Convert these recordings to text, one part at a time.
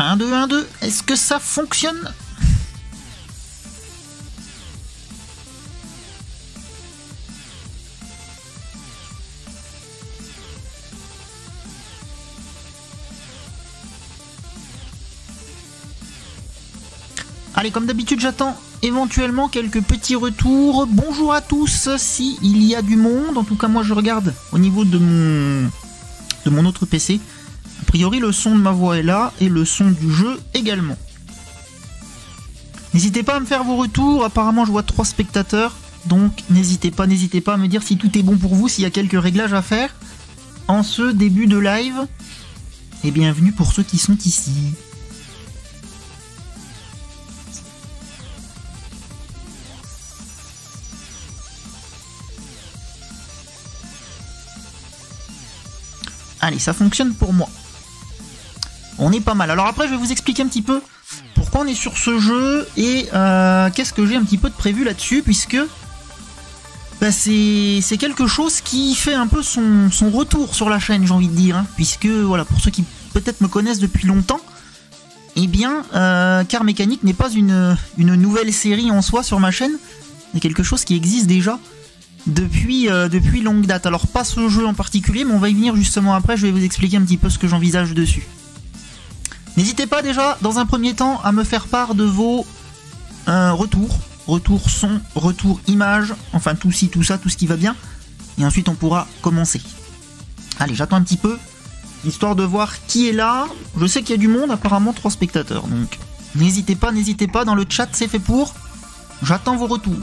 1, 2, 1, 2. Est-ce que ça fonctionne? Allez, comme d'habitude, j'attends éventuellement quelques petits retours. Bonjour à tous, si il y a du monde. En tout cas, moi, je regarde au niveau de mon autre PC. A priori, le son de ma voix est là et le son du jeu également. N'hésitez pas à me faire vos retours. Apparemment, je vois 3 spectateurs. Donc, n'hésitez pas à me dire si tout est bon pour vous, s'il y a quelques réglages à faire en ce début de live. Et bienvenue pour ceux qui sont ici. Allez, ça fonctionne pour moi. On est pas mal. Alors après, je vais vous expliquer un petit peu pourquoi on est sur ce jeu et qu'est-ce que j'ai un petit peu de prévu là-dessus, puisque bah, c'est quelque chose qui fait un peu son retour sur la chaîne, j'ai envie de dire. Hein, puisque, voilà, pour ceux qui peut-être me connaissent depuis longtemps, eh bien, Car Mécanique n'est pas une nouvelle série en soi sur ma chaîne, c'est quelque chose qui existe déjà depuis longue date. Alors pas ce jeu en particulier, mais on va y venir justement après, je vais vous expliquer un petit peu ce que j'envisage dessus. N'hésitez pas déjà, dans un premier temps, à me faire part de vos retours. Retour son, retour image, enfin tout ci, tout ça, tout ce qui va bien. Et ensuite on pourra commencer. Allez, j'attends un petit peu, histoire de voir qui est là. Je sais qu'il y a du monde, apparemment 3 spectateurs. Donc n'hésitez pas, dans le chat c'est fait pour. J'attends vos retours.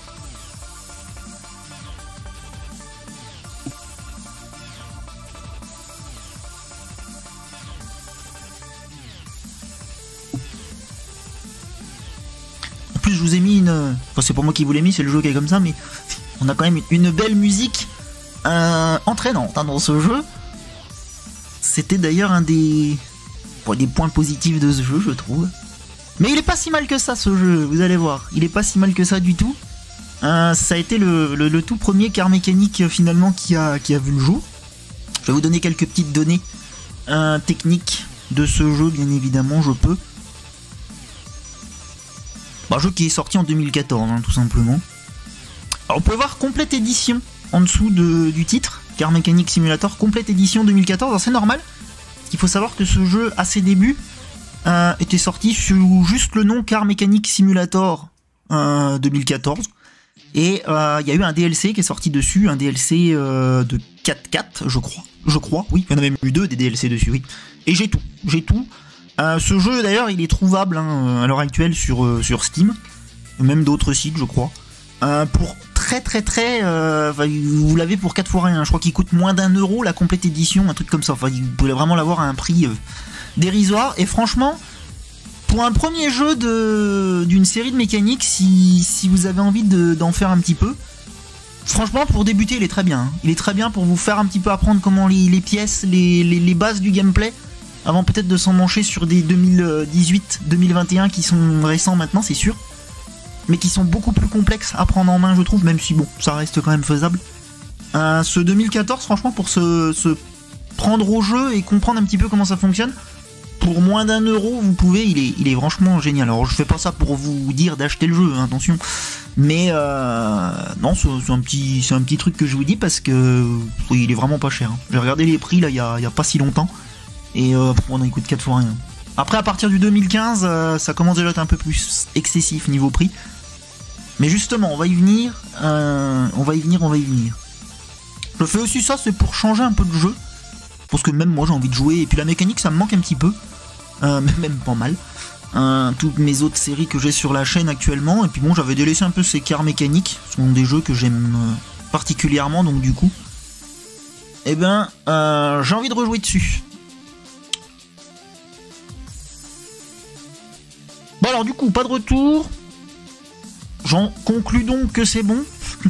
En plus, je vous ai mis une... Enfin, c'est pas moi qui vous l'ai mis, c'est le jeu qui est comme ça, mais on a quand même une belle musique entraînante hein, dans ce jeu. C'était d'ailleurs un des points positifs de ce jeu, je trouve. Mais il est pas si mal que ça, ce jeu, vous allez voir. Il est pas si mal que ça du tout. Ça a été le tout premier Car Mécanique, finalement, qui a vu le jour. Je vais vous donner quelques petites données techniques de ce jeu, bien évidemment, je peux. Un jeu qui est sorti en 2014, hein, tout simplement. Alors on peut voir complète édition en dessous du titre, Car Mécanique Simulator, complète édition 2014. Alors c'est normal, parce qu'il faut savoir que ce jeu, à ses débuts, était sorti sous juste le nom Car Mécanique Simulator 2014. Et il y a eu un DLC qui est sorti dessus, un DLC de 4.4, je crois, oui, il y en a même eu 2 des DLC dessus, oui. Et j'ai tout. Ce jeu d'ailleurs il est trouvable hein, à l'heure actuelle sur Steam, même d'autres sites je crois, pour très vous l'avez pour 4 fois rien, je crois qu'il coûte moins d'€1 la complète édition, un truc comme ça, enfin vous pouvez vraiment l'avoir à un prix dérisoire, et franchement pour un premier jeu d'une série de mécaniques, si vous avez envie d'en faire un petit peu, franchement pour débuter il est très bien, hein. Il est très bien pour vous faire un petit peu apprendre comment les pièces, les bases du gameplay, avant peut-être de s'en mancher sur des 2018-2021 qui sont récents maintenant, c'est sûr, mais qui sont beaucoup plus complexes à prendre en main, je trouve, même si bon, ça reste quand même faisable. Ce 2014, franchement, pour se prendre au jeu et comprendre un petit peu comment ça fonctionne, pour moins d'€1, vous pouvez, il est franchement génial. Alors je fais pas ça pour vous dire d'acheter le jeu, hein, attention, mais non, c'est un petit truc que je vous dis parce que oui, il est vraiment pas cher. Hein. J'ai regardé les prix là, il y a pas si longtemps. Et on en écoute 4 fois rien. Après, à partir du 2015, ça commence déjà à être un peu plus excessif niveau prix. Mais justement, on va y venir. Je fais aussi ça, c'est pour changer un peu de jeu. Parce que même moi, j'ai envie de jouer. Et puis la mécanique, ça me manque un petit peu. Même pas mal. Toutes mes autres séries que j'ai sur la chaîne actuellement. Et puis bon, j'avais délaissé un peu ces Car Mécaniques. Ce sont des jeux que j'aime particulièrement. Donc du coup, eh ben, j'ai envie de rejouer dessus. Bon alors du coup, pas de retour. J'en conclus donc que c'est bon.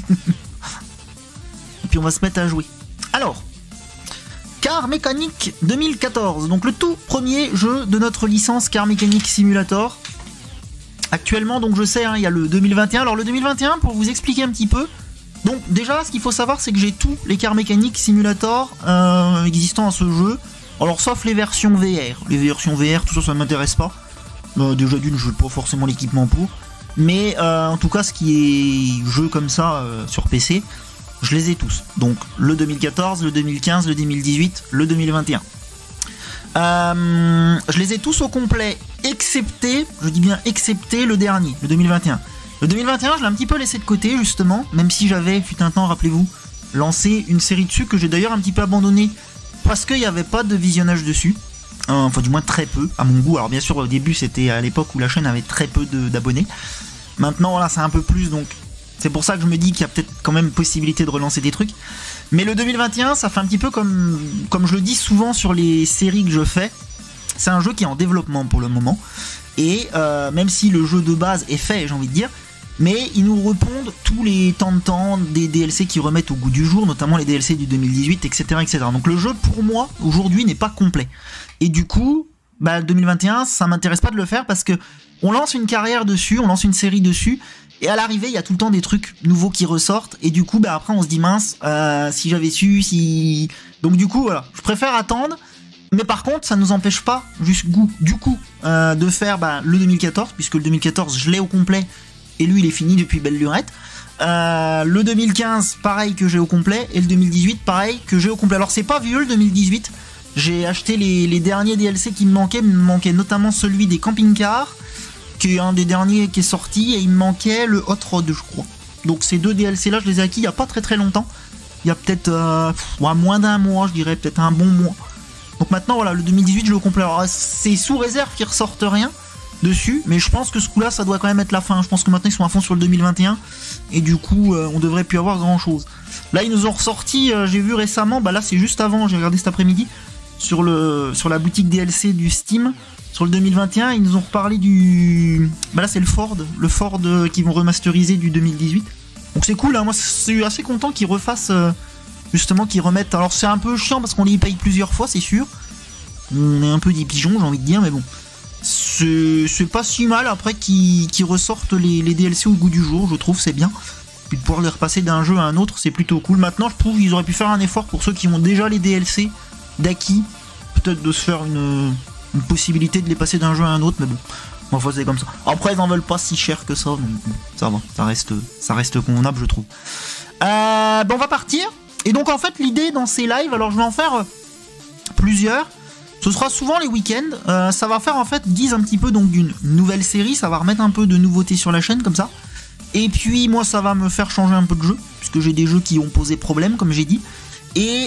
Et puis on va se mettre à jouer. Alors, Car Mécanique 2014. Donc le tout premier jeu de notre licence Car Mécanique Simulator. Actuellement, donc je sais, hein, il y a le 2021. Alors le 2021, pour vous expliquer un petit peu. Donc déjà, ce qu'il faut savoir, c'est que j'ai tous les Car Mécanique Simulator existants à ce jeu. Alors sauf les versions VR. Les versions VR, tout ça, ça ne m'intéresse pas. Déjà d'une, je n'ai pas forcément l'équipement pour. Mais en tout cas, ce qui est jeu comme ça sur PC, je les ai tous. Donc le 2014, le 2015, le 2018, le 2021. Je les ai tous au complet, excepté, je dis bien excepté le dernier, le 2021. Le 2021, je l'ai un petit peu laissé de côté justement, même si j'avais, fut un temps, rappelez-vous, lancé une série dessus que j'ai d'ailleurs un petit peu abandonné parce qu'il n'y avait pas de visionnage dessus. Enfin du moins très peu à mon goût. Alors bien sûr au début c'était à l'époque où la chaîne avait très peu d'abonnés. Maintenant voilà c'est un peu plus, donc c'est pour ça que je me dis qu'il y a peut-être quand même possibilité de relancer des trucs. Mais le 2021 ça fait un petit peu comme je le dis souvent sur les séries que je fais. C'est un jeu qui est en développement pour le moment. Et même si le jeu de base est fait, j'ai envie de dire, mais ils nous répondent tous les temps de temps des DLC qui remettent au goût du jour, notamment les DLC du 2018, etc. etc. Donc le jeu pour moi aujourd'hui n'est pas complet. Et du coup, 2021, ça m'intéresse pas de le faire parce que on lance une carrière dessus, on lance une série dessus, et à l'arrivée, il y a tout le temps des trucs nouveaux qui ressortent, et du coup, après, on se dit mince, si j'avais su, si... Donc du coup, voilà, je préfère attendre, mais par contre, ça nous empêche pas, du coup, de faire le 2014, puisque le 2014, je l'ai au complet, et lui, il est fini depuis belle lurette. Le 2015, pareil que j'ai au complet, et le 2018, pareil que j'ai au complet. Alors, c'est pas vieux le 2018. J'ai acheté les derniers DLC qui me manquait notamment celui des camping-cars, qui est un des derniers qui est sorti, et il me manquait le Hot Rod, je crois. Donc ces deux DLC là, je les ai acquis il n'y a pas très longtemps. Il y a peut-être moins d'un mois, je dirais, peut-être un bon mois. Donc maintenant, voilà, le 2018, je le complète. Alors c'est sous réserve qu'il ressorte rien dessus, mais je pense que ce coup-là, ça doit quand même être la fin. Je pense que maintenant, ils sont à fond sur le 2021, et du coup, on devrait plus avoir grand-chose. Là, ils nous ont ressorti, j'ai vu récemment, là c'est juste avant, j'ai regardé cet après-midi, sur la boutique DLC du Steam, sur le 2021, ils nous ont reparlé du... là c'est le Ford qu'ils vont remasteriser du 2018. Donc c'est cool, hein. Moi je suis assez content qu'ils refassent, justement, qu'ils remettent... Alors c'est un peu chiant parce qu'on les paye plusieurs fois, c'est sûr. On est un peu des pigeons, j'ai envie de dire, mais bon. C'est pas si mal après qu'ils ressortent les DLC au goût du jour, je trouve, c'est bien. Puis de pouvoir les repasser d'un jeu à un autre, c'est plutôt cool. Maintenant, je trouve qu'ils auraient pu faire un effort pour ceux qui ont déjà les DLC d'acquis, peut-être de se faire une possibilité de les passer d'un jeu à un autre, mais bon, enfin c'est comme ça. Après ils en veulent pas si cher que ça, donc bon, ça va, ça reste convenable, je trouve. On va partir, et donc en fait l'idée dans ces lives, alors je vais en faire plusieurs, ce sera souvent les week-ends, ça va faire en fait guise un petit peu donc d'une nouvelle série, ça va remettre un peu de nouveautés sur la chaîne comme ça, et puis moi ça va me faire changer un peu de jeu, puisque j'ai des jeux qui ont posé problème comme j'ai dit. Et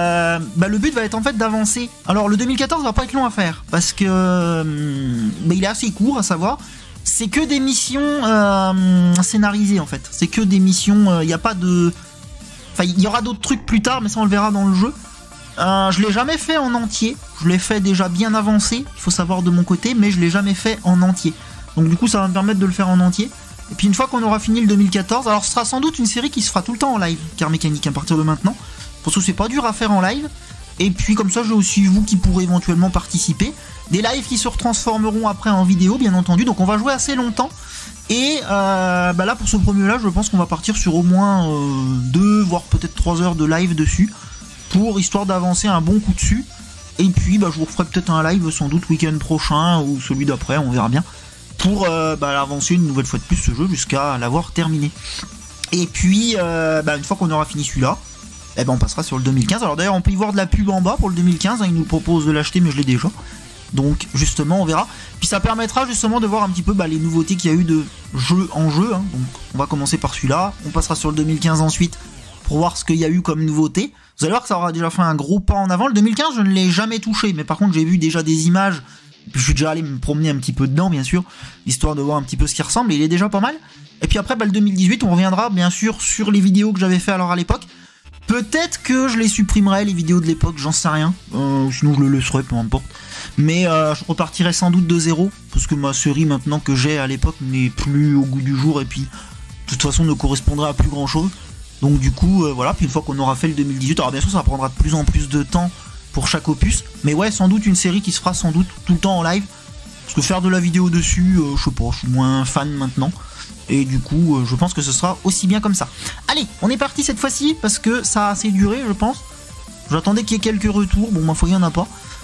le but va être en fait d'avancer. Alors le 2014 va pas être long à faire parce que il est assez court, à savoir. C'est que des missions scénarisées en fait. C'est que des missions. Il n'y a pas de. Enfin, il y aura d'autres trucs plus tard, mais ça on le verra dans le jeu. Je l'ai jamais fait en entier. Je l'ai fait déjà bien avancé. Il faut savoir de mon côté, mais je l'ai jamais fait en entier. Donc du coup, ça va me permettre de le faire en entier. Et puis une fois qu'on aura fini le 2014, alors ce sera sans doute une série qui se fera tout le temps en live, car mécanique à partir de maintenant. Parce que c'est pas dur à faire en live. Et puis comme ça j'ai aussi vous qui pourrez éventuellement participer. Des lives qui se retransformeront après en vidéo bien entendu. Donc on va jouer assez longtemps. Et là pour ce premier là je pense qu'on va partir sur au moins 2 voire peut-être 3 heures de live dessus. Pour histoire d'avancer un bon coup dessus. Et puis je vous referai peut-être un live sans doute week-end prochain ou celui d'après, on verra bien. Pour avancer une nouvelle fois de plus ce jeu jusqu'à l'avoir terminé. Et puis une fois qu'on aura fini celui-là, on passera sur le 2015. Alors d'ailleurs on peut y voir de la pub en bas pour le 2015, il nous propose de l'acheter mais je l'ai déjà. Donc justement on verra. Puis ça permettra justement de voir un petit peu les nouveautés qu'il y a eu de jeu en jeu. Hein. Donc on va commencer par celui-là, on passera sur le 2015 ensuite pour voir ce qu'il y a eu comme nouveauté. Vous allez voir que ça aura déjà fait un gros pas en avant. Le 2015 je ne l'ai jamais touché, mais par contre j'ai vu déjà des images. Puis je suis déjà allé me promener un petit peu dedans bien sûr, histoire de voir un petit peu ce qui ressemble, et il est déjà pas mal. Et puis après le 2018 on reviendra bien sûr sur les vidéos que j'avais fait alors à l'époque. Peut-être que je les supprimerai, les vidéos de l'époque, j'en sais rien. Sinon je le laisserai, peu importe. Mais je repartirai sans doute de zéro, parce que ma série maintenant que j'ai à l'époque n'est plus au goût du jour, et puis de toute façon ne correspondrait à plus grand chose. Donc du coup, voilà, puis une fois qu'on aura fait le 2018, alors bien sûr ça prendra de plus en plus de temps pour chaque opus. Mais ouais, sans doute une série qui se fera sans doute tout le temps en live. Parce que faire de la vidéo dessus, je sais pas, je suis moins fan maintenant. Et du coup, je pense que ce sera aussi bien comme ça. Allez, on est parti cette fois-ci, parce que ça a assez duré, je pense. J'attendais qu'il y ait quelques retours, bon, ma foi, il n'y en a pas.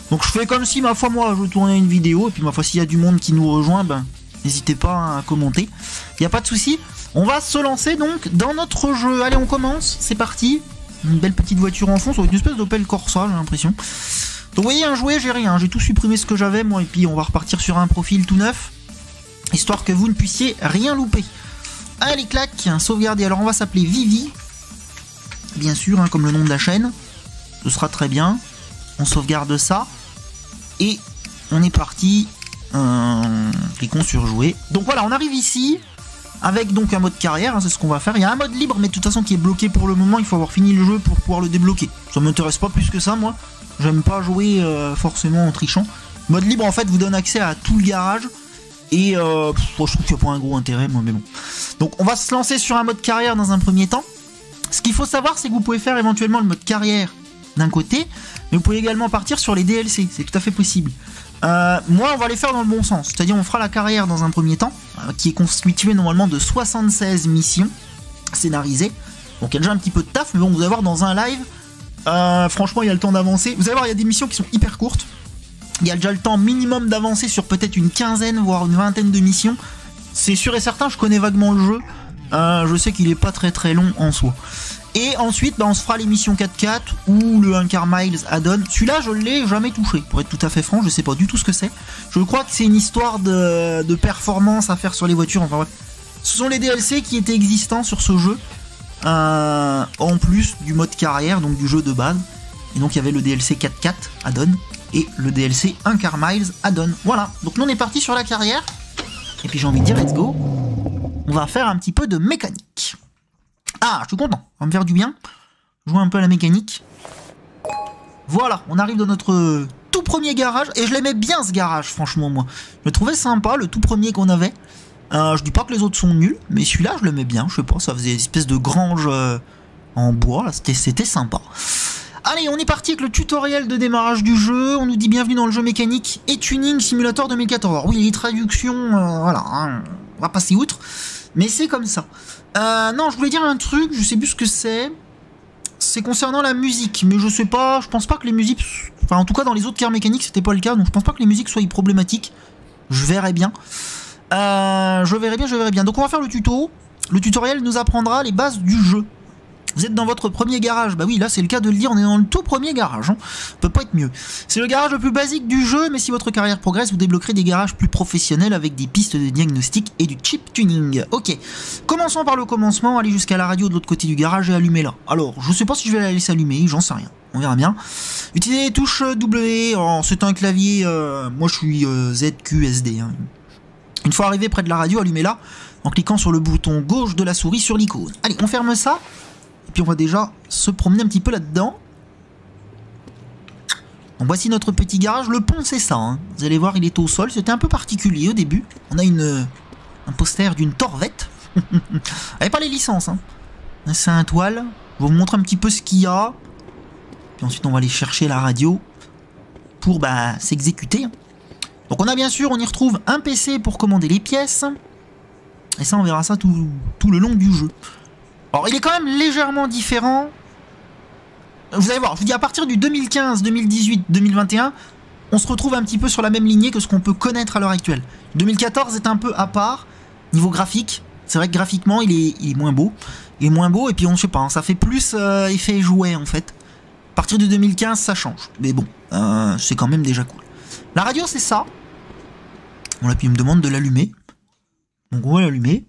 Donc je fais comme si, ma foi, moi, je tournais une vidéo, et puis ma foi, s'il y a du monde qui nous rejoint, ben, n'hésitez pas à commenter. Il n'y a pas de souci. On va se lancer donc dans notre jeu. Allez, on commence, c'est parti. Une belle petite voiture en fond, sur une espèce d'Opel Corsa, j'ai l'impression. Donc vous voyez, un jouet, j'ai rien, j'ai tout supprimé ce que j'avais, moi, et puis on va repartir sur un profil tout neuf, histoire que vous ne puissiez rien louper. Allez, clac, sauvegarder. Alors on va s'appeler Vivi, bien sûr, hein, comme le nom de la chaîne. Ce sera très bien. On sauvegarde ça. Et on est parti. Cliquons sur jouer. Donc voilà, on arrive ici avec donc un mode carrière, hein, c'est ce qu'on va faire. Il y a un mode libre, mais de toute façon qui est bloqué pour le moment. Il faut avoir fini le jeu pour pouvoir le débloquer. Ça m'intéresse pas plus que ça, moi. J'aime pas jouer forcément en trichant. Mode libre, en fait, vous donne accès à tout le garage. Et je trouve qu'il n'y a pas un gros intérêt, moi, mais bon. Donc on va se lancer sur un mode carrière dans un premier temps. Ce qu'il faut savoir, c'est que vous pouvez faire éventuellement le mode carrière d'un côté, mais vous pouvez également partir sur les DLC, c'est tout à fait possible. Moi, on va les faire dans le bon sens, c'est-à-dire on fera la carrière dans un premier temps, qui est constituée normalement de 76 missions scénarisées. Donc il y a déjà un petit peu de taf, mais bon, vous allez voir dans un live, franchement, il y a le temps d'avancer. Vous allez voir, il y a des missions qui sont hyper courtes. Il y a déjà le temps minimum d'avancer sur peut-être une quinzaine, voire une vingtaine de missions. C'est sûr et certain, je connais vaguement le jeu. Je sais qu'il est pas très très long en soi. Et ensuite, bah, on se fera les missions 4x4 ou le 1 Car Miles add-on. Celui-là, je l'ai jamais touché, pour être tout à fait franc, je sais pas du tout ce que c'est. Je crois que c'est une histoire de performance à faire sur les voitures, enfin bref. Ce sont les DLC qui étaient existants sur ce jeu, en plus du mode carrière, donc du jeu de base. Et donc il y avait le DLC 4x4 add-on et le DLC 1 Car Miles add-on. Voilà, donc nous on est parti sur la carrière. Et puis j'ai envie de dire, let's go. On va faire un petit peu de mécanique. Ah, je suis content, ça va me faire du bien. Jouer un peu à la mécanique. Voilà, on arrive dans notre tout premier garage. Et je l'aimais bien ce garage, franchement, moi. Je le trouvais sympa, le tout premier qu'on avait. Je dis pas que les autres sont nuls, mais celui-là, je l'aimais bien. Je sais pas, ça faisait une espèce de grange en bois. C'était sympa. Allez, on est parti avec le tutoriel de démarrage du jeu. On nous dit bienvenue dans le jeu mécanique et tuning simulator 2014. Alors oui, les traductions, voilà, hein, on va passer outre. Mais c'est comme ça. Non, je voulais dire un truc, je sais plus ce que c'est. C'est concernant la musique, mais je sais pas, je pense pas que les musiques... Enfin, en tout cas, dans les autres cars mécaniques, c'était pas le cas, donc je pense pas que les musiques soient problématiques. Je verrai bien. Je verrai bien. Donc on va faire le tuto. Le tutoriel nous apprendra les bases du jeu. Vous êtes dans votre premier garage, bah oui, là c'est le cas de le dire, on est dans le tout premier garage, hein. Peut pas être mieux. C'est le garage le plus basique du jeu, mais si votre carrière progresse, vous débloquerez des garages plus professionnels avec des pistes de diagnostic et du chip tuning. Ok, commençons par le commencement, allez jusqu'à la radio de l'autre côté du garage et allumez-la. Alors, je sais pas si je vais la laisser allumer, j'en sais rien, on verra bien. Utilisez les touches W, c'est un clavier, moi je suis ZQSD. Hein. Une fois arrivé près de la radio, allumez-la en cliquant sur le bouton gauche de la souris sur l'icône. Allez, on ferme ça. Et puis on va déjà se promener un petit peu là-dedans. Donc voici notre petit garage. Le pont c'est ça, hein. Vous allez voir il est au sol. C'était un peu particulier au début. On a un poster d'une Torvette. Allez, pas les licences, hein. C'est un toile. Je vais vous montrer un petit peu ce qu'il y a. Puis ensuite on va aller chercher la radio pour s'exécuter. Donc on a bien sûr, on y retrouve un PC pour commander les pièces. Et ça on verra ça tout le long du jeu. Alors il est quand même légèrement différent. Vous allez voir, je vous dis à partir du 2015, 2018, 2021, on se retrouve un petit peu sur la même lignée que ce qu'on peut connaître à l'heure actuelle. 2014 est un peu à part, niveau graphique. C'est vrai que graphiquement il est moins beau. Il est moins beau et puis on, je sais pas, ça fait plus effet jouet en fait. À partir de 2015 ça change. Mais bon, c'est quand même déjà cool. La radio c'est ça. Bon là puis il me demande de l'allumer. Donc on va l'allumer.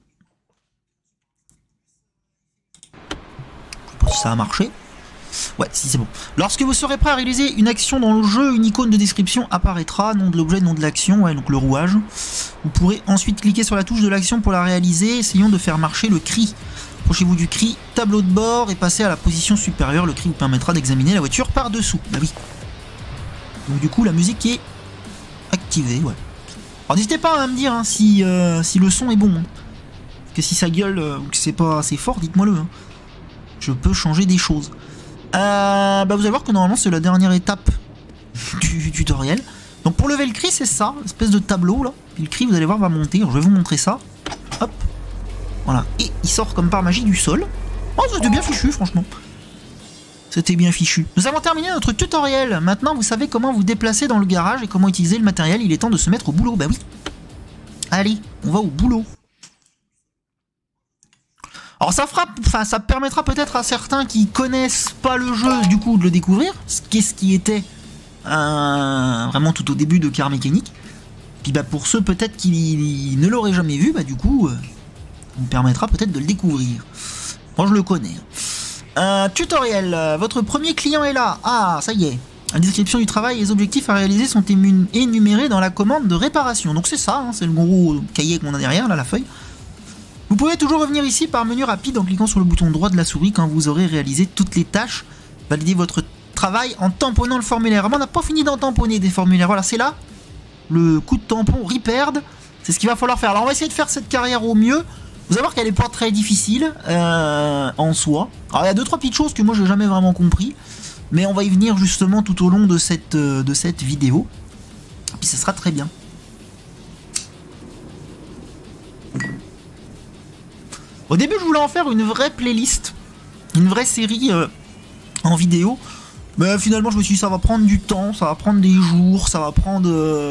Si ça a marché. Ouais, si c'est bon. Lorsque vous serez prêt à réaliser une action dans le jeu, une icône de description apparaîtra, nom de l'objet, nom de l'action, ouais, donc le rouage. Vous pourrez ensuite cliquer sur la touche de l'action pour la réaliser. Essayons de faire marcher le cri. Approchez-vous du cri, tableau de bord et passez à la position supérieure. Le cri vous permettra d'examiner la voiture par-dessous. Bah oui. Donc du coup, la musique est activée, ouais. Alors n'hésitez pas à me dire hein, si le son est bon. Hein. Parce que si ça gueule ou que c'est pas assez fort, dites-moi-le. Hein. Je peux changer des choses. Vous allez voir que normalement c'est la dernière étape du tutoriel. Donc pour lever le cri c'est ça, espèce de tableau là. Puis le cri vous allez voir va monter. Alors, je vais vous montrer ça. Hop. Voilà. Et il sort comme par magie du sol. Oh c'était bien fichu franchement. C'était bien fichu. Nous avons terminé notre tutoriel. Maintenant, vous savez comment vous déplacer dans le garage et comment utiliser le matériel. Il est temps de se mettre au boulot. Bah oui. Allez, on va au boulot. Alors ça permettra peut-être à certains qui connaissent pas le jeu, du coup, de le découvrir. Qu'est-ce qui était vraiment tout au début de Car Mécanique. Puis bah pour ceux peut-être qui ne l'auraient jamais vu, bah du coup, ça vous permettra peut-être de le découvrir. Moi je le connais. Tutoriel, votre premier client est là. Ah, ça y est. La description du travail et les objectifs à réaliser sont énumérés dans la commande de réparation. Donc c'est ça, hein, c'est le gros cahier qu'on a derrière, là, la feuille. Vous pouvez toujours revenir ici par menu rapide en cliquant sur le bouton droit de la souris quand vous aurez réalisé toutes les tâches. Validez votre travail en tamponnant le formulaire. On n'a pas fini d'en tamponner des formulaires. Voilà, c'est là. Le coup de tampon repaired. C'est ce qu'il va falloir faire. Alors on va essayer de faire cette carrière au mieux. Vous allez voir qu'elle n'est pas très difficile en soi. Alors il y a 2-3 petites choses que moi j'ai jamais vraiment compris. Mais on va y venir justement tout au long de cette vidéo. Et puis ça sera très bien. Au début je voulais en faire une vraie playlist. Une vraie série en vidéo. Mais finalement je me suis dit ça va prendre du temps. Ça va prendre des jours. Ça va prendre...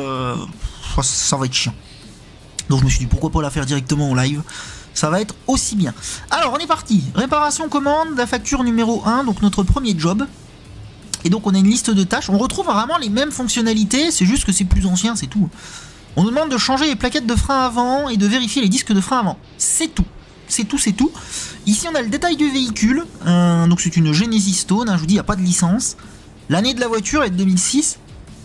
ça va être chiant. Donc je me suis dit pourquoi pas la faire directement en live. Ça va être aussi bien. Alors on est parti. Réparation commande, la facture numéro 1. Donc notre premier job. Et donc on a une liste de tâches. On retrouve vraiment les mêmes fonctionnalités. C'est juste que c'est plus ancien, c'est tout. On nous demande de changer les plaquettes de frein avant et de vérifier les disques de frein avant. C'est tout. C'est tout, c'est tout. Ici on a le détail du véhicule. Donc c'est une Genesis Stone. Je vous dis, il n'y a pas de licence. L'année de la voiture est de 2006.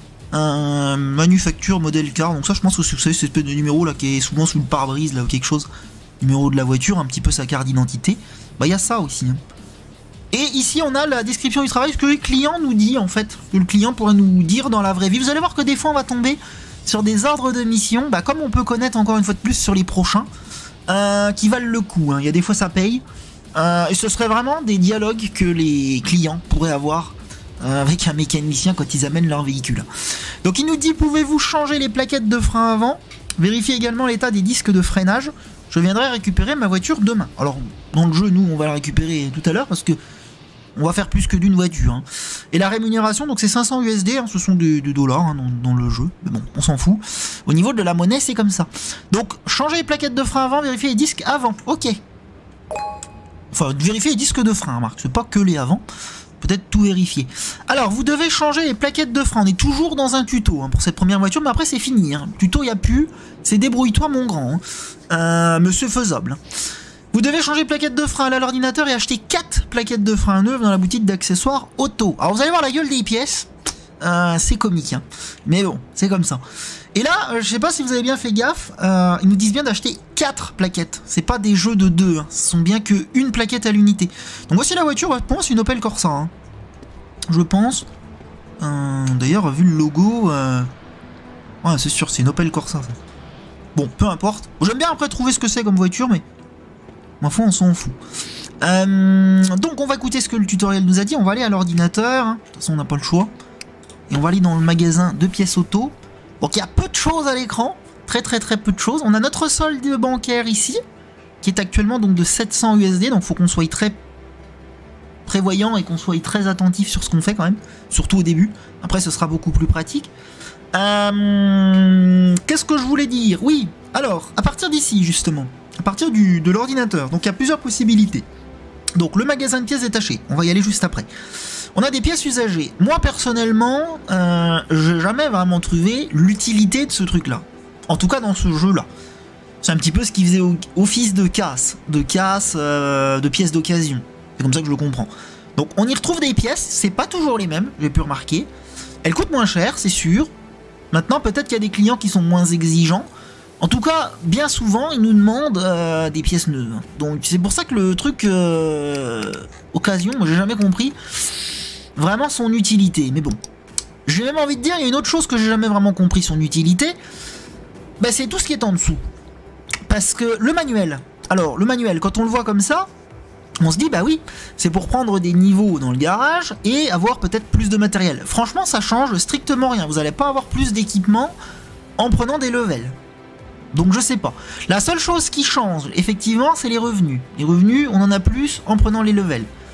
Manufacture, modèle car. Donc ça je pense que c'est cette espèce de numéro là qui est souvent sous le pare-brise là ou quelque chose. Numéro de la voiture, un petit peu sa carte d'identité. Bah il y a ça aussi. Hein. Et ici on a la description du travail, ce que le client nous dit en fait. Que le client pourrait nous dire dans la vraie vie. Vous allez voir que des fois on va tomber sur des ordres de mission. Bah comme on peut connaître encore une fois de plus sur les prochains. Qui valent le coup. Hein. Il y a des fois ça paye. Et ce serait vraiment des dialogues que les clients pourraient avoir avec un mécanicien quand ils amènent leur véhicule. Donc il nous dit pouvez-vous changer les plaquettes de frein avant, vérifiez également l'état des disques de freinage, je viendrai récupérer ma voiture demain. Alors dans le jeu nous on va la récupérer tout à l'heure parce que on va faire plus que d'une voiture. Hein. Et la rémunération donc c'est 500 USD, hein, ce sont des dollars hein, dans le jeu, mais bon on s'en fout. Au niveau de la monnaie c'est comme ça. Donc changer les plaquettes de frein avant, vérifier les disques avant, ok. Enfin vérifier les disques de frein, Marc, c'est pas que les avant. Peut-être tout vérifier. Alors, vous devez changer les plaquettes de frein. On est toujours dans un tuto hein, pour cette première voiture, mais après c'est fini. Hein. Tuto, il n'y a plus. C'est débrouille-toi, mon grand. Hein. Monsieur faisable. Vous devez changer les plaquettes de frein à l'ordinateur et acheter 4 plaquettes de frein neuves dans la boutique d'accessoires auto. Alors, vous allez voir la gueule des pièces. C'est comique. Hein. Mais bon, c'est comme ça. Et là, je sais pas si vous avez bien fait gaffe, ils nous disent bien d'acheter 4 plaquettes. C'est pas des jeux de 2, hein. Ce sont bien que une plaquette à l'unité. Donc voici la voiture, je pense, une Opel Corsa. Hein. Je pense. D'ailleurs, vu le logo... Ouais, c'est sûr, c'est une Opel Corsa. Ça. Bon, peu importe. J'aime bien après trouver ce que c'est comme voiture, mais... Ma foi, on s'en fout. Donc on va écouter ce que le tutoriel nous a dit. On va aller à l'ordinateur. Hein. De toute façon, on n'a pas le choix. Et on va aller dans le magasin de pièces auto. Donc il y a peu de choses à l'écran, très peu de choses. On a notre solde bancaire ici, qui est actuellement donc de 700 USD, donc il faut qu'on soit très prévoyant et qu'on soit très attentif sur ce qu'on fait quand même, surtout au début. Après ce sera beaucoup plus pratique. Qu'est-ce que je voulais dire? Oui, alors, à partir d'ici justement, à partir de l'ordinateur, donc il y a plusieurs possibilités. Donc le magasin de pièces détachées, on va y aller juste après. On a des pièces usagées. Moi personnellement, j'ai jamais vraiment trouvé l'utilité de ce truc-là. En tout cas dans ce jeu-là. C'est un petit peu ce qui faisait office de casse, de pièces d'occasion. C'est comme ça que je le comprends. Donc on y retrouve des pièces, c'est pas toujours les mêmes, j'ai pu remarquer. Elles coûtent moins cher, c'est sûr. Maintenant peut-être qu'il y a des clients qui sont moins exigeants. En tout cas, bien souvent, ils nous demandent des pièces neuves. Donc c'est pour ça que le truc occasion, moi j'ai jamais compris vraiment son utilité. Mais bon, j'ai même envie de dire, il y a une autre chose que j'ai jamais vraiment compris son utilité. Bah, c'est tout ce qui est en dessous. Parce que le manuel, alors le manuel, quand on le voit comme ça, on se dit bah oui, c'est pour prendre des niveaux dans le garage et avoir peut-être plus de matériel. Franchement, ça change strictement rien. Vous n'allez pas avoir plus d'équipement en prenant des levels. Donc je sais pas. La seule chose qui change, effectivement, c'est les revenus. Les revenus, on en a plus en prenant les levels.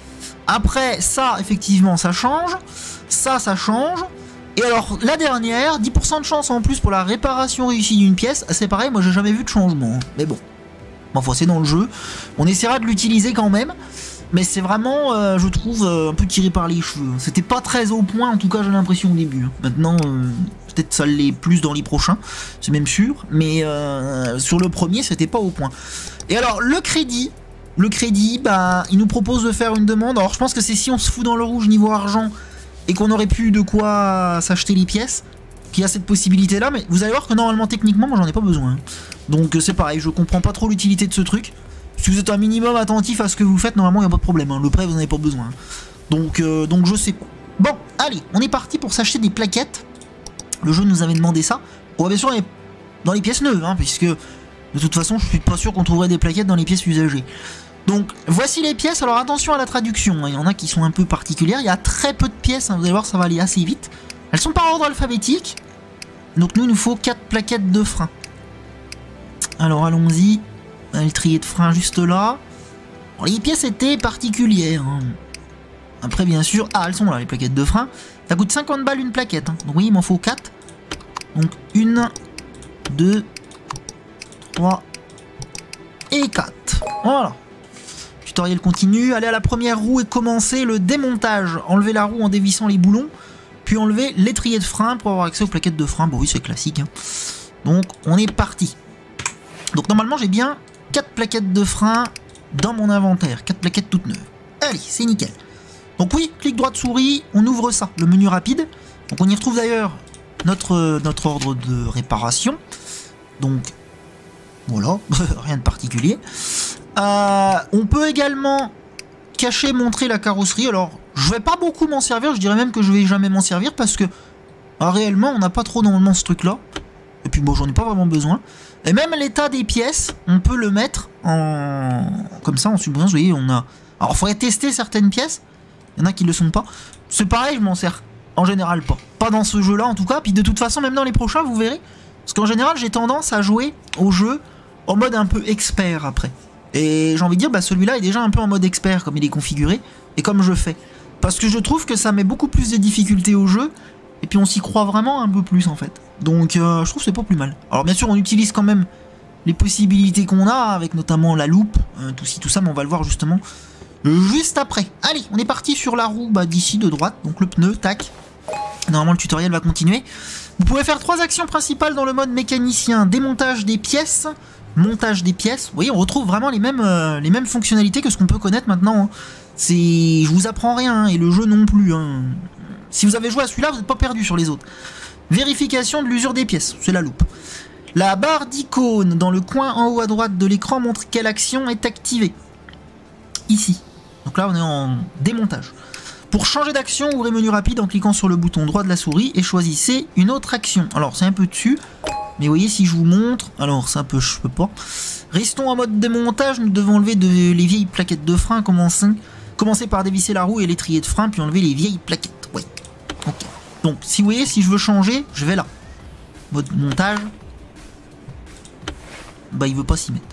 Après, ça, effectivement, ça change. Ça change. Et alors, la dernière, 10% de chance en plus pour la réparation réussie d'une pièce. C'est pareil, moi j'ai jamais vu de changement. Mais bon. Enfin, c'est dans le jeu. On essaiera de l'utiliser quand même. Mais c'est vraiment, je trouve, un peu tiré par les cheveux. C'était pas très au point, en tout cas j'ai l'impression au début. Maintenant, peut-être ça l'est plus dans les prochains. C'est même sûr. Mais sur le premier, c'était pas au point. Et alors, le crédit, bah, il nous propose de faire une demande. Alors, je pense que c'est si on se fout dans le rouge niveau argent et qu'on aurait plus de quoi s'acheter les pièces qu'il y a cette possibilité là, mais vous allez voir que normalement techniquement moi j'en ai pas besoin, donc c'est pareil, je comprends pas trop l'utilité de ce truc. Si vous êtes un minimum attentif à ce que vous faites, normalement il n'y a pas de problème, hein. Le prêt vous n'en avez pas besoin, donc je sais pas. Bon, allez, on est parti pour s'acheter des plaquettes. Le jeu nous avait demandé ça. On va bien sûr aller dans les pièces neuves, hein, puisque de toute façon je suis pas sûr qu'on trouverait des plaquettes dans les pièces usagées. Donc voici les pièces. Alors attention à la traduction, il y en a qui sont un peu particulières, il y a très peu de pièces, hein. Vous allez voir, ça va aller assez vite. Elles sont par ordre alphabétique. Donc nous, il nous faut 4 plaquettes de frein. Alors allons-y. Le trier de frein juste là. Alors, les pièces étaient particulières, hein. Après bien sûr, elles sont là les plaquettes de frein. Ça coûte 50 balles une plaquette, hein. Donc oui, il m'en faut 4. Donc 1, 2, 3 et 4. Voilà. Tutoriel continue, allez à la première roue et commencez le démontage. Enlevez la roue en dévissant les boulons, puis enlevez l'étrier de frein pour avoir accès aux plaquettes de frein. Bon oui, c'est classique, hein. Donc on est parti. Donc normalement j'ai bien 4 plaquettes de frein dans mon inventaire, 4 plaquettes toutes neuves. Allez, c'est nickel. Donc oui, clic droite souris, on ouvre ça, le menu rapide. Donc on y retrouve d'ailleurs notre ordre de réparation. Donc voilà, rien de particulier. On peut également cacher, montrer la carrosserie. Alors, je vais pas beaucoup m'en servir, je dirais même que je vais jamais m'en servir parce que réellement, on n'a pas trop normalement ce truc-là. Et puis bon, j'en ai pas vraiment besoin. Et même l'état des pièces, on peut le mettre en comme ça en surbrillance. Vous voyez, on a. Alors, il faudrait tester certaines pièces. Il y en a qui le sont pas. C'est pareil, je m'en sers en général pas. Pas dans ce jeu-là en tout cas. Puis de toute façon, même dans les prochains, vous verrez. Parce qu'en général, j'ai tendance à jouer au jeu en mode un peu expert après. Et j'ai envie de dire, bah celui-là est déjà un peu en mode expert comme il est configuré et comme je fais. Parce que je trouve que ça met beaucoup plus de difficultés au jeu et puis on s'y croit vraiment un peu plus en fait. Donc je trouve que c'est pas plus mal. Alors bien sûr on utilise quand même les possibilités qu'on a avec notamment la loupe, tout ci tout ça, mais on va le voir justement juste après. Allez, on est parti sur la roue d'ici de droite, donc le pneu, tac. Normalement le tutoriel va continuer. Vous pouvez faire 3 actions principales dans le mode mécanicien. Démontage des pièces, montage des pièces. Vous voyez, on retrouve vraiment les mêmes fonctionnalités que ce qu'on peut connaître maintenant, hein. Je vous apprends rien, hein, et le jeu non plus, hein. Si vous avez joué à celui-là, vous n'êtes pas perdu sur les autres. Vérification de l'usure des pièces, c'est la loupe. La barre d'icône dans le coin en haut à droite de l'écran montre quelle action est activée. Ici. Donc là, on est en démontage. Pour changer d'action, ouvrez menu rapide en cliquant sur le bouton droit de la souris et choisissez une autre action. Alors, c'est un peu dessus. Mais vous voyez, si je vous montre, alors c'est un peu, je peux pas. Restons en mode démontage, nous devons enlever les vieilles plaquettes de frein. Commencez par dévisser la roue et l'étrier de frein, puis enlever les vieilles plaquettes. Ouais. Ok. Donc, si vous voyez, si je veux changer, je vais là. Mode montage. Bah, il veut pas s'y mettre.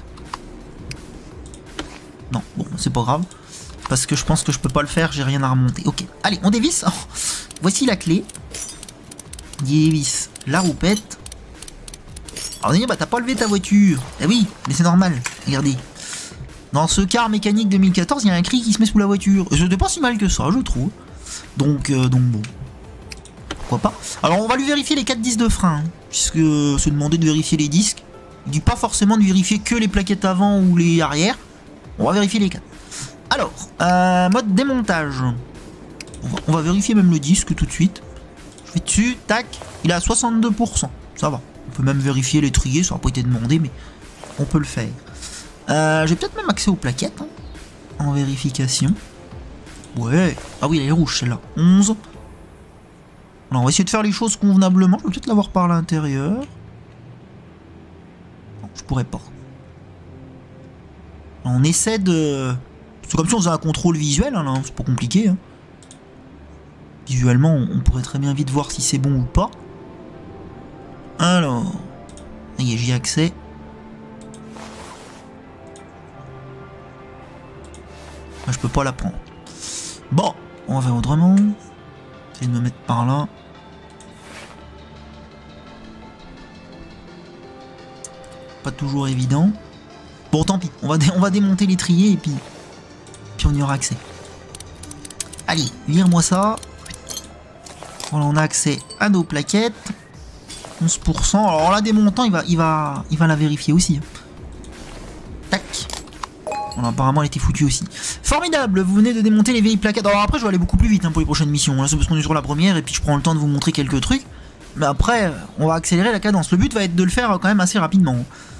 Non, bon, c'est pas grave. Parce que je pense que je peux pas le faire, j'ai rien à remonter. Ok, allez, on dévisse. Oh, voici la clé. Dévisse la roupette. Alors, bah, t'as pas levé ta voiture. Eh oui, mais c'est normal. Regardez. Dans ce car mécanique 2014, il y a un cri qui se met sous la voiture. Et c'était pas si mal que ça, je trouve. Donc bon. Pourquoi pas. Alors, on va lui vérifier les 4 disques de frein. Hein, puisque se demander de vérifier les disques. Il dit pas forcément de vérifier que les plaquettes avant ou les arrière. On va vérifier les 4. Alors, mode démontage. On va vérifier même le disque tout de suite. Je vais dessus, tac. Il est à 62%. Ça va. On peut même vérifier l'étrier, ça n'a pas été demandé, mais on peut le faire. J'ai peut-être même accès aux plaquettes, hein, en vérification. Ouais. Ah oui, elle est rouge celle-là. 11. Alors, on va essayer de faire les choses convenablement. Je vais peut-être l'avoir par l'intérieur. Non, je pourrais pas. On essaie de... C'est comme si on faisait un contrôle visuel, hein, c'est pas compliqué. Hein. Visuellement, on pourrait très bien vite voir si c'est bon ou pas. Alors, j'y ai accès. Je peux pas la prendre. Bon, on va faire autrement. Essayer de me mettre par là. Pas toujours évident. Bon, tant pis, on va démonter l'étrier et puis on y aura accès. Allez, vire-moi ça. Voilà, on a accès à nos plaquettes. 11%. Alors en la démontant, il va la vérifier aussi. Tac. Voilà, apparemment elle était foutue aussi. Formidable, vous venez de démonter les vieilles plaquettes. Alors après je vais aller beaucoup plus vite pour les prochaines missions. Là c'est parce qu'on est sur la première et puis je prends le temps de vous montrer quelques trucs. Mais après on va accélérer la cadence. Le but va être de le faire quand même assez rapidement.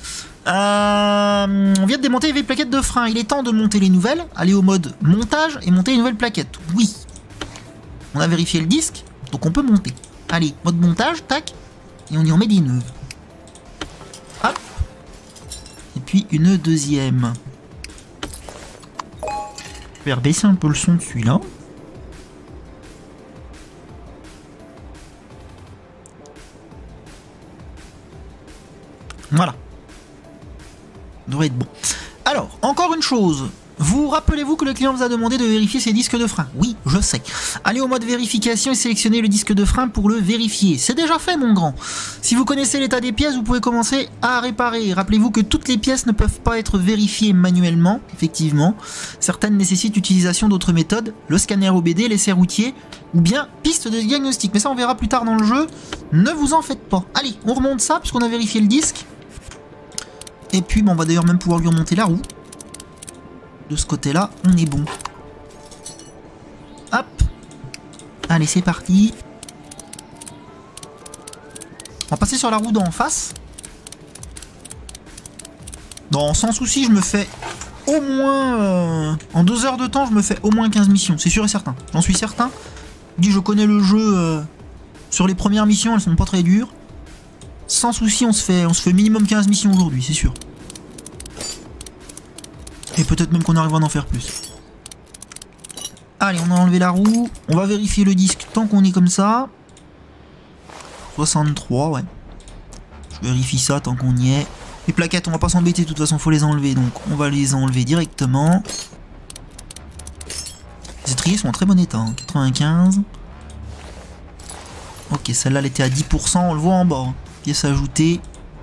On vient de démonter les vieilles plaquettes de frein. Il est temps de monter les nouvelles. Aller au mode montage et monter les nouvelles plaquettes. Oui. On a vérifié le disque, donc on peut monter. Allez, mode montage, tac. Et on y en met des neuves. Hop. Et puis une deuxième. Je vais rebaisser un peu le son de celui-là. Voilà. Ça devrait être bon. Alors, encore une chose. Vous rappelez-vous que le client vous a demandé de vérifier ses disques de frein? Oui, je sais. Allez au mode vérification et sélectionnez le disque de frein pour le vérifier. C'est déjà fait, mon grand. Si vous connaissez l'état des pièces, vous pouvez commencer à réparer. Rappelez-vous que toutes les pièces ne peuvent pas être vérifiées manuellement, effectivement. Certaines nécessitent l'utilisation d'autres méthodes, le scanner OBD, l'essai routier, ou bien piste de diagnostic. Mais ça, on verra plus tard dans le jeu. Ne vous en faites pas. Allez, on remonte ça, puisqu'on a vérifié le disque. Et puis, bon, on va d'ailleurs même pouvoir lui remonter la roue. De ce côté-là, on est bon. Hop. Allez, c'est parti. On va passer sur la roue d'en face. Bon, sans souci, je me fais au moins... en 2 heures de temps, je me fais au moins 15 missions. C'est sûr et certain. J'en suis certain. Je connais le jeu. Sur les premières missions, elles sont pas très dures. Sans souci, on se fait minimum 15 missions aujourd'hui, c'est sûr. Et peut-être même qu'on arrivera à en faire plus. Allez, on a enlevé la roue. On va vérifier le disque tant qu'on est comme ça. 63, ouais. Je vérifie ça tant qu'on y est. Les plaquettes, on va pas s'embêter, de toute façon, faut les enlever. Donc, on va les enlever directement. Les étriers sont en très bon état. Hein. 95. Ok, celle-là, elle était à 10%. On le voit en bas. Hein. Pièce ajoutée.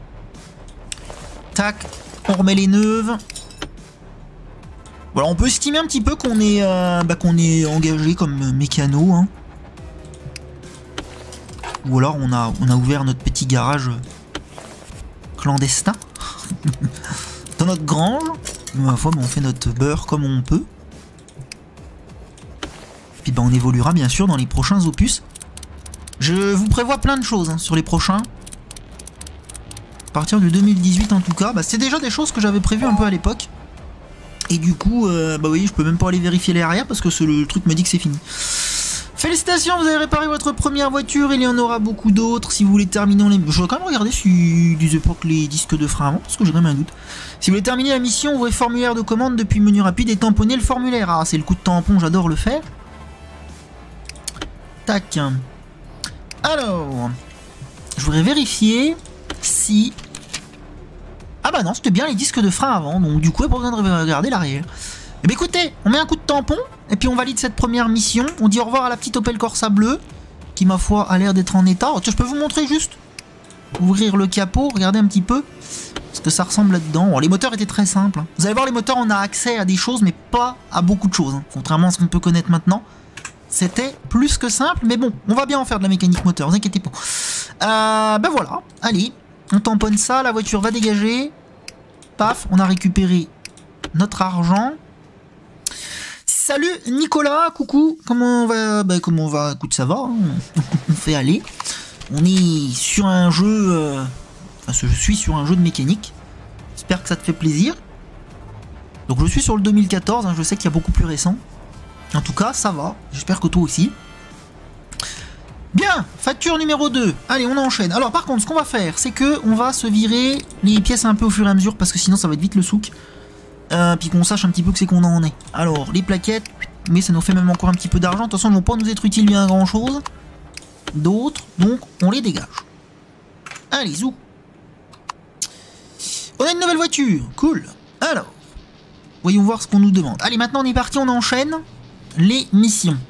Tac. On remet les neuves. Voilà, on peut estimer un petit peu qu'on est, engagé comme mécano. Hein. Ou alors on a ouvert notre petit garage clandestin dans notre grange. Ma foi, on fait notre beurre comme on peut. Puis on évoluera bien sûr dans les prochains opus. Je vous prévois plein de choses sur les prochains. À partir de 2018 en tout cas. C'est déjà des choses que j'avais prévues un peu à l'époque. Et du coup, oui, je peux même pas aller vérifier les arrières parce que le truc me dit que c'est fini. Félicitations, vous avez réparé votre première voiture, il y en aura beaucoup d'autres. Si vous voulez terminer les... Je vais quand même regarder si disais pas que les disques de frein avant, parce que j'ai même un doute. Si vous voulez terminer la mission, ouvrez formulaire de commande depuis menu rapide et tamponnez le formulaire. Ah, c'est le coup de tampon, j'adore le faire. Tac. Alors, je voudrais vérifier si... Ah bah non, c'était bien les disques de frein avant, donc du coup, il n'y a pas besoin de regarder l'arrière. Eh bien écoutez, on met un coup de tampon, et puis on valide cette première mission. On dit au revoir à la petite Opel Corsa bleue, qui ma foi a l'air d'être en état. Oh, tiens, je peux vous montrer juste. Ouvrir le capot, regardez un petit peu ce que ça ressemble là-dedans. Oh, les moteurs étaient très simples. Hein. Vous allez voir, les moteurs, on a accès à des choses, mais pas à beaucoup de choses. Hein. Contrairement à ce qu'on peut connaître maintenant. C'était plus que simple, mais bon, on va bien en faire de la mécanique moteur, vous inquiétez pas. Ben voilà, allez, on tamponne ça, la voiture va dégager. Paf, on a récupéré notre argent. Salut Nicolas, coucou, comment on va? Comment on va? Écoute, ça va, hein. On fait aller. On est sur un jeu... je suis sur un jeu de mécanique. J'espère que ça te fait plaisir. Donc je suis sur le 2014, hein, je sais qu'il y a beaucoup plus récent. En tout cas, ça va. J'espère que toi aussi. Bien, facture numéro 2. Allez, on enchaîne. Alors par contre, ce qu'on va faire, c'est que on va se virer les pièces un peu au fur et à mesure, parce que sinon ça va être vite le souk. Puis qu'on sache un petit peu que c'est qu'on en est. Alors, les plaquettes, mais ça nous fait même encore un petit peu d'argent. De toute façon, elles vont pas nous être utiles bien grand chose. D'autres, donc on les dégage. Allez, zou. On a une nouvelle voiture, cool. Alors, voyons voir ce qu'on nous demande. Allez, maintenant on est parti, on enchaîne. les missions.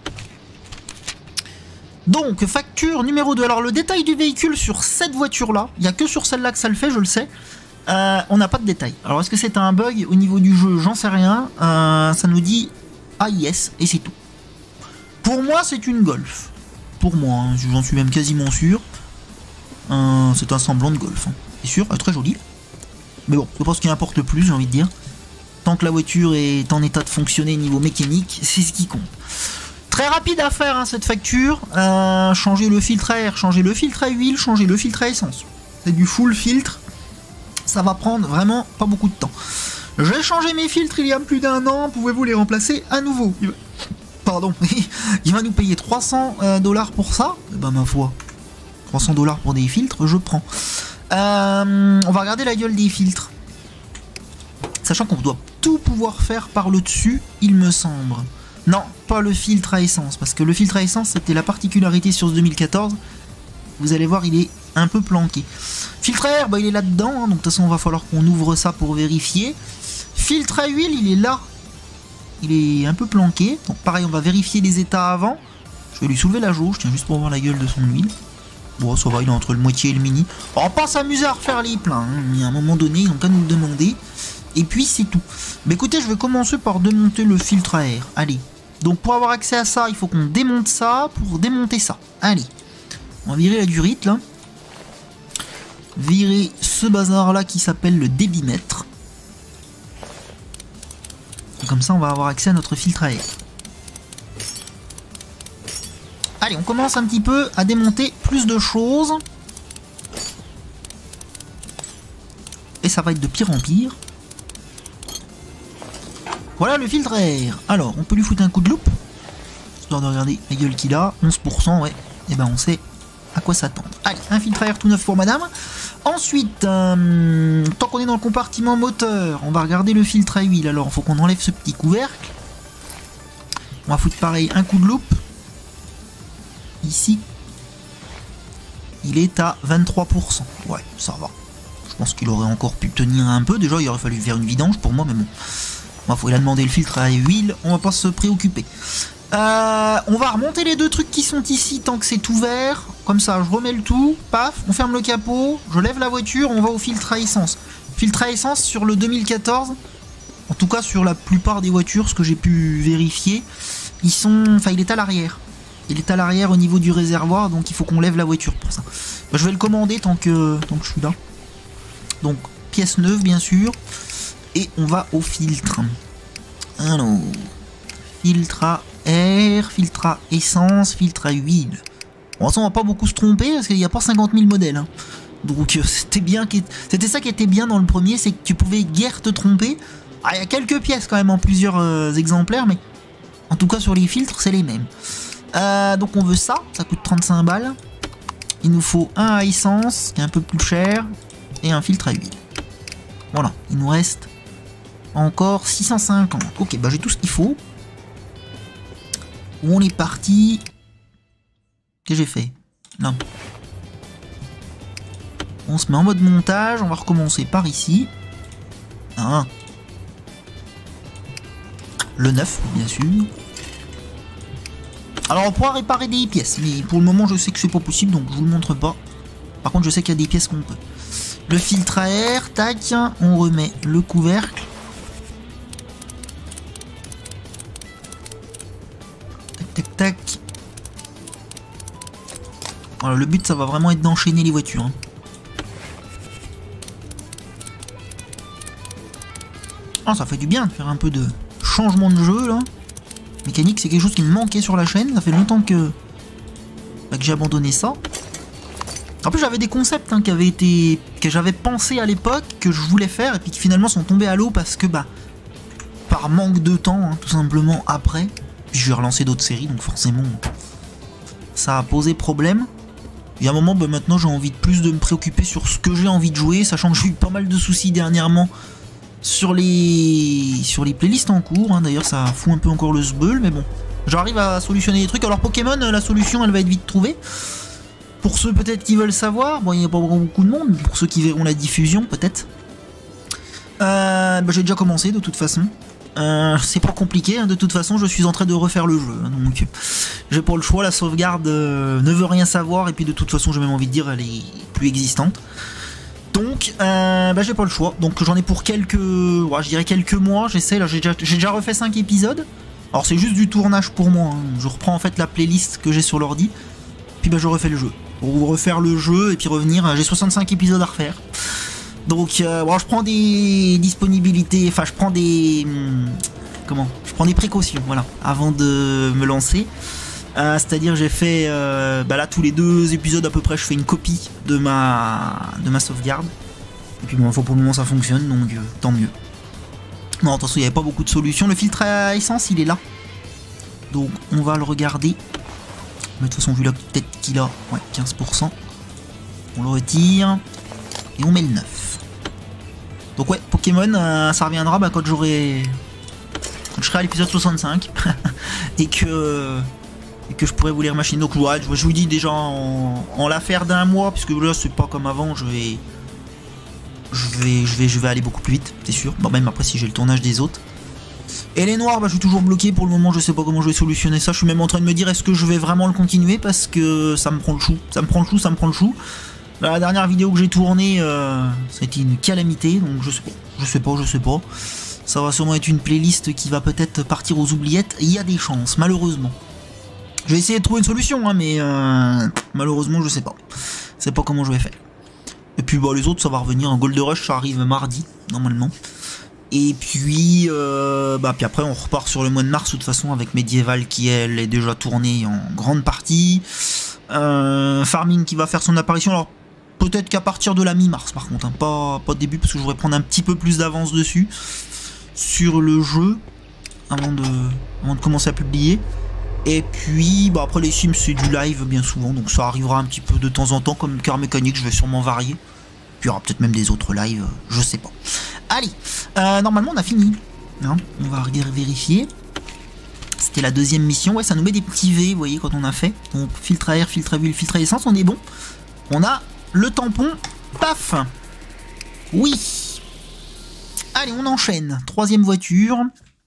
Donc, facture numéro 2. Alors, le détail du véhicule sur cette voiture-là, il n'y a que sur celle-là que ça le fait, je le sais. On n'a pas de détail. Alors, est-ce que c'est un bug au niveau du jeu? J'en sais rien. Ça nous dit AIS et c'est tout. Pour moi, c'est une Golf. Pour moi, hein, j'en suis même quasiment sûr. C'est un semblant de Golf. Hein. C'est sûr, très joli. Mais bon, c'est pas ce qui importe le plus, j'ai envie de dire. Tant que la voiture est en état de fonctionner niveau mécanique, c'est ce qui compte. Très rapide à faire, hein, cette facture. Changer le filtre à air, changer le filtre à huile, changer le filtre à essence. C'est du full filtre. Ça va prendre vraiment pas beaucoup de temps. J'ai changé mes filtres il y a plus d'un an. Pouvez-vous les remplacer à nouveau? Pardon. Il va nous payer 300$ pour ça. Eh ben, ma foi. 300$ pour des filtres, je prends. On va regarder la gueule des filtres. Sachant qu'on doit tout pouvoir faire par le dessus, il me semble. Non, pas le filtre à essence. Parce que le filtre à essence, c'était la particularité sur ce 2014. Vous allez voir, il est un peu planqué. Filtre à air, bah, il est là-dedans. Hein, donc de toute façon, il va falloir qu'on ouvre ça pour vérifier. Filtre à huile, il est là. Il est un peu planqué. Donc pareil, on va vérifier les états avant. Je vais lui soulever la jauge, tiens, juste pour voir la gueule de son huile. Bon, ça va, il est entre le moitié et le mini. On va pas s'amuser à refaire les pleins. Hein. Il y a un moment donné, ils n'ont qu'à nous le demander. Et puis, c'est tout. Mais écoutez, je vais commencer par démonter le filtre à air. Allez. Donc, pour avoir accès à ça, il faut qu'on démonte ça pour démonter ça. Allez. On va virer la durite, là. Virer ce bazar-là qui s'appelle le débitmètre. Et comme ça, on va avoir accès à notre filtre à air. Allez, on commence un petit peu à démonter plus de choses. Et ça va être de pire en pire. Voilà le filtre à air. Alors, on peut lui foutre un coup de loupe. Histoire de regarder la gueule qu'il a. 11%, ouais. Et ben, on sait à quoi s'attendre. Allez, un filtre à air tout neuf pour madame. Ensuite, tant qu'on est dans le compartiment moteur, on va regarder le filtre à huile. Alors, il faut qu'on enlève ce petit couvercle. On va foutre pareil un coup de loupe. Ici, il est à 23%. Ouais, ça va. Je pense qu'il aurait encore pu tenir un peu. Déjà, il aurait fallu faire une vidange pour moi, mais bon. Il a demandé le filtre à huile, on va pas se préoccuper. On va remonter les deux trucs qui sont ici tant que c'est ouvert. Comme ça, je remets le tout, paf, on ferme le capot, je lève la voiture, on va au filtre à essence. Filtre à essence sur le 2014, en tout cas sur la plupart des voitures, ce que j'ai pu vérifier, il est à l'arrière. Il est à l'arrière au niveau du réservoir, donc il faut qu'on lève la voiture pour ça. Je vais le commander tant que je suis là. Donc, pièce neuve, bien sûr. Et on va au filtre. Alors, filtre à air, filtre à essence, filtre à huile. Bon, ça, on va pas beaucoup se tromper parce qu'il n'y a pas 50 000 modèles. Hein. Donc, c'était ça qui était bien dans le premier, c'est que tu pouvais guère te tromper. Ah, il y a quelques pièces quand même en plusieurs exemplaires, mais en tout cas sur les filtres, c'est les mêmes. Donc on veut ça coûte 35 balles. Il nous faut un à essence, qui est un peu plus cher, et un filtre à huile. Voilà, il nous reste encore 650. Ok, bah j'ai tout ce qu'il faut. Où on est parti? Qu'est-ce que j'ai fait? Non. On se met en mode montage, on va recommencer par ici. Ah. Le 9, bien sûr. Alors on pourra réparer des pièces, mais pour le moment je sais que c'est pas possible, donc je vous le montre pas. Par contre je sais qu'il y a des pièces qu'on peut. Le filtre à air, tac, on remet le couvercle. Tac, tac, tac. Voilà, le but ça va vraiment être d'enchaîner les voitures. Hein. Ah, ça fait du bien de faire un peu de changement de jeu là. Mécanique, c'est quelque chose qui me manquait sur la chaîne. Ça fait longtemps que j'ai abandonné ça. En plus, j'avais des concepts hein, que j'avais pensé à l'époque, que je voulais faire, et puis qui finalement sont tombés à l'eau parce que, par manque de temps, hein, tout simplement, après. Puis je vais relancer d'autres séries, donc forcément, ça a posé problème. Il y a un moment, maintenant, j'ai envie de me préoccuper sur ce que j'ai envie de jouer, sachant que j'ai eu pas mal de soucis dernièrement sur les playlists en cours, hein. D'ailleurs ça fout un peu encore le sbeul, mais bon, j'arrive à solutionner les trucs. Alors Pokémon, la solution elle va être vite trouvée. Pour ceux peut-être qui veulent savoir, bon il n'y a pas beaucoup de monde, mais pour ceux qui verront la diffusion peut-être. J'ai déjà commencé de toute façon. c'est pas compliqué, hein. De toute façon je suis en train de refaire le jeu, hein, donc j'ai pas le choix, la sauvegarde ne veut rien savoir, et puis de toute façon j'ai même envie de dire elle est plus existante. Donc j'ai pas le choix, donc j'en ai pour quelques, ouais, je dirais quelques mois, j'essaie, là j'ai déjà refait 5 épisodes. Alors c'est juste du tournage pour moi, hein. Je reprends en fait la playlist que j'ai sur l'ordi, puis je refais le jeu. Pour refaire le jeu et puis revenir, j'ai 65 épisodes à refaire. Donc bon, je prends des disponibilités, enfin je prends des... je prends des précautions, voilà, avant de me lancer. C'est-à-dire j'ai fait, là tous les 2 épisodes à peu près, je fais une copie de ma sauvegarde. Et puis bon, pour le moment ça fonctionne, donc tant mieux. Non, attention, il n'y avait pas beaucoup de solutions. Le filtre à essence, il est là. Donc, on va le regarder. Mais de toute façon, vu la tête qu'il a, ouais, 15%. On le retire. Et on met le 9. Donc, ouais, Pokémon, ça reviendra quand je serai à l'épisode 65. et que je pourrai vous les remachiner. Donc, ouais, je vous dis déjà en l'affaire d'un mois, puisque là, c'est pas comme avant, je vais aller beaucoup plus vite, c'est sûr. Bon, même après si j'ai le tournage des autres. Et les noirs, je suis toujours bloqué pour le moment, je sais pas comment je vais solutionner ça. Je suis même en train de me dire est-ce que je vais vraiment le continuer parce que ça me prend le chou. Ça me prend le chou. La dernière vidéo que j'ai tournée, c'était une calamité, donc je sais pas. Ça va sûrement être une playlist qui va peut-être partir aux oubliettes. Il y a des chances, malheureusement. Je vais essayer de trouver une solution, hein, mais malheureusement je sais pas. Je sais pas comment je vais faire. Et puis les autres ça va revenir, un Gold Rush ça arrive mardi normalement. Et puis puis après on repart sur le mois de mars de toute façon avec Medieval qui elle est déjà tournée en grande partie. Farming qui va faire son apparition, alors peut-être qu'à partir de la mi-mars par contre, hein, pas début parce que je voudrais prendre un petit peu plus d'avance dessus sur le jeu avant de commencer à publier. Et puis après les Sims c'est du live bien souvent, donc ça arrivera un petit peu de temps en temps, comme Car Mécanique je vais sûrement varier. Puis il y aura peut-être même des autres lives, je sais pas. Allez, normalement on a fini, hein, on va vérifier. C'était la 2e mission, ouais ça nous met des petits V, vous voyez quand on a fait. Donc filtre à air, filtre à huile, filtre à essence, on est bon. On a le tampon, paf. Oui. Allez on enchaîne, 3e voiture.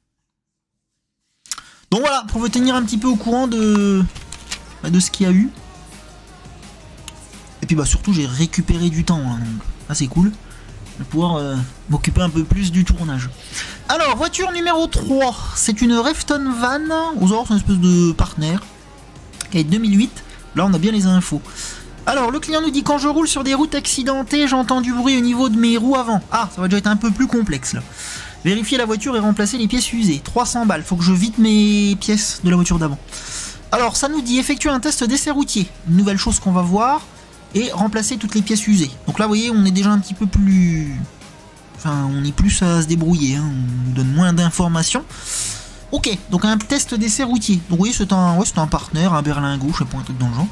Donc voilà, pour vous tenir un petit peu au courant de ce qu'il y a eu. Et puis surtout j'ai récupéré du temps, hein, donc ça c'est cool. Je vais pouvoir m'occuper un peu plus du tournage. Alors, voiture numéro 3, c'est une Refton Van, aux or, c'est une espèce de partenaire, qui est 2008, là on a bien les infos. Alors, le client nous dit, quand je roule sur des routes accidentées, j'entends du bruit au niveau de mes roues avant. Ah, ça va déjà être un peu plus complexe là. Vérifier la voiture et remplacer les pièces usées. 300 balles, faut que je vide mes pièces de la voiture d'avant. Alors, ça nous dit effectuer un test d'essai routier. Une nouvelle chose qu'on va voir. Et remplacer toutes les pièces usées. Donc là, vous voyez, on est déjà un petit peu plus... Enfin, on est plus à se débrouiller. Hein. On nous donne moins d'informations. Ok, donc un test d'essai routier. Donc oui, c'est un partenaire, un berlingot, je sais pas, un truc dans le genre.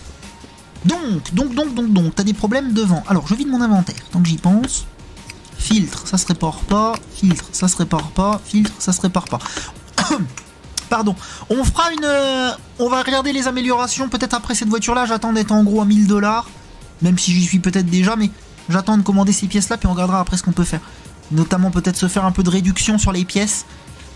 Donc, t'as des problèmes devant. Alors, je vide mon inventaire, tant que j'y pense. Filtre, ça se répare pas. Filtre, ça se répare pas. Filtre, ça se répare pas. Pardon. On fera une... on va regarder les améliorations peut-être après cette voiture-là. J'attends d'être en gros à 1000 $. Même si j'y suis peut-être déjà, mais j'attends de commander ces pièces-là, puis on regardera après ce qu'on peut faire. Notamment peut-être se faire un peu de réduction sur les pièces.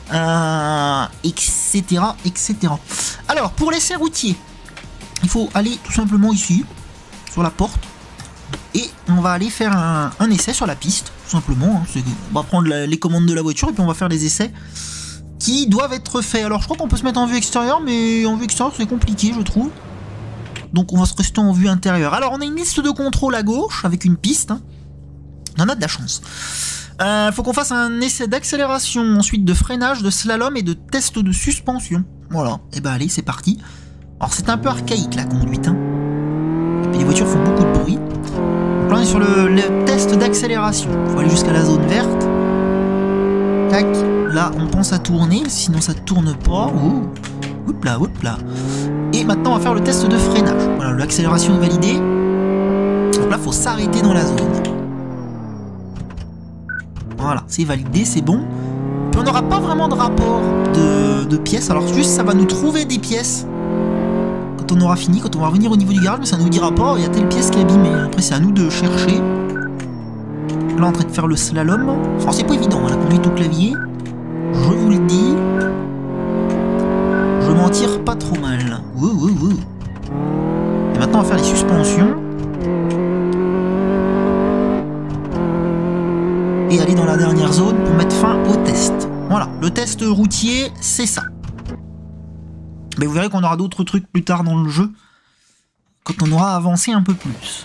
Etc. Alors, pour l'essai routier, il faut aller tout simplement ici, sur la porte. Et on va aller faire un essai sur la piste, tout simplement. Hein. On va prendre les commandes de la voiture et puis on va faire les essais qui doivent être faits. Alors je crois qu'on peut se mettre en vue extérieure, mais en vue extérieure c'est compliqué je trouve. Donc on va se rester en vue intérieure. Alors on a une liste de contrôle à gauche avec une piste. Hein. On en a de la chance. Faut qu'on fasse un essai d'accélération, ensuite de freinage, de slalom et de test de suspension. Voilà, et bah allez c'est parti. Alors c'est un peu archaïque la conduite. Hein. Et puis les voitures font beaucoup de bruit. Donc là on est sur le test d'accélération. Faut aller jusqu'à la zone verte. Tac. Là, on pense à tourner, sinon ça tourne pas. Oh. Hop là, hop là. Et maintenant, on va faire le test de freinage. Voilà, l'accélération est validée. Donc là, il faut s'arrêter dans la zone. Voilà, c'est validé, c'est bon. Puis on n'aura pas vraiment de rapport de pièces. Alors juste, ça va nous trouver des pièces. Quand on aura fini, quand on va revenir au niveau du garage, mais ça nous dira pas, il y a telle pièce qui est abîmée. Après, c'est à nous de chercher. Là, en train de faire le slalom. Enfin, c'est pas évident, la conduite au clavier. Je vous vous le dis, je m'en tire pas trop mal. Et maintenant, on va faire les suspensions. Et aller dans la dernière zone pour mettre fin au test. Voilà, le test routier, c'est ça. Mais vous verrez qu'on aura d'autres trucs plus tard dans le jeu, quand on aura avancé un peu plus.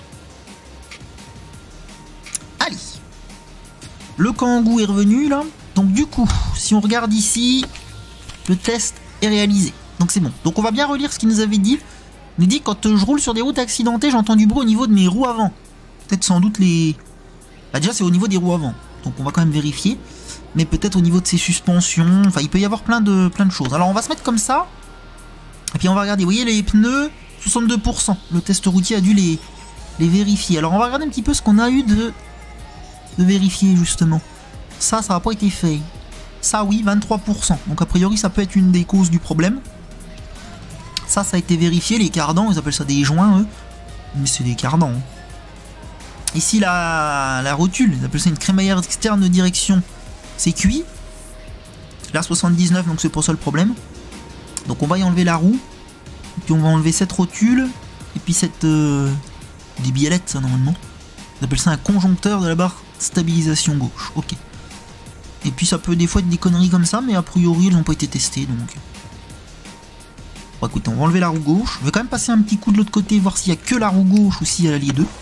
Allez. Le Kangoo est revenu, là. Donc du coup, si on regarde ici, le test est réalisé. Donc c'est bon. Donc on va bien relire ce qu'il nous avait dit. Il nous dit, quand je roule sur des routes accidentées, j'entends du bruit au niveau de mes roues avant. Peut-être sans doute les... Bah déjà, c'est au niveau des roues avant. Donc on va quand même vérifier. Mais peut-être au niveau de ses suspensions. Enfin, il peut y avoir plein de choses. Alors on va se mettre comme ça. Et puis on va regarder. Vous voyez les pneus, 62%. Le test routier a dû les vérifier. Alors on va regarder un petit peu ce qu'on a eu de vérifier justement. Ça n'a pas été fait. Ça oui, 23%. Donc a priori ça peut être une des causes du problème. Ça a été vérifié. Les cardans, ils appellent ça des joints eux. Mais c'est des cardans. Hein. Ici la rotule, ils appellent ça une crémaillère externe de direction. C'est cuit. Là 79, donc c'est pour ça le problème. Donc on va y enlever la roue. Et puis on va enlever cette rotule. Et puis cette... des biellettes ça normalement. Ils appellent ça un conjoncteur de la barre stabilisation gauche. Ok. Et puis ça peut des fois être des conneries comme ça, mais a priori elles n'ont pas été testées donc... Bon écoutez, on va enlever la roue gauche. Je vais quand même passer un petit coup de l'autre côté, voir s'il n'y a que la roue gauche ou s'il y a les deux.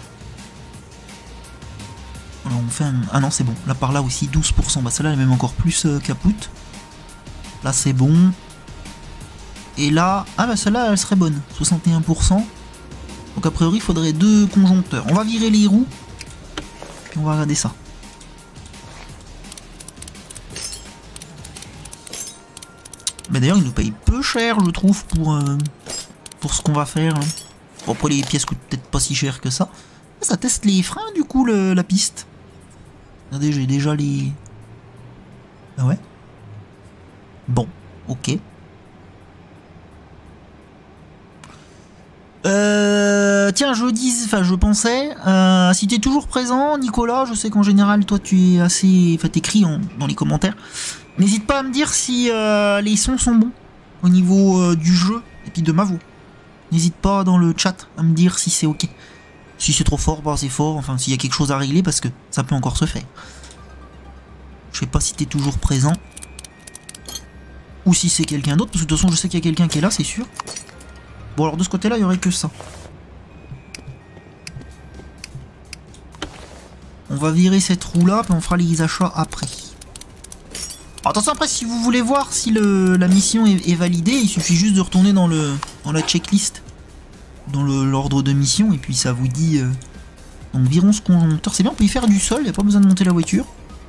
Alors on fait un... Ah non c'est bon, là par là aussi 12%, bah celle-là elle est même encore plus capoute. Là c'est bon. Et là, ah bah celle-là elle serait bonne, 61%. Donc a priori il faudrait deux conjoncteurs. On va virer les roues, puis on va regarder ça. Mais d'ailleurs il nous paye peu cher je trouve pour ce qu'on va faire. Hein. Bon après les pièces coûtent peut-être pas si cher que ça. Ça teste les freins du coup la piste. Regardez, j'ai déjà les... Ah ouais. Bon, ok. Tiens, je pensais, si t'es toujours présent, Nicolas, je sais qu'en général, toi, tu es assez... Enfin, t'écris dans les commentaires. N'hésite pas à me dire si les sons sont bons au niveau du jeu et puis de ma voix. N'hésite pas dans le chat à me dire si c'est ok. Si c'est trop fort, bah c'est fort. Enfin, s'il y a quelque chose à régler, parce que ça peut encore se faire. Je sais pas si t'es toujours présent. Ou si c'est quelqu'un d'autre, parce que de toute façon, je sais qu'il y a quelqu'un qui est là, c'est sûr. Bon, alors de ce côté-là, il y aurait que ça. On va virer cette roue-là, puis on fera les achats après. Attention, après, si vous voulez voir si la mission est validée, il suffit juste de retourner dans la checklist. Dans l'ordre de mission, et puis ça vous dit... Donc, virons ce conjoncteur. C'est bien, on peut y faire du sol, il n'y a pas besoin de monter la voiture.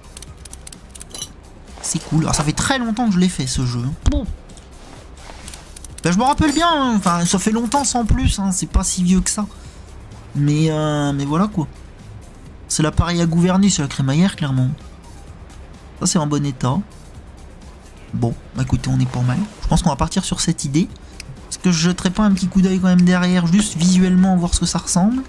C'est cool. Alors, ça fait très longtemps que je l'ai fait, ce jeu. Bon. Ben, je me rappelle bien, hein. Enfin, ça fait longtemps sans plus, hein. C'est pas si vieux que ça. Mais voilà, quoi. C'est l'appareil à gouverner, c'est la crémaillère, clairement. Ça, c'est en bon état. Bon, bah écoutez, on est pas mal. Je pense qu'on va partir sur cette idée. Est-ce que je jetterai pas un petit coup d'œil quand même derrière, juste visuellement, voir ce que ça ressemble?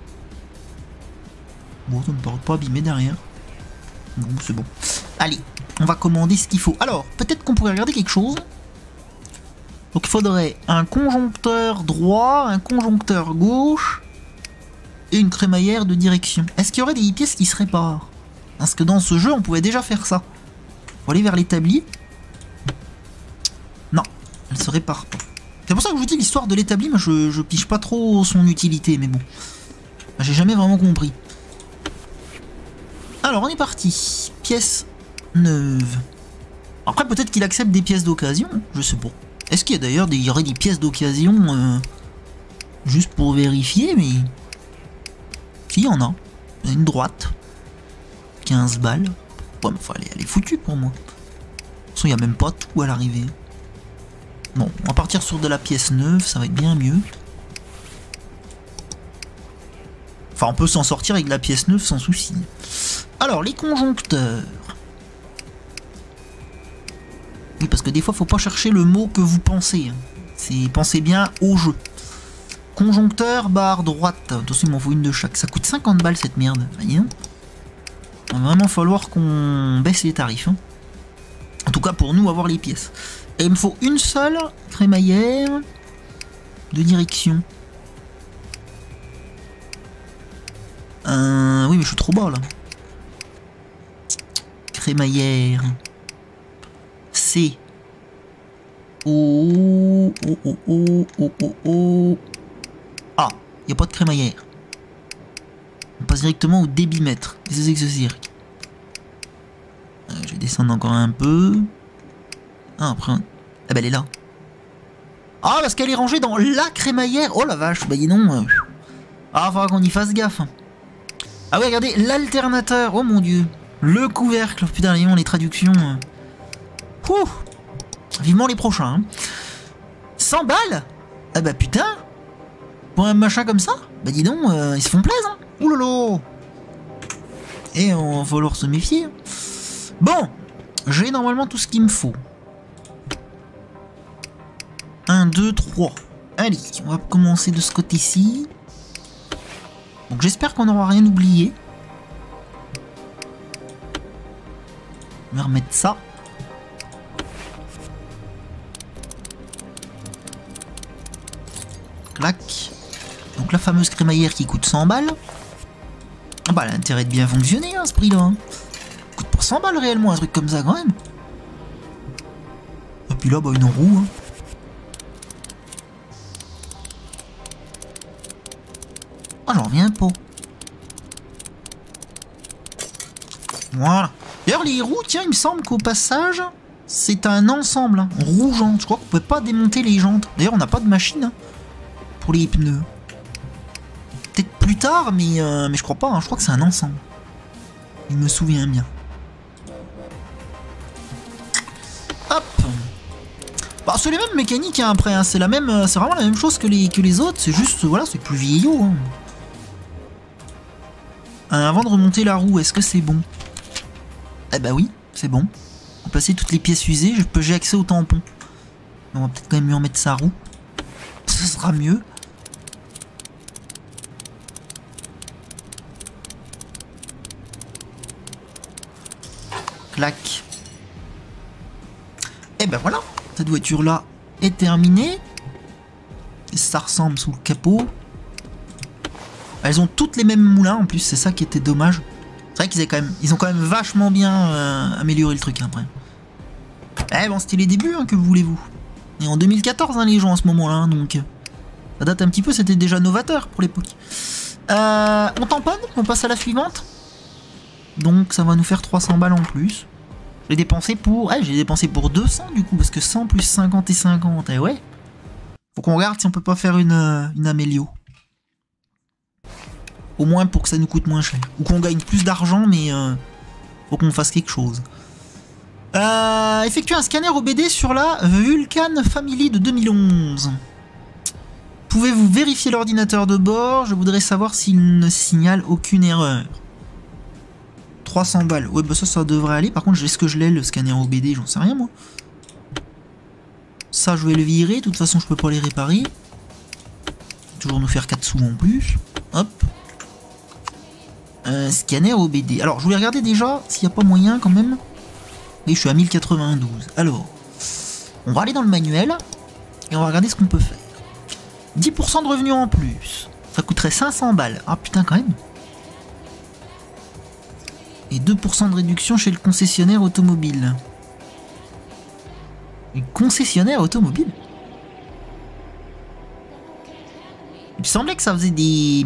Bon, ça ne paraît pas abîmé derrière. Bon, c'est bon. Allez, on va commander ce qu'il faut. Alors, peut-être qu'on pourrait regarder quelque chose. Donc il faudrait un conjoncteur droit, un conjoncteur gauche et une crémaillère de direction. Est-ce qu'il y aurait des pièces qui se réparent? Parce que dans ce jeu, on pouvait déjà faire ça. Faut aller vers l'établi. Non, elle se répare pas. C'est pour ça que je vous dis l'histoire de l'établi, moi je piche pas trop son utilité, mais bon. J'ai jamais vraiment compris. Alors on est parti. Pièce neuve. Après peut-être qu'il accepte des pièces d'occasion, je sais pas. Est-ce qu'il y a d'ailleurs il y aurait des pièces d'occasion juste pour vérifier, mais... Si, il y en a. Il y a une droite. 15 balles. Ouais, mais enfin, elle est foutue pour moi. De toute façon, il n'y a même pas tout à l'arrivée. Bon, on va partir sur de la pièce neuve, ça va être bien mieux. Enfin, on peut s'en sortir avec de la pièce neuve sans souci. Alors, les conjoncteurs. Oui, parce que des fois, faut pas chercher le mot que vous pensez. Pensez bien au jeu. Conjoncteur, barre droite. Attention, il m'en faut une de chaque. Ça coûte 50 balles cette merde. Voyez. Il va vraiment falloir qu'on baisse les tarifs. Hein. En tout tout cas pour nous avoir les pièces. Et il me faut une seule crémaillère de direction. Oui mais je suis trop bas là. Crémaillère. C. Oh, oh, oh, oh, oh, oh, oh. Ah, il n'y a pas de crémaillère. On passe directement au débitmètre. Qu'est-ce que c'est que ce cirque? Je vais descendre encore un peu. Ah, après... Ah bah elle est là. Ah, parce qu'elle est rangée dans la crémaillère. Oh la vache, bah dis non. Ah, faudra qu'on y fasse gaffe. Ah ouais, regardez, l'alternateur. Oh mon dieu. Le couvercle. Putain, les traductions. Ouh. Vivement les prochains. Hein. 100 balles. Ah bah putain. Pour un machin comme ça. Bah dis donc, ils se font plaisir. Hein. Ouh lolo. Et on va falloir se méfier. Bon. J'ai normalement tout ce qu'il me faut. 1, 2, 3. Allez, on va commencer de ce côté-ci. Donc j'espère qu'on n'aura rien oublié. On va remettre ça. Clac. Donc la fameuse crémaillère qui coûte 100 balles. Ah bah elle a intérêt de bien fonctionner hein, ce prix là. Hein. Coûte pour 100 balles réellement un truc comme ça quand même. Et puis là bah une roue. Hein. Ah j'en reviens pas. Voilà. D'ailleurs les roues, tiens il me semble qu'au passage c'est un ensemble. Hein. Roue jante. Je crois qu'on peut pas démonter les jantes. D'ailleurs on n'a pas de machine. Hein. Pour les pneus. Peut-être plus tard, mais je crois pas, hein, je crois que c'est un ensemble. Il me souvient bien. Hop. Bah, c'est les mêmes mécaniques hein, après, hein, c'est vraiment la même chose que les autres, c'est juste, voilà, c'est plus vieillot. Hein. Avant de remonter la roue, est-ce que c'est bon? Eh bah oui, c'est bon. Remplacer toutes les pièces usées, j'ai accès au tampon. On va peut-être quand même mieux en mettre sa roue. Ce sera mieux. Clac. Et ben voilà, cette voiture là est terminée. Et ça ressemble sous le capot. Elles ont toutes les mêmes moulins en plus, c'est ça qui était dommage. C'est vrai qu'ils ont quand même vachement bien amélioré le truc après. Eh bon, c'était les débuts, hein, que voulez-vous. Et en 2014 hein, les gens à ce moment là, hein, donc ça date un petit peu, c'était déjà novateur pour l'époque. On tamponne, on passe à la suivante. Donc ça va nous faire 300 balles en plus. J'ai dépensé pour... j'ai dépensé pour 200 du coup, parce que 100 plus 50 et 50, et ouais. Faut qu'on regarde si on peut pas faire une amélio. Au moins pour que ça nous coûte moins cher. Ou qu'on gagne plus d'argent, mais faut qu'on fasse quelque chose. Effectuer un scanner OBD sur la Vulcan Family de 2011. Pouvez-vous vérifier l'ordinateur de bord? Je voudrais savoir s'il ne signale aucune erreur. 300 balles. Ouais, bah ça devrait aller. Par contre, est-ce que je l'ai, le scanner OBD? J'en sais rien, moi. Ça, je vais le virer. De toute façon, je peux pas les réparer. Toujours nous faire 4 sous en plus. Hop. Scanner OBD. Alors, je voulais regarder déjà s'il n'y a pas moyen, quand même. Oui, je suis à 1092. Alors, on va aller dans le manuel. Et on va regarder ce qu'on peut faire. 10% de revenus en plus. Ça coûterait 500 balles. Ah, putain, quand même. Et 2% de réduction chez le concessionnaire automobile. Le concessionnaire automobile? Il me semblait que ça faisait des...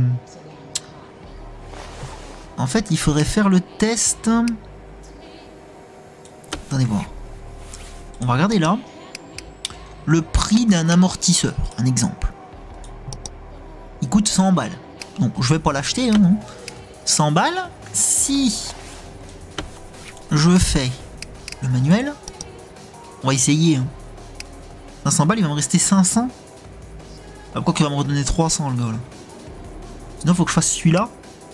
En fait, il faudrait faire le test... Attendez voir. On va regarder là. Le prix d'un amortisseur, un exemple. Il coûte 100 balles. Donc je vais pas l'acheter, hein, non. 100 balles. Si je fais le manuel, on va essayer. Hein. 500 balles, il va me rester 500. Ah, quoi qu'il va me redonner 300 le gars là. Sinon, il faut que je fasse celui-là.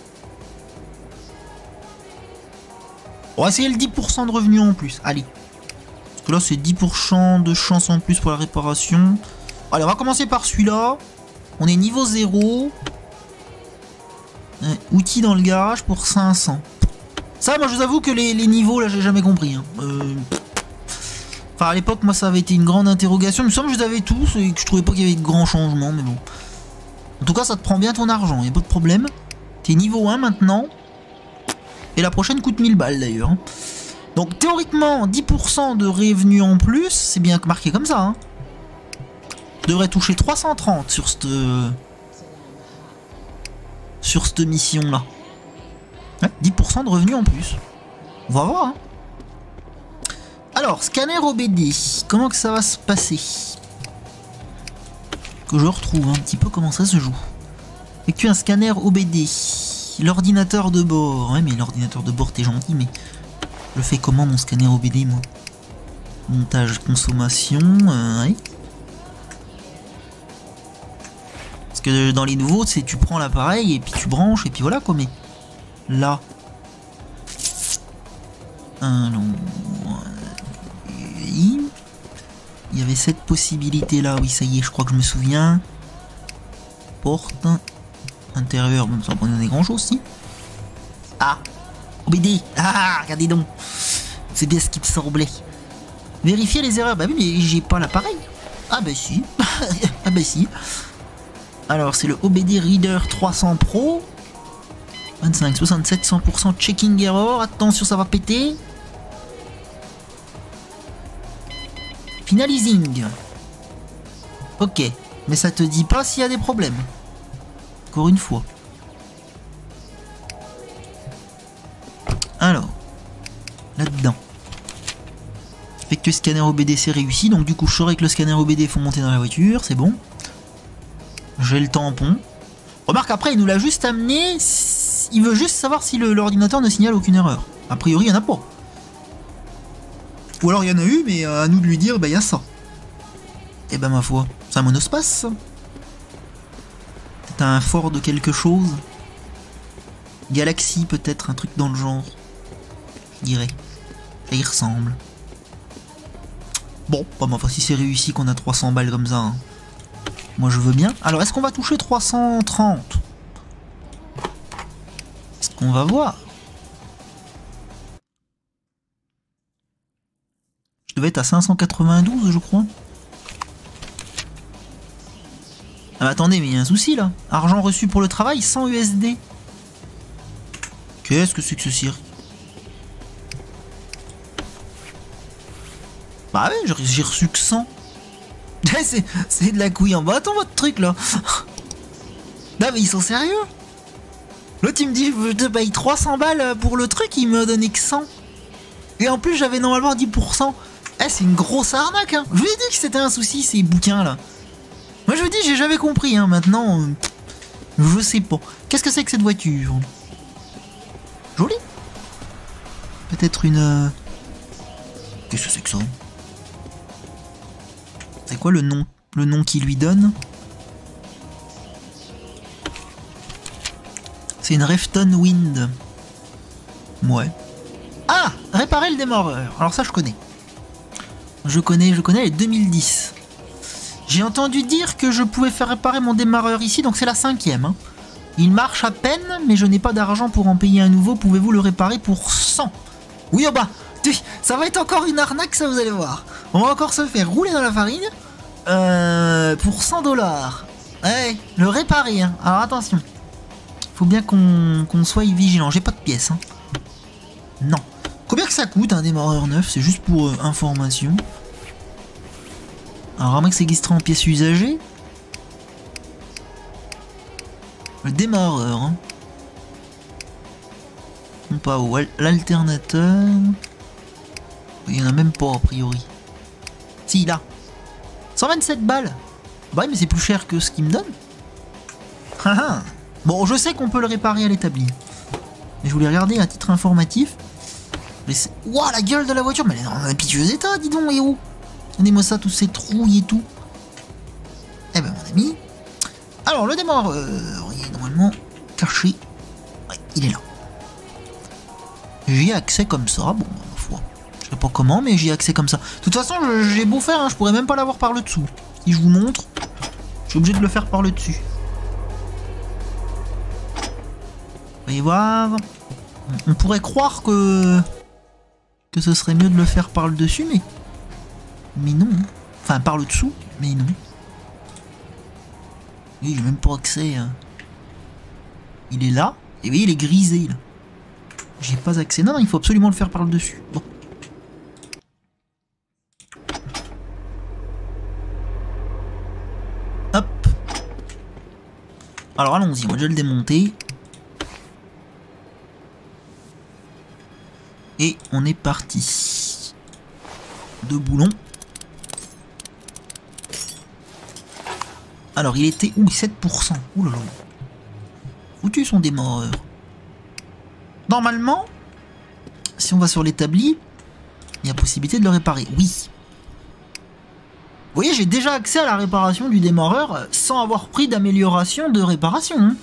On va essayer le 10% de revenus en plus. Allez. Parce que là, c'est 10% de chance en plus pour la réparation. Allez, on va commencer par celui-là. On est niveau 0. Outils dans le garage pour 500. Ça, moi, je vous avoue que les niveaux, là, j'ai jamais compris. Hein. Enfin, à l'époque, moi, ça avait été une grande interrogation. Il me semble que je les avais tous et que je trouvais pas qu'il y avait de grands changements, mais bon. En tout cas, ça te prend bien ton argent, y a pas de problème. T'es niveau 1 maintenant. Et la prochaine coûte 1000 balles d'ailleurs. Donc, théoriquement, 10% de revenus en plus, c'est bien marqué comme ça. Hein. Je devrais toucher 330 sur cette mission-là. Ouais, 10% de revenus en plus. On va voir. Hein. Alors, scanner OBD. Comment que ça va se passer? Que je retrouve un petit peu comment ça se joue. Effectue un scanner OBD. L'ordinateur de bord. Ouais, mais l'ordinateur de bord, t'es gentil, mais... Je fais comment mon scanner OBD, moi? Montage, consommation... ouais. Parce que dans les nouveaux, c'est tu prends l'appareil et puis tu branches et puis voilà quoi, mais... Là... Alors... Il y avait cette possibilité là, oui ça y est, je crois que je me souviens. Porte... Intérieur, bon ça va pas donner grand chose si. Ah, OBD. Ah, regardez donc. C'est bien ce qui me semblait. Vérifier les erreurs. Bah oui, mais j'ai pas l'appareil. Ah bah si. Ah bah si. Alors c'est le OBD Reader 300 Pro. 25, 67, 100% checking error. Attention, ça va péter. Finalizing. Ok. Mais ça te dit pas s'il y a des problèmes. Encore une fois. Alors, là-dedans. Effectuer scanner OBD, c'est réussi. Donc du coup, je saurai que le scanner OBD faut monter dans la voiture, c'est bon. J'ai le tampon. Remarque, après, il nous l'a juste amené. Il veut juste savoir si l'ordinateur ne signale aucune erreur. A priori, il n'y en a pas. Ou alors il y en a eu, mais à nous de lui dire, bah il y a ça. Et ben ma foi, c'est un monospace, ça. C'est un fort de quelque chose. Galaxy peut-être, un truc dans le genre. Je dirais. Ça y ressemble. Bon, bah ma foi, si c'est réussi qu'on a 300 balles comme ça. Hein. Moi je veux bien. Alors est-ce qu'on va toucher 330? Est-ce qu'on va voir? Je devais être à 592 je crois. Ah bah attendez, mais il y a un souci là. Argent reçu pour le travail, 100 USD. Qu'est-ce que c'est que ce cirque? Bah ouais, j'ai reçu que 100. C'est de la couille en bas. Attends votre truc là. Non mais ils sont sérieux? L'autre il me dit je te paye 300 balles pour le truc, il me donnait que 100. Et en plus j'avais normalement 10%. Eh c'est une grosse arnaque hein. Je vous ai dit que c'était un souci ces bouquins là. Moi je vous dis j'ai jamais compris hein. Maintenant je sais pas. Qu'est-ce que c'est que cette voiture? Jolie. Peut-être une... Qu'est-ce que c'est que ça? C'est quoi le nom? Le nom qu'il lui donne? C'est une Refton Wind. Ouais. Ah! Réparer le démarreur. Alors ça je connais. Je connais les 2010. J'ai entendu dire que je pouvais faire réparer mon démarreur ici, donc c'est la 5e. Hein. Il marche à peine, mais je n'ai pas d'argent pour en payer un nouveau. Pouvez-vous le réparer pour 100? Oui, oh bah, ça va être encore une arnaque, ça vous allez voir. On va encore se faire rouler dans la farine. Pour 100 $. Ouais, le réparer. Hein. Alors attention. Faut bien qu'on soit vigilant. J'ai pas de pièces. Hein. Non. Combien que ça coûte un démarreur neuf? C'est juste pour information. Alors, à moins que ça existera en pièces usagées. Le démarreur. Hein. Non, pas où. L'alternateur. Il y en a même pas, a priori. Si, là. 127 balles. Bah oui, mais c'est plus cher que ce qu'il me donne. Bon, je sais qu'on peut le réparer à l'établi. Mais je voulais regarder à titre informatif. Ouah, la gueule de la voiture. Mais elle est dans un piteux état, dis donc, héros. Donnez-moi ça, tous ces trouilles et tout. Eh ben, mon ami. Alors, le démarreur, il est normalement caché. Ouais, il est là. J'y ai accès comme ça. Bon, ma foi. Je sais pas comment, mais j'y ai accès comme ça. De toute façon, j'ai beau faire, hein, je pourrais même pas l'avoir par le dessous. Si je vous montre, je suis obligé de le faire par le dessus. Voyez voir. On pourrait croire que ce serait mieux de le faire par le dessus, mais Mais non. Enfin, par le dessous, mais non. Oui, j'ai même pas accès. Il est là. Et oui, il est grisé, là. J'ai pas accès. Non, non, il faut absolument le faire par le dessus. Bon. Hop. Alors, allons-y. On va déjà le démonter. Et on est parti. 2 boulons. Alors, il était où? 7%. Ouh là là. Foutu son démarreur. Normalement, si on va sur l'établi, il y a possibilité de le réparer. Oui. Vous voyez, j'ai déjà accès à la réparation du démarreur sans avoir pris d'amélioration de réparation. Hein.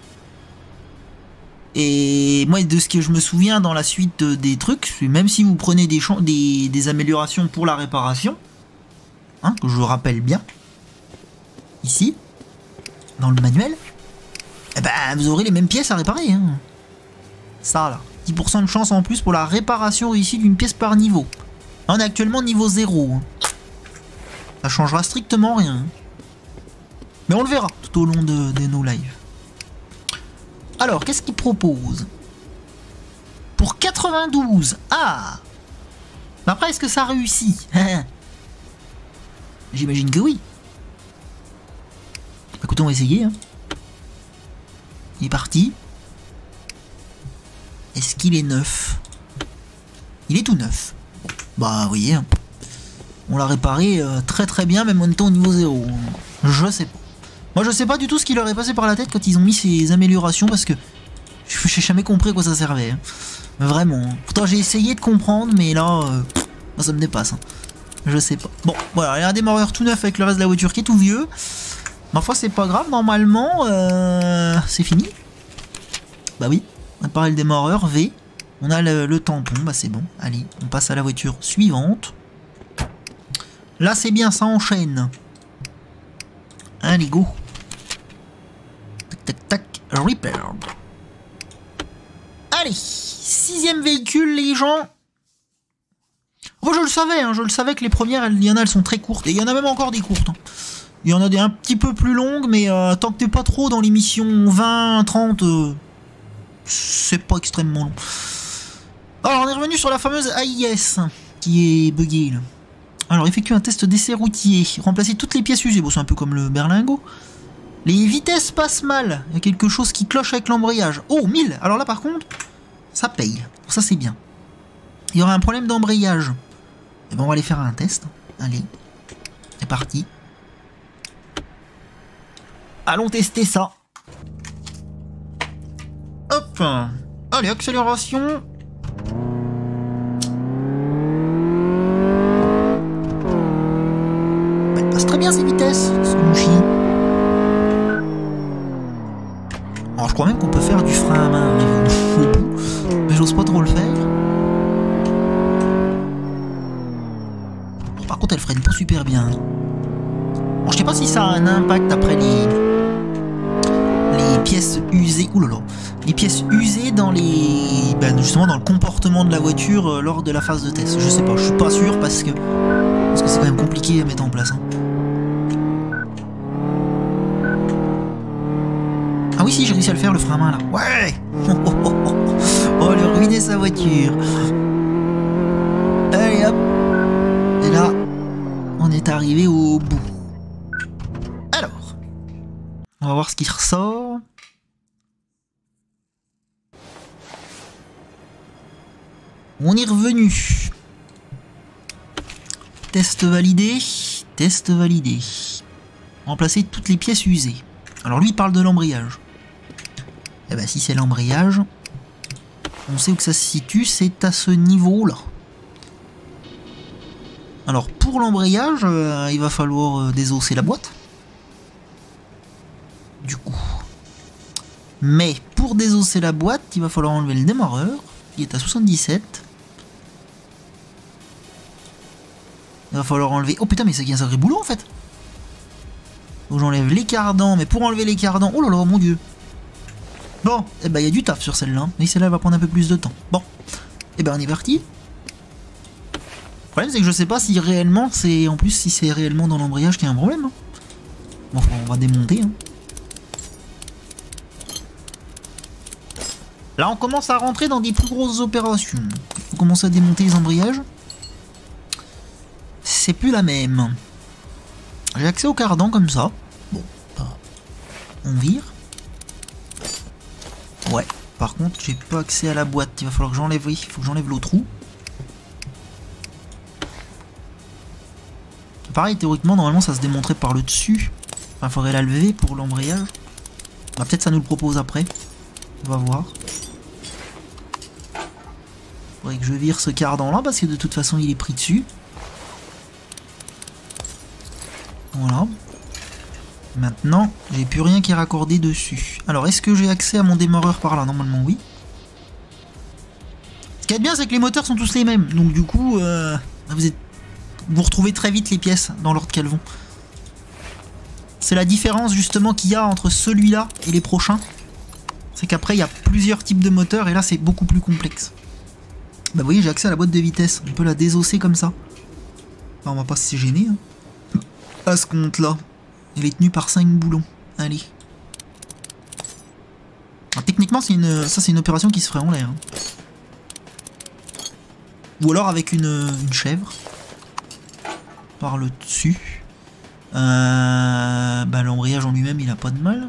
Et moi, de ce que je me souviens dans la suite des trucs, même si vous prenez des améliorations pour la réparation, hein, que je rappelle bien, ici, dans le manuel, eh ben, vous aurez les mêmes pièces à réparer. Hein. Ça, là. 10% de chance en plus pour la réparation réussie d'une pièce par niveau. Là, on est actuellement niveau 0. Hein. Ça changera strictement rien. Hein. Mais on le verra tout au long de nos lives. Alors, qu'est-ce qu'il propose? Pour 92. Ah! Après, est-ce que ça réussit? J'imagine que oui. Écoutez, on va essayer. Hein. Il est parti. Est-ce qu'il est neuf? Il est tout neuf. Bah, vous voyez. Hein. On l'a réparé très très bien, même en étant au niveau 0. Je sais pas. Moi, je sais pas du tout ce qui leur est passé par la tête quand ils ont mis ces améliorations, parce que j'ai jamais compris à quoi ça servait. Hein. Vraiment. Pourtant, j'ai essayé de comprendre, mais là, ça me dépasse. Hein. Je sais pas. Bon, voilà, il y a un démarreur tout neuf avec le reste de la voiture qui est tout vieux. Ma foi, c'est pas grave. Normalement, c'est fini. Bah oui. On a parlé le démarreur, V. On a le tampon, bah c'est bon. Allez, on passe à la voiture suivante. Là, c'est bien, ça enchaîne. Allez, go. Tac, tac, tac. Repaired. Allez, 6e véhicule, les gens. Moi, je le savais, hein, je le savais que les premières, il y en a, elles sont très courtes. Et il y en a même encore des courtes. Hein. Il y en a des un petit peu plus longues, mais tant que t'es pas trop dans l'émission 20, 30, c'est pas extrêmement long. Alors, on est revenu sur la fameuse AIS, qui est buggée, là. Alors, effectue un test d'essai routier. Remplacer toutes les pièces usées. Bon, c'est un peu comme le berlingot. Les vitesses passent mal. Il y a quelque chose qui cloche avec l'embrayage. Oh, 1000. Alors là, par contre, ça paye. Ça, c'est bien. Il y aura un problème d'embrayage. Et ben, on va aller faire un test. Allez. C'est parti. Allons tester ça. Hop. Allez, accélération. Très bien ces vitesses, ce mouchi. Alors je crois même qu'on peut faire du frein à main au bout, mais j'ose pas trop le faire. Bon, par contre elle freine pas super bien. Alors, je sais pas si ça a un impact après les pièces usées. Ouh là là, les pièces usées dans les, ben, justement dans le comportement de la voiture lors de la phase de test. Je sais pas, je suis pas sûr parce que c'est quand même compliqué à mettre en place. Hein. Ah oui, si, j'ai réussi à le faire, le frein à main, là. Ouais. Oh, il a ruiné sa voiture. Allez, hop. Et là, on est arrivé au bout. Alors, on va voir ce qui ressort. On est revenu. Test validé. Test validé. Remplacer toutes les pièces usées. Alors lui, il parle de l'embrayage. Eh ben si c'est l'embrayage, on sait où que ça se situe, c'est à ce niveau-là. Alors pour l'embrayage, il va falloir désosser la boîte. Du coup. Mais pour désosser la boîte, il va falloir enlever le démarreur, qui est à 77. Il va falloir enlever... Oh putain, mais c'est un sacré boulot en fait. Donc j'enlève les cardans, mais pour enlever les cardans... Oh là là, mon dieu. Bon, eh ben il y a du taf sur celle-là. Mais celle-là va prendre un peu plus de temps. Bon, eh ben on est parti. Le problème, c'est que je sais pas si réellement c'est... En plus, si c'est réellement dans l'embrayage qu'il y a un problème. Hein. Bon, enfin, on va démonter. Hein. Là, on commence à rentrer dans des plus grosses opérations. On commence à démonter les embrayages. C'est plus la même. J'ai accès au cardan comme ça. Bon, on vire. Ouais. Par contre, j'ai pas accès à la boîte. Il va falloir que j'enlève. Oui, il faut que j'enlève l'autre roue. Pareil, théoriquement, normalement, ça se démonterait par le dessus. Enfin, il faudrait la lever pour l'embrayage. Bah, peut-être ça nous le propose après. On va voir. Faudrait que je vire ce cardan là parce que de toute façon il est pris dessus. Voilà. Maintenant, j'ai plus rien qui est raccordé dessus. Alors, est-ce que j'ai accès à mon démarreur par là? Normalement, oui. Ce qui est bien, c'est que les moteurs sont tous les mêmes. Donc, du coup, vous retrouvez très vite les pièces dans l'ordre qu'elles vont. C'est la différence, justement, qu'il y a entre celui-là et les prochains. C'est qu'après, il y a plusieurs types de moteurs et là, c'est beaucoup plus complexe. Bah, vous voyez, j'ai accès à la boîte de vitesse. On peut la désosser comme ça. Enfin, on va pas se gêner. Hein. À ce compte-là. Elle est tenue par 5 boulons. Allez. Alors, techniquement, c'est une opération qui se ferait en l'air. Hein. Ou alors avec une chèvre. Par le dessus. Bah, l'embrayage en lui-même, il a pas de mal.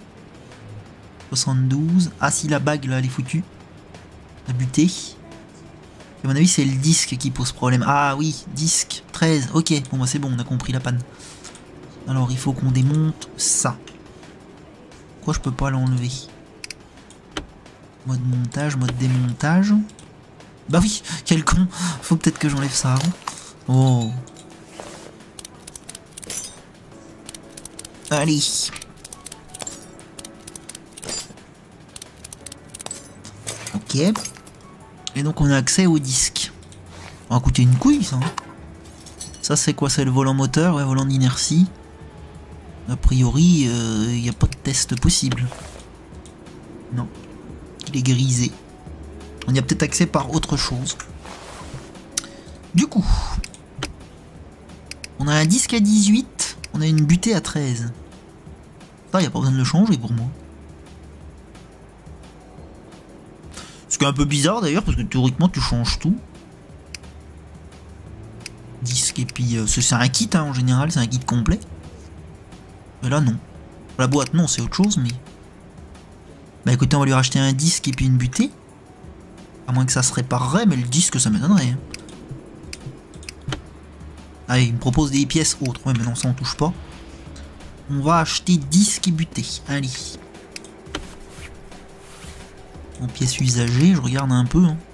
72. Ah, si la bague, là, elle est foutue. La butée. À mon avis, c'est le disque qui pose problème. Ah oui, disque 13. Ok, bon, bah c'est bon, on a compris la panne. Alors, il faut qu'on démonte ça. Pourquoi je peux pas l'enlever? Mode montage, mode démontage. Bah oui, quel con. Faut peut-être que j'enlève ça avant. Oh. Allez. Ok. Et donc on a accès au disque. Ça va coûter une couille ça. Ça c'est quoi? C'est le volant moteur, ouais, volant d'inertie. A priori, il n'y a pas de test possible. Non. Il est grisé. On y a peut-être accès par autre chose. Du coup, on a un disque à 18, on a une butée à 13. Ça, il n'y a pas besoin de le changer pour moi. Ce qui est un peu bizarre d'ailleurs, parce que théoriquement tu changes tout. Disque, et puis c'est un kit hein, en général, c'est un kit complet. Mais là non. La boîte non, c'est autre chose, mais... Bah écoutez, on va lui racheter un disque et puis une butée. À moins que ça se réparerait, mais le disque ça m'étonnerait. Hein. Allez, il me propose des pièces autres. Ouais, mais non, ça on touche pas. On va acheter disque et butée. Allez. En pièces usagées, je regarde un peu. Hein.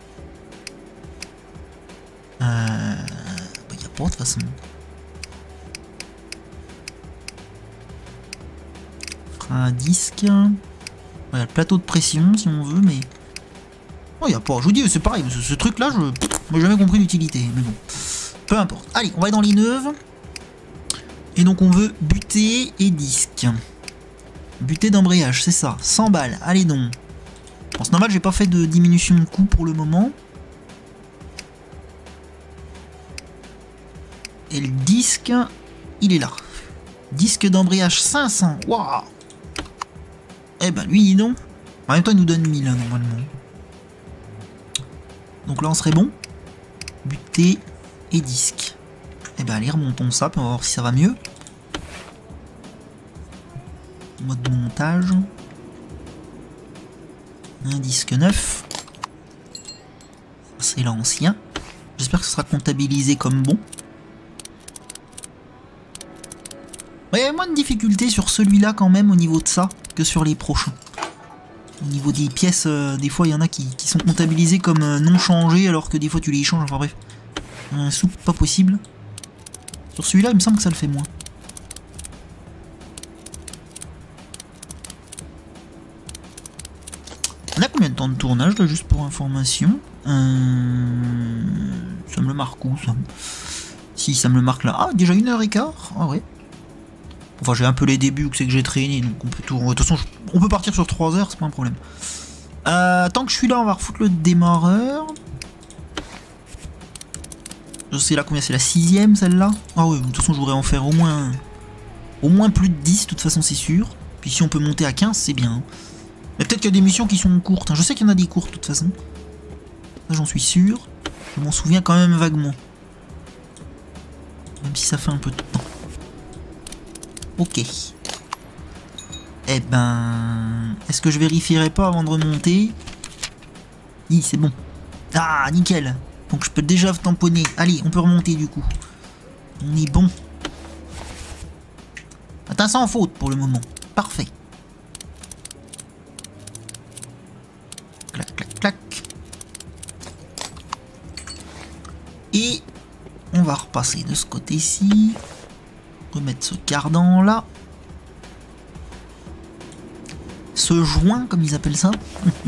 Bah, y a pas de toute façon. Un disque. Ouais, le plateau de pression si on veut, mais. Oh, y a pas. Je vous dis, c'est pareil. Ce truc là, moi j'ai jamais compris l'utilité. Mais bon. Peu importe. Allez, on va aller dans les neuves. Et donc on veut butée et disque. Butée d'embrayage, c'est ça. 100 balles. Allez donc. Bon, c'est normal, j'ai pas fait de diminution de coût pour le moment. Et le disque, il est là. Disque d'embrayage 500. Waouh. Eh ben lui, dis donc. En même temps, il nous donne 1000 hein, normalement. Donc là, on serait bon. Butée et disque. Eh ben allez, remontons ça, puis on va voir si ça va mieux. Mode montage. Un disque neuf. C'est l'ancien. J'espère que ce sera comptabilisé comme bon. Il y a moins de difficultés sur celui-là quand même au niveau de ça que sur les prochains. Au niveau des pièces, des fois il y en a qui sont comptabilisées comme non changées alors que des fois tu les changes. Enfin bref, un soupe pas possible. Sur celui-là il me semble que ça le fait moins. On a combien de temps de tournage là, juste pour information? Ça me le marque où ça? Si ça me le marque là. Ah, déjà 1h15. Ah ouais. Enfin j'ai un peu les débuts que c'est que j'ai traîné, donc on peut tout... De toute façon on peut partir sur 3 heures, c'est pas un problème. Tant que je suis là on va refoutre le démarreur. C'est la combien? C'est la 6ème celle-là? Ah oui, de toute façon je voudrais en faire au moins plus de 10, de toute façon c'est sûr. Puis si on peut monter à 15, c'est bien. Mais peut-être qu'il y a des missions qui sont courtes. Je sais qu'il y en a des courtes de toute façon. Ça j'en suis sûr. Je m'en souviens quand même vaguement. Même si ça fait un peu de temps. Ok. Eh ben... Est-ce que je vérifierai pas avant de remonter? Oui, c'est bon. Ah, nickel. Donc je peux déjà tamponner. Allez, on peut remonter du coup. On est bon. Atteint sans faute pour le moment. Parfait. Clac, clac, clac. Et on va repasser de ce côté-ci. Remettre ce cardan là. Ce joint, comme ils appellent ça.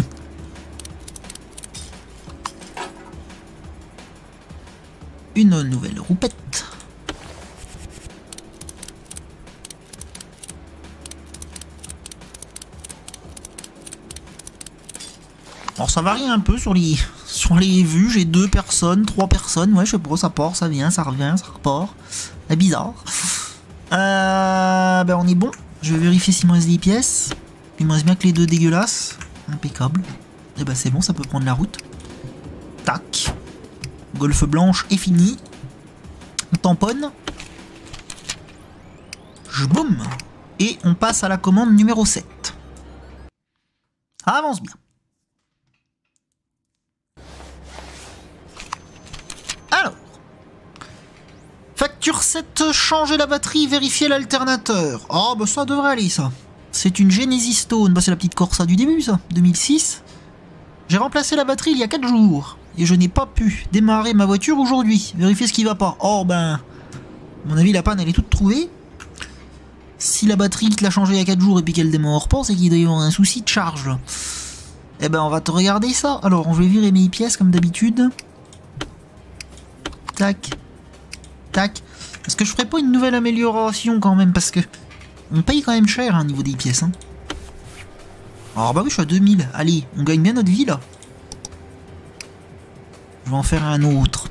Une nouvelle roupette. Alors ça varie un peu sur les vues, j'ai 2 personnes, 3 personnes, ouais je sais pas, ça part, ça vient, ça revient, ça repart. C'est bizarre. Ben on est bon. Je vais vérifier s'il me reste des pièces. Il me reste bien que les 2 dégueulasses. Impeccable. Et ben c'est bon, ça peut prendre la route. Tac. Golfe blanche est fini. On tamponne. Je boum. Et on passe à la commande numéro 7. Ça avance bien. Alors. Facture 7, changer la batterie, vérifier l'alternateur. Oh bah ça devrait aller ça. C'est une Genesis Stone. Bah c'est la petite Corsa du début ça, 2006. J'ai remplacé la batterie il y a 4 jours. Et je n'ai pas pu démarrer ma voiture aujourd'hui. Vérifier ce qui va pas. Oh ben... À mon avis la panne elle est toute trouvée. Si la batterie te l'a changée il y a 4 jours et puis qu'elle démarre pas, c'est qu'il doit y avoir un souci de charge là. Eh ben on va te regarder ça. Alors je vais virer mes pièces comme d'habitude. Tac. Tac. Est-ce que je ferais pas une nouvelle amélioration quand même? Parce que... On paye quand même cher au niveau des pièces. Hein. Alors bah oui je suis à 2000. Allez, on gagne bien notre vie là. Je vais en faire un autre.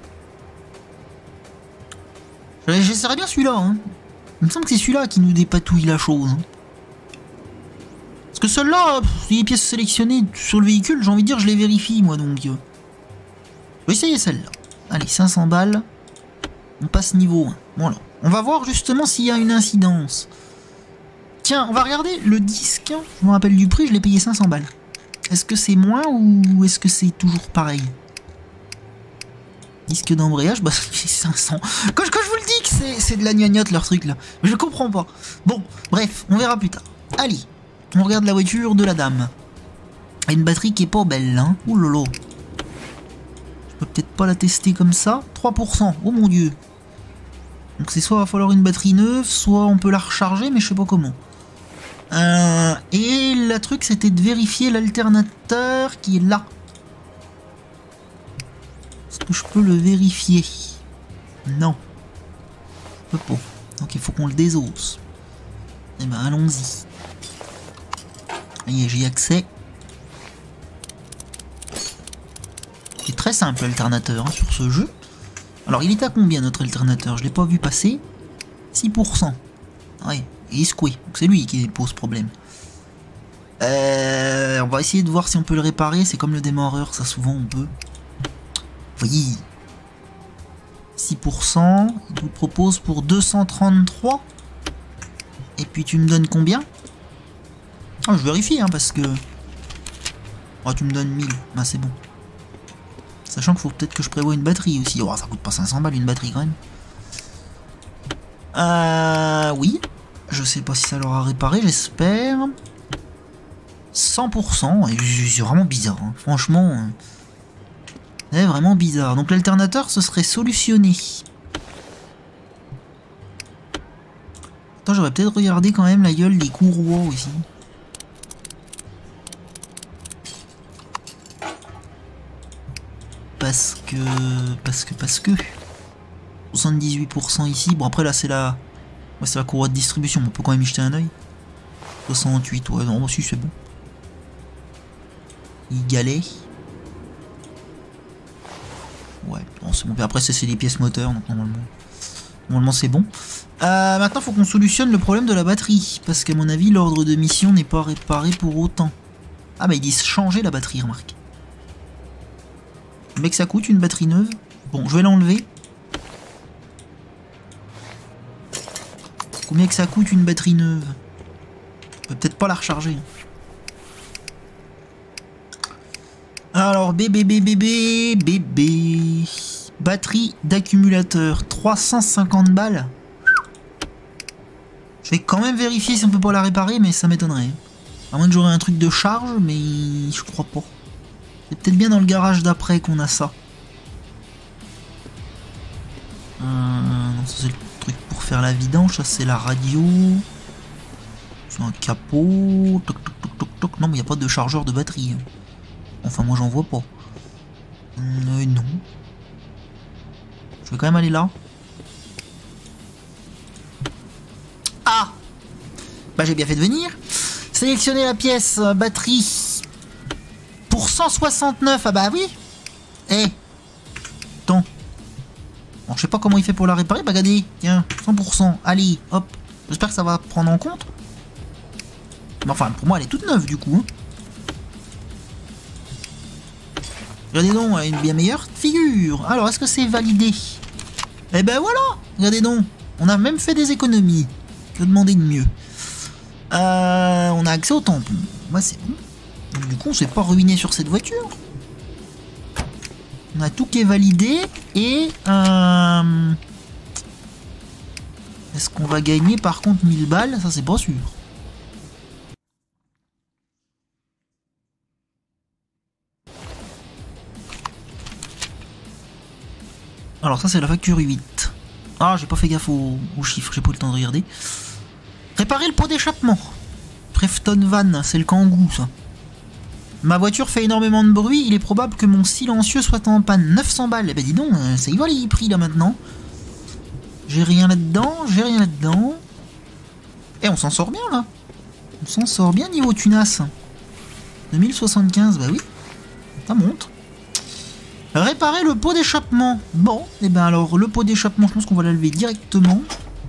J'essaierai bien celui-là. Hein. Il me semble que c'est celui-là qui nous dépatouille la chose. Hein. Parce que celle-là, les pièces sélectionnées sur le véhicule, j'ai envie de dire, je les vérifie moi donc. Je vais essayer celle-là. Allez, 500 balles. On passe niveau 1. Voilà. On va voir justement s'il y a une incidence. Tiens, on va regarder le disque. Je me rappelle du prix, je l'ai payé 500 balles. Est-ce que c'est moins ou est-ce que c'est toujours pareil? Disque d'embrayage, bah c'est 500. Quand je vous le dis que c'est de la gnognotte leur truc là. Mais je comprends pas. Bon, bref, on verra plus tard. Allez, on regarde la voiture de la dame. Une batterie qui est pas belle, hein. Ouh lolo. Je peux peut-être pas la tester comme ça. 3%, oh mon dieu. Donc c'est soit il va falloir une batterie neuve, soit on peut la recharger, mais je sais pas comment. Et le truc c'était de vérifier l'alternateur qui est là. Est-ce que je peux le vérifier? Non. Je peux pas. Donc il faut qu'on le désosse. Et ben allons-y. Allez, j'y ai accès. C'est très simple l'alternateur hein, sur ce jeu. Alors il est à combien notre alternateur? Je l'ai pas vu passer. 6%. Ouais, il est secoué. Donc c'est lui qui pose problème. On va essayer de voir si on peut le réparer. C'est comme le démarreur, ça souvent on peut. Voyez. 6%. Il nous propose pour 233. Et puis tu me donnes combien? Ah, je vérifie hein, parce que... Oh, tu me donnes 1000. Bah c'est bon. Sachant qu'il faut peut-être que je prévoie une batterie aussi. Oh, ça coûte pas 500 balles une batterie quand même. Oui. Je sais pas si ça l'aura réparé, j'espère. 100%. Et c'est vraiment bizarre. Hein. Franchement, c'est vraiment bizarre. Donc l'alternateur, ce serait solutionné. Attends, j'aurais peut-être regardé quand même la gueule des courroies aussi. Parce que... 78% ici. Bon après là c'est la... Ouais, c'est la courroie de distribution, on peut quand même y jeter un oeil. 68, ouais non aussi c'est bon. Il galait. Ouais, bon, c'est bon. Et après, c'est des pièces moteurs, donc normalement c'est bon. Maintenant, faut qu'on solutionne le problème de la batterie. Parce qu'à mon avis, l'ordre de mission n'est pas réparé pour autant. Ah bah ils disent changer la batterie, remarque. Mais que ça coûte une batterie neuve. Bon, je vais l'enlever. Combien que ça coûte une batterie neuve? Je peux peut-être pas la recharger. Alors, bébé. Batterie d'accumulateur, 350 balles. Je vais quand même vérifier si on peut pas la réparer, mais ça m'étonnerait. À moins que j'aurais un truc de charge, mais je crois pas. C'est peut-être bien dans le garage d'après qu'on a ça. Non, ça c'est le truc pour faire la vidange, ça c'est la radio. C'est un capot. Toc, toc, toc, toc, toc. Non, mais il n'y a pas de chargeur de batterie. Enfin, moi j'en vois pas. Non. Je vais quand même aller là. Ah! Bah j'ai bien fait de venir. Sélectionner la pièce batterie pour 169. Ah bah oui. Attends. Bon, je sais pas comment il fait pour la réparer. Bah regardez, tiens, 100%. Allez, hop. J'espère que ça va prendre en compte. Mais enfin, pour moi, elle est toute neuve du coup. Hein. Regardez donc, elle a une bien meilleure figure. Alors, est-ce que c'est validé? Eh ben voilà. Regardez donc. On a même fait des économies. Que demander de mieux? On a accès au tampon. Moi, c'est bon. Donc, du coup, on s'est pas ruiné sur cette voiture. On a tout qui est validé. Et... est-ce qu'on va gagner par contre 1000 balles? Ça, c'est pas sûr. Alors ça, c'est la facture 8. Ah, j'ai pas fait gaffe aux chiffres. J'ai pas eu le temps de regarder. Réparer le pot d'échappement. Prefton Van, c'est le Kangoo, ça. Ma voiture fait énormément de bruit, il est probable que mon silencieux soit en panne. 900 balles, eh ben dis donc, ça y va les prix là maintenant. J'ai rien là-dedans. Et on s'en sort bien là. On s'en sort bien niveau tunas. 2075, bah oui. Ça monte. Réparer le pot d'échappement. Bon, et ben alors le pot d'échappement, je pense qu'on va la lever directement.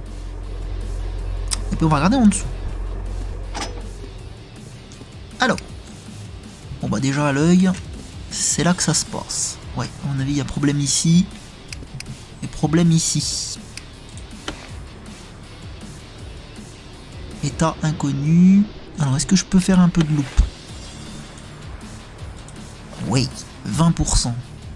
Et puis on va regarder en dessous. Alors. Bon bah déjà à l'œil, c'est là que ça se passe. Ouais, à mon avis, il y a problème ici. Et problème ici. État inconnu. Alors, est-ce que je peux faire un peu de loupe? Oui, 20%.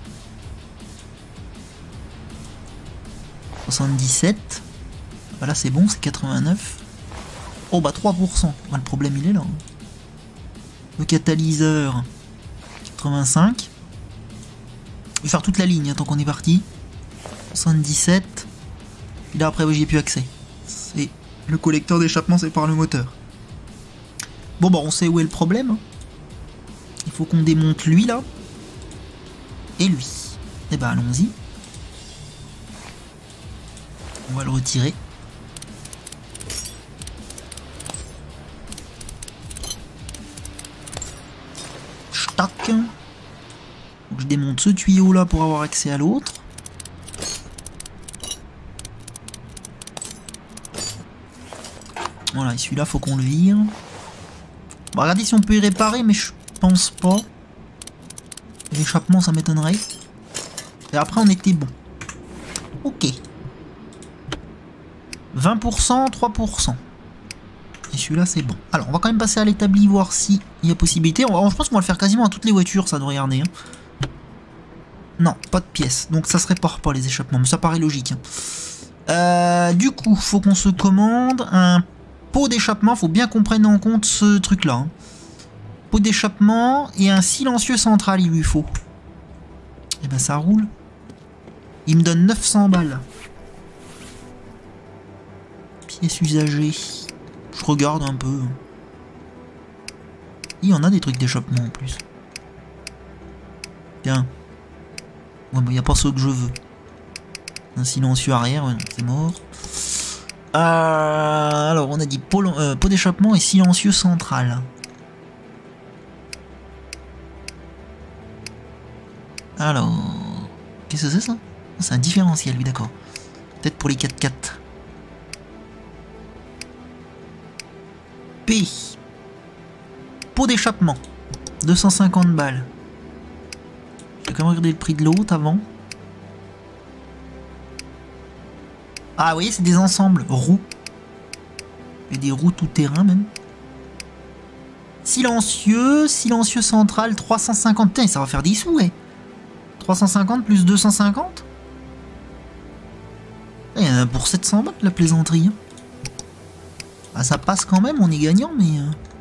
77. Bah là, c'est bon, c'est 89. Oh bah 3%. Bah, le problème, il est là. Le catalyseur, 85. Je vais faire toute la ligne hein, tant qu'on est parti. 77. Et là après, oui, j'y ai plus accès. C'est le collecteur d'échappement, c'est par le moteur. Bon, bah, on sait où est le problème. Il faut qu'on démonte lui là. Et lui. Et bah, allons-y. On va le retirer. Tac. Je démonte ce tuyau là pour avoir accès à l'autre. Voilà, et celui-là faut qu'on le vire. Bon, regardez si on peut y réparer, mais je pense pas. L'échappement ça m'étonnerait. Et après on était bon. Ok. 20%, 3%. Et celui-là c'est bon. Alors on va quand même passer à l'établi voir si il y a possibilité. Je pense qu'on va le faire quasiment à toutes les voitures, ça doit regarder. Hein. Non, pas de pièces. Donc ça se répare pas les échappements, mais ça paraît logique. Hein. Du coup, faut qu'on se commande un pot d'échappement. Faut bien qu'on prenne en compte ce truc-là. Hein. Pot d'échappement et un silencieux central il lui faut. Et ben ça roule. Il me donne 900 balles. Pièces usagées. Je regarde un peu. Il y en a des trucs d'échappement en plus. Tiens. Ouais, mais il n'y a pas ce que je veux. Un silencieux arrière, ouais, c'est mort. Alors, on a dit pot d'échappement et silencieux central. Alors. Qu'est-ce que c'est ça? C'est un différentiel, oui, d'accord. Peut-être pour les 4x4. P. Pot d'échappement. 250 balles. J'ai quand même regardé le prix de l'autre avant. Ah oui, c'est des ensembles. Roues. Et des roues tout terrain même. Silencieux. Silencieux central 350. Putain, ça va faire des sous, ouais. 350 plus 250. Il y en a pour 700 bahts la plaisanterie. Hein. Ah, ça passe quand même, on est gagnant, mais...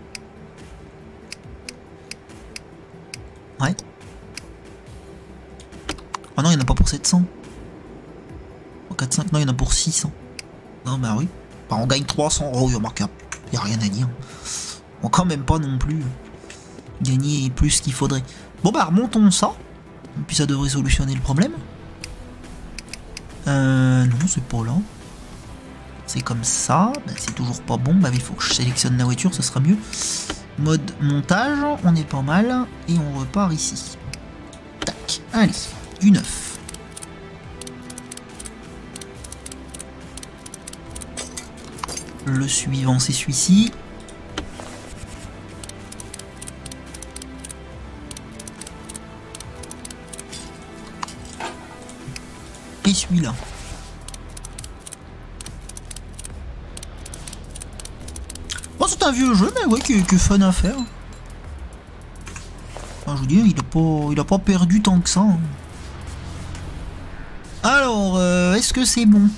Ouais. Ah non, il n'y en a pas pour 700. Pour 4, 5, non, il y en a pour 600. Non, bah oui. Bah, on gagne 300 euros, il n'y a rien à dire. On quand même pas non plus gagner plus qu'il faudrait. Bon, bah, remontons ça. Et puis ça devrait solutionner le problème. Non, c'est pas là. C'est comme ça. Bah, c'est toujours pas bon. Bah, il faut que je sélectionne la voiture, ça sera mieux. Mode montage, on est pas mal. Et on repart ici. Tac, allez, du neuf. Le suivant, c'est celui-ci. Et celui-là. Bon, c'est un vieux jeu, mais ouais, qui est fun à faire. Enfin, je veux dire, il a pas perdu tant que ça. Hein. Alors, est-ce que c'est bon?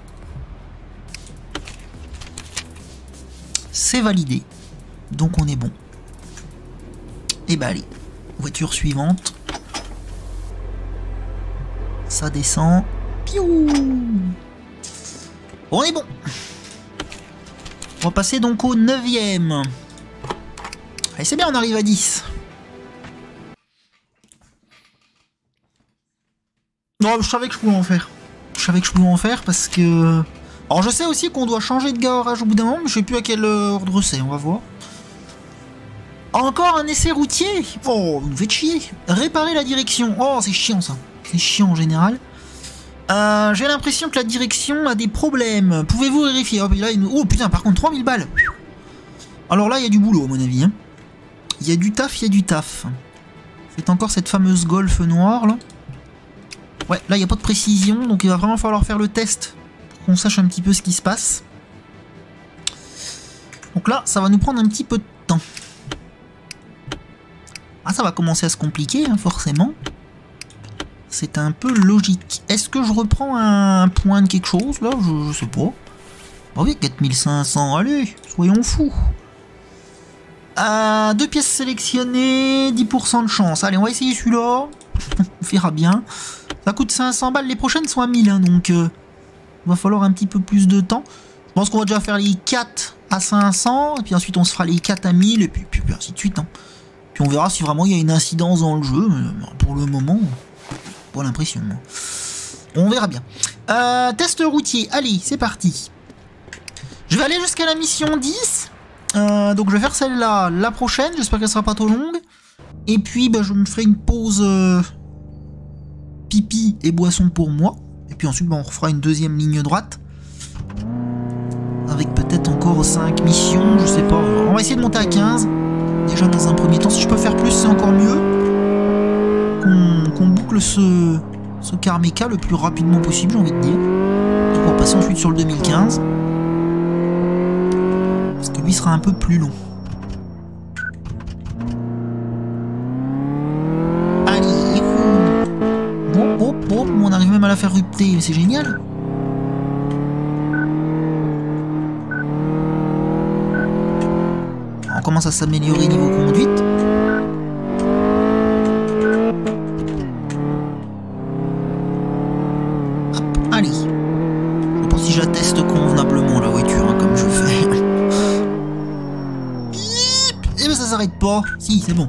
C'est validé. Donc on est bon. Et bah allez, voiture suivante. Ça descend. Piou. On est bon. On va passer donc au 9e. Allez, c'est bien, on arrive à 10. Non, je savais que je pouvais en faire. Je savais que je pouvais en faire parce que... Alors je sais aussi qu'on doit changer de garage au bout d'un moment, mais je sais plus à quel ordre c'est, on va voir. Encore un essai routier. Oh, vous me faites chier. Réparer la direction. Oh, c'est chiant ça. C'est chiant en général. J'ai l'impression que la direction a des problèmes. Pouvez-vous vérifier? Oh putain, par contre, 3000 balles. Alors là, il y a du boulot, à mon avis. Hein. Il y a du taf, il y a du taf. C'est encore cette fameuse Golf noire, là. Ouais, là, il n'y a pas de précision, donc il va vraiment falloir faire le test pour qu'on sache un petit peu ce qui se passe. Donc là, ça va nous prendre un petit peu de temps. Ah, ça va commencer à se compliquer, hein, forcément. C'est un peu logique. Est-ce que je reprends un point de quelque chose, là? Je sais pas. Ah oui, 4500, allez, soyons fous. 2 pièces sélectionnées, 10% de chance. Allez, on va essayer celui-là. On verra bien. Ça coûte 500 balles, les prochaines sont à 1000, hein, donc il va falloir un petit peu plus de temps. Je pense qu'on va déjà faire les 4 à 500, et puis ensuite on se fera les 4 à 1000, et puis ainsi de suite. Hein. Puis on verra si vraiment il y a une incidence dans le jeu, mais pour le moment, pas l'impression. On verra bien. Test routier, allez, c'est parti. Je vais aller jusqu'à la mission 10. Donc je vais faire celle-là la prochaine, j'espère qu'elle sera pas trop longue. Et puis bah, je me ferai une pause pipi et boisson pour moi. Et puis ensuite bah, on refera une deuxième ligne droite. Avec peut-être encore 5 missions, je sais pas. On va essayer de monter à 15. Déjà dans un premier temps, si je peux faire plus c'est encore mieux. Qu'on boucle ce Carmeca le plus rapidement possible, j'ai envie de dire. Donc on va passer ensuite sur le 2015. Parce que lui sera un peu plus long. Allez, on arrive même à la faire rupter, c'est génial. On commence à s'améliorer niveau conduite. Hop, allez. Je sais pas si j'atteste convenablement la voiture, hein, comme je fais. Et ben ça s'arrête pas. Si, c'est bon.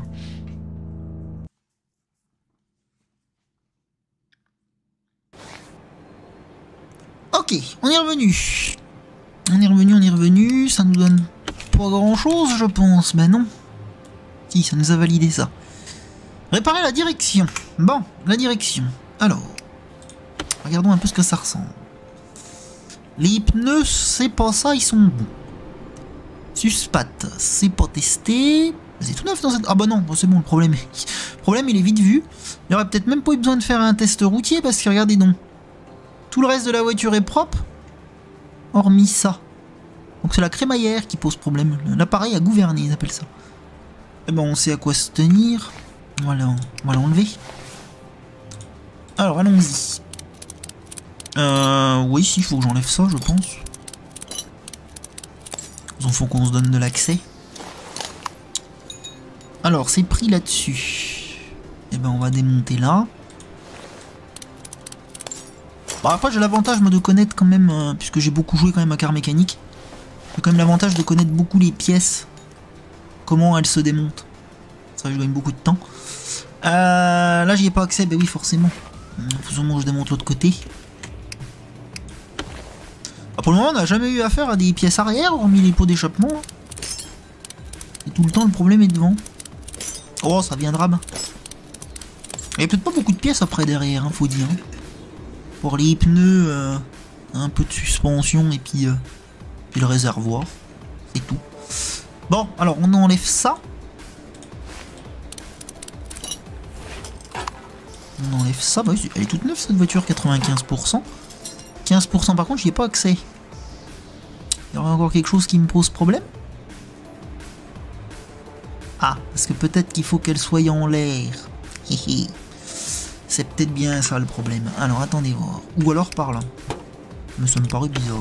Ok, on est revenu. On est revenu. Ça nous donne pas grand chose, je pense. Ben non. Si, ça nous a validé ça. Réparer la direction. Bon, la direction. Alors. Regardons un peu ce que ça ressemble. Les pneus, c'est pas ça, ils sont bons. Suspat, c'est pas testé. C'est tout neuf dans cette... Ah bah non, c'est bon, le problème il est vite vu. Il y aurait peut-être même pas eu besoin de faire un test routier parce que regardez donc. Tout le reste de la voiture est propre. Hormis ça. Donc c'est la crémaillère qui pose problème. L'appareil à gouverner, ils appellent ça. Eh ben on sait à quoi se tenir. Voilà, on va l'enlever. Alors allons-y. Oui, si, il faut que j'enlève ça, je pense. Il faut qu'on se donne de l'accès. Alors, c'est pris là-dessus. Et ben, on va démonter là. Bon, après, j'ai l'avantage, moi, de connaître quand même, puisque j'ai beaucoup joué quand même à Car Mécanique. J'ai quand même l'avantage de connaître beaucoup les pièces. Comment elles se démontent. Ça, je gagne beaucoup de temps. Là, j'y ai pas accès, ben oui, forcément. Faisons-moi que je démonte l'autre côté. Ah, pour le moment, on n'a jamais eu affaire à des pièces arrière, hormis les pots d'échappement. Et tout le temps, le problème est devant. Oh, ça viendra. Il n'y a peut-être pas beaucoup de pièces après derrière, hein, faut dire. Pour les pneus, un peu de suspension et puis le réservoir. C'est tout. Bon, alors on enlève ça. On enlève ça. Bah oui, elle est toute neuve cette voiture, 95%. 15% par contre, j'y ai pas accès. Il y aurait encore quelque chose qui me pose problème. Ah, parce que peut-être qu'il faut qu'elle soit en l'air. C'est peut-être bien ça le problème. Alors attendez voir. Ou alors par là. Mais ça me paraît bizarre.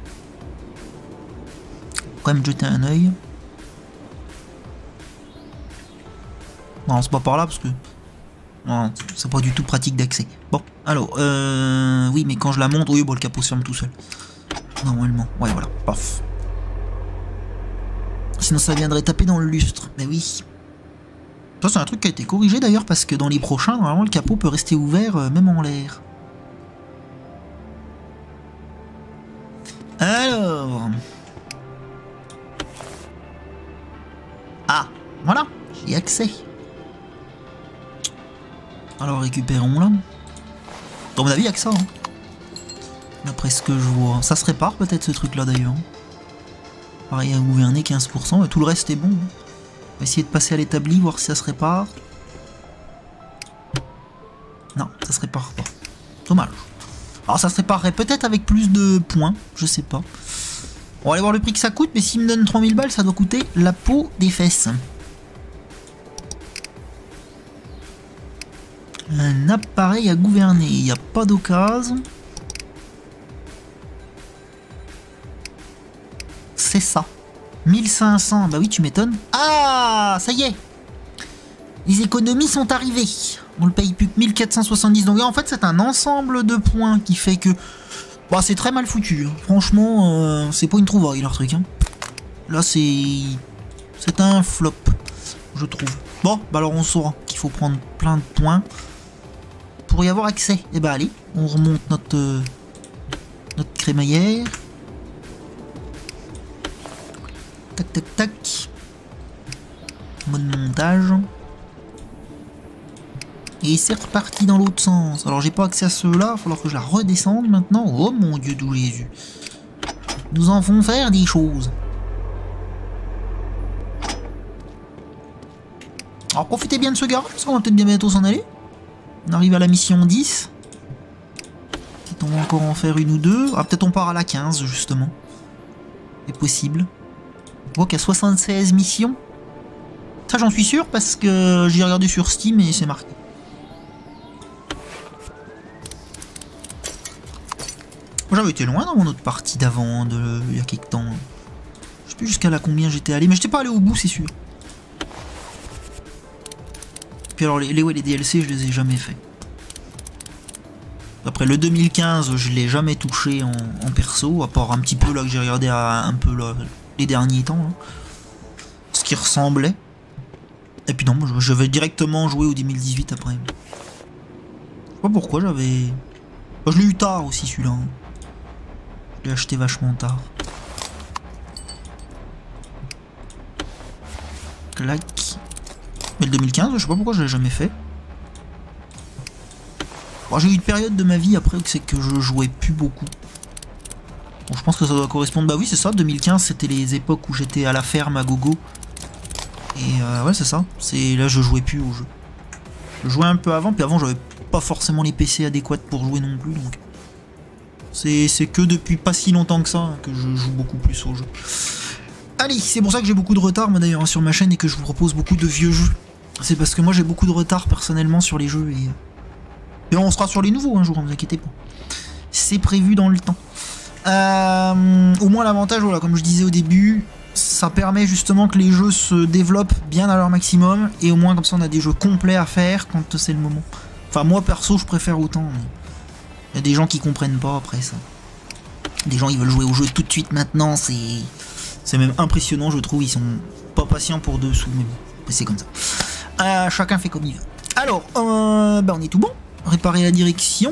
Quand même jeter un œil. Non, c'est pas par là parce que... Non, c'est pas du tout pratique d'accès. Bon, alors, oui, mais quand je la monte, oui, bon, le capot se ferme tout seul. Normalement, ouais, voilà, paf. Sinon, ça viendrait taper dans le lustre. Mais oui. Ça, c'est un truc qui a été corrigé d'ailleurs, parce que dans les prochains, normalement, le capot peut rester ouvert, même en l'air. Alors... Ah, voilà, j'y ai accès. Alors récupérons-la. Dans mon avis, il n'y a que ça. Hein. D'après ce que je vois. Ça se répare peut-être ce truc-là d'ailleurs. Pareil à gouverner 15%. Et tout le reste est bon. On va essayer de passer à l'établi, voir si ça se répare. Non, ça se répare pas. Dommage. Alors ça se réparerait peut-être avec plus de points. Je sais pas. On va aller voir le prix que ça coûte. Mais s'il me donne 3000 balles, ça doit coûter la peau des fesses. Un appareil à gouverner, il n'y a pas d'occasion. C'est ça. 1500, bah oui, tu m'étonnes. Ah, ça y est. Les économies sont arrivées. On le paye plus que 1470. Donc en fait, c'est un ensemble de points qui fait que... Bah, c'est très mal foutu. Hein. Franchement, c'est pas une trouvaille, leur truc. Hein. Là, c'est... C'est un flop, je trouve. Bon, bah alors on saura qu'il faut prendre plein de points pour y avoir accès. Et bah allez, on remonte notre crémaillère. Tac tac tac. Mode montage. Et c'est reparti dans l'autre sens. Alors j'ai pas accès à ceux-là, il va falloir que je la redescende maintenant. Oh mon Dieu, d'où Jésus. Nous en font faire des choses. Alors profitez bien de ce garage, parce qu'on va peut-être bien bientôt s'en aller. On arrive à la mission 10. Peut-être on va encore en faire une ou deux. Ah, peut-être on part à la 15 justement. C'est possible. On voit qu'il y a 76 missions. Ça j'en suis sûr parce que j'ai regardé sur Steam et c'est marqué. Moi j'avais été loin dans mon autre partie d'avant, il y a quelques temps. Je sais plus jusqu'à là combien j'étais allé, mais j'étais pas allé au bout c'est sûr. Puis alors les DLC je les ai jamais fait. Après le 2015 je l'ai jamais touché en perso, à part un petit peu là que j'ai regardé un peu là, les derniers temps. Là. Ce qui ressemblait. Et puis non, je vais directement jouer au 2018 après. Je sais pas pourquoi j'avais... Bah, je l'ai eu tard aussi celui-là. Hein. Je l'ai acheté vachement tard. Clac. Mais le 2015, je sais pas pourquoi je l'ai jamais fait. Bon, j'ai eu une période de ma vie après où c'est que je jouais plus beaucoup. Bon, je pense que ça doit correspondre. Bah oui, c'est ça, 2015, c'était les époques où j'étais à la ferme à gogo. Et ouais, c'est ça. Là, je jouais plus au jeu. Je jouais un peu avant, puis avant, j'avais pas forcément les PC adéquats pour jouer non plus, donc... C'est que depuis pas si longtemps que ça que je joue beaucoup plus au jeu. Allez, c'est pour ça que j'ai beaucoup de retard, moi d'ailleurs, sur ma chaîne, et que je vous propose beaucoup de vieux jeux. C'est parce que moi, j'ai beaucoup de retard, personnellement, sur les jeux, et on sera sur les nouveaux un jour, ne vous inquiétez pas. C'est prévu dans le temps. Au moins, l'avantage, voilà, comme je disais au début, ça permet justement que les jeux se développent bien à leur maximum, et au moins, comme ça, on a des jeux complets à faire quand c'est le moment. Enfin, moi, perso, je préfère autant, mais... Il y a des gens qui comprennent pas après ça. Des gens, ils veulent jouer au jeu tout de suite maintenant, c'est même impressionnant, je trouve. Ils sont pas patients pour dessous, mais bon, c'est comme ça. Chacun fait comme il veut. Alors, bah on est tout bon. Réparer la direction.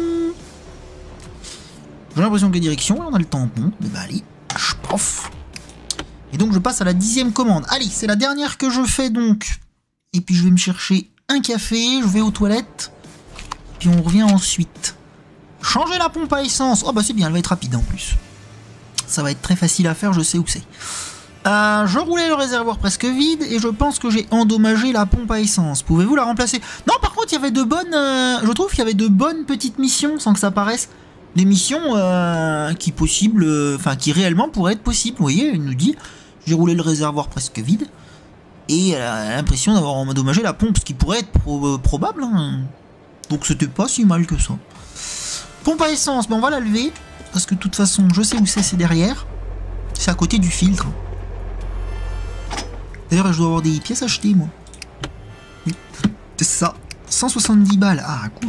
J'ai l'impression que la direction, on a le tampon. Mais bah allez, pof. Et donc je passe à la 10e commande. Allez, c'est la dernière que je fais donc. Et puis je vais me chercher un café, je vais aux toilettes. Puis on revient ensuite. Changer la pompe à essence. Oh bah c'est bien, elle va être rapide en plus. Ça va être très facile à faire, je sais où c'est. Je roulais le réservoir presque vide et je pense que j'ai endommagé la pompe à essence. Pouvez-vous la remplacer? Non, par contre, il y avait de bonnes... je trouve qu'il y avait de bonnes petites missions, sans que ça paraisse. Des missions qui possibles... Enfin, qui réellement pourraient être possibles. Vous voyez, il nous dit, j'ai roulé le réservoir presque vide. Et elle a l'impression d'avoir endommagé la pompe, ce qui pourrait être probable. Hein. Donc c'était pas si mal que ça. Pompe à essence, ben on va la lever. Parce que de toute façon, je sais où c'est derrière. C'est à côté du filtre. D'ailleurs, je dois avoir des pièces achetées, moi. Oui, c'est ça. 170 balles. Ah, cool.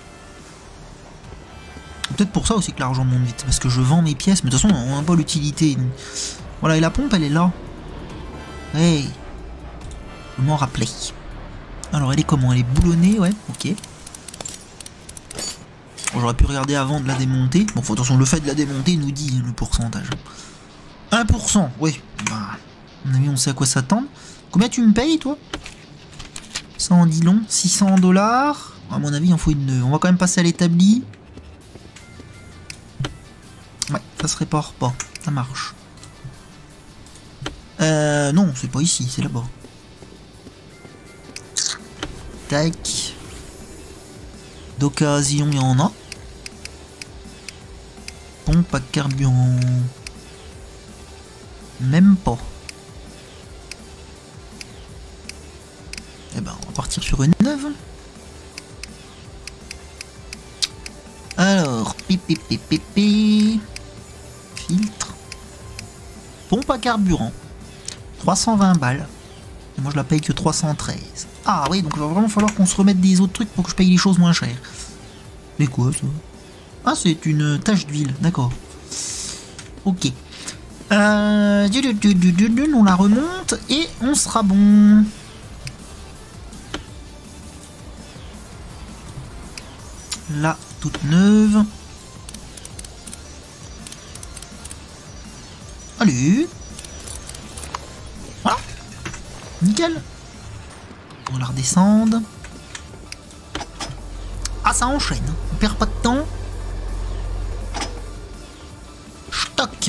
Peut-être pour ça aussi que l'argent monte vite. Parce que je vends mes pièces. Mais de toute façon, on n'a pas l'utilité. Voilà, et la pompe, elle est là. Hey. Je m'en rappelais. Alors, elle est comment? Elle est boulonnée, ouais, ok. Bon, j'aurais pu regarder avant de la démonter. Bon, attention, le fait de la démonter nous dit le pourcentage. 1%, oui. Bah, à mon avis, on sait à quoi s'attendre. Combien tu me payes, toi? Ça en dit long. 600 $. À mon avis, il en faut une neuve. On va quand même passer à l'établi. Ouais, ça se répare pas. Ça marche. Non, c'est pas ici, c'est là-bas. Tac. D'occasion, il y en a. Pompe à carburant. Même pas. Eh ben, on va partir sur une neuve. Alors, pipi. Filtre. Pompe à carburant. 320 balles. Et moi, je la paye que 313. Ah oui, donc il va vraiment falloir qu'on se remette des autres trucs pour que je paye les choses moins chères. Mais quoi, ça? Ah, c'est une tache d'huile, d'accord. Ok. On la remonte et on sera bon. Là, toute neuve. Allez. Voilà. Nickel. On la redescende. Ah, ça enchaîne. On perd pas de temps. Stock.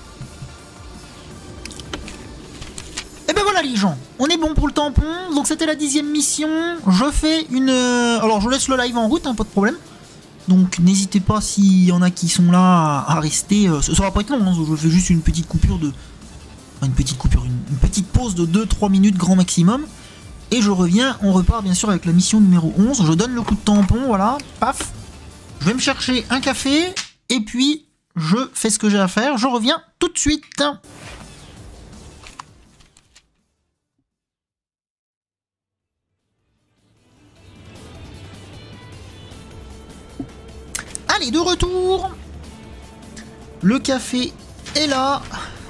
Et ben voilà les gens. On est bon pour le tampon. Donc c'était la 10e mission. Je fais une... Alors je laisse le live en route, hein, pas de problème. Donc n'hésitez pas s'il y en a qui sont là à rester. Ça va pas être long, hein. Je fais juste une petite coupure de... Enfin, une petite pause de 2-3 minutes grand maximum. Et je reviens, on repart bien sûr avec la mission numéro 11. Je donne le coup de tampon, voilà, paf. Je vais me chercher un café, et puis je fais ce que j'ai à faire. Je reviens tout de suite. Allez, de retour. Le café est là.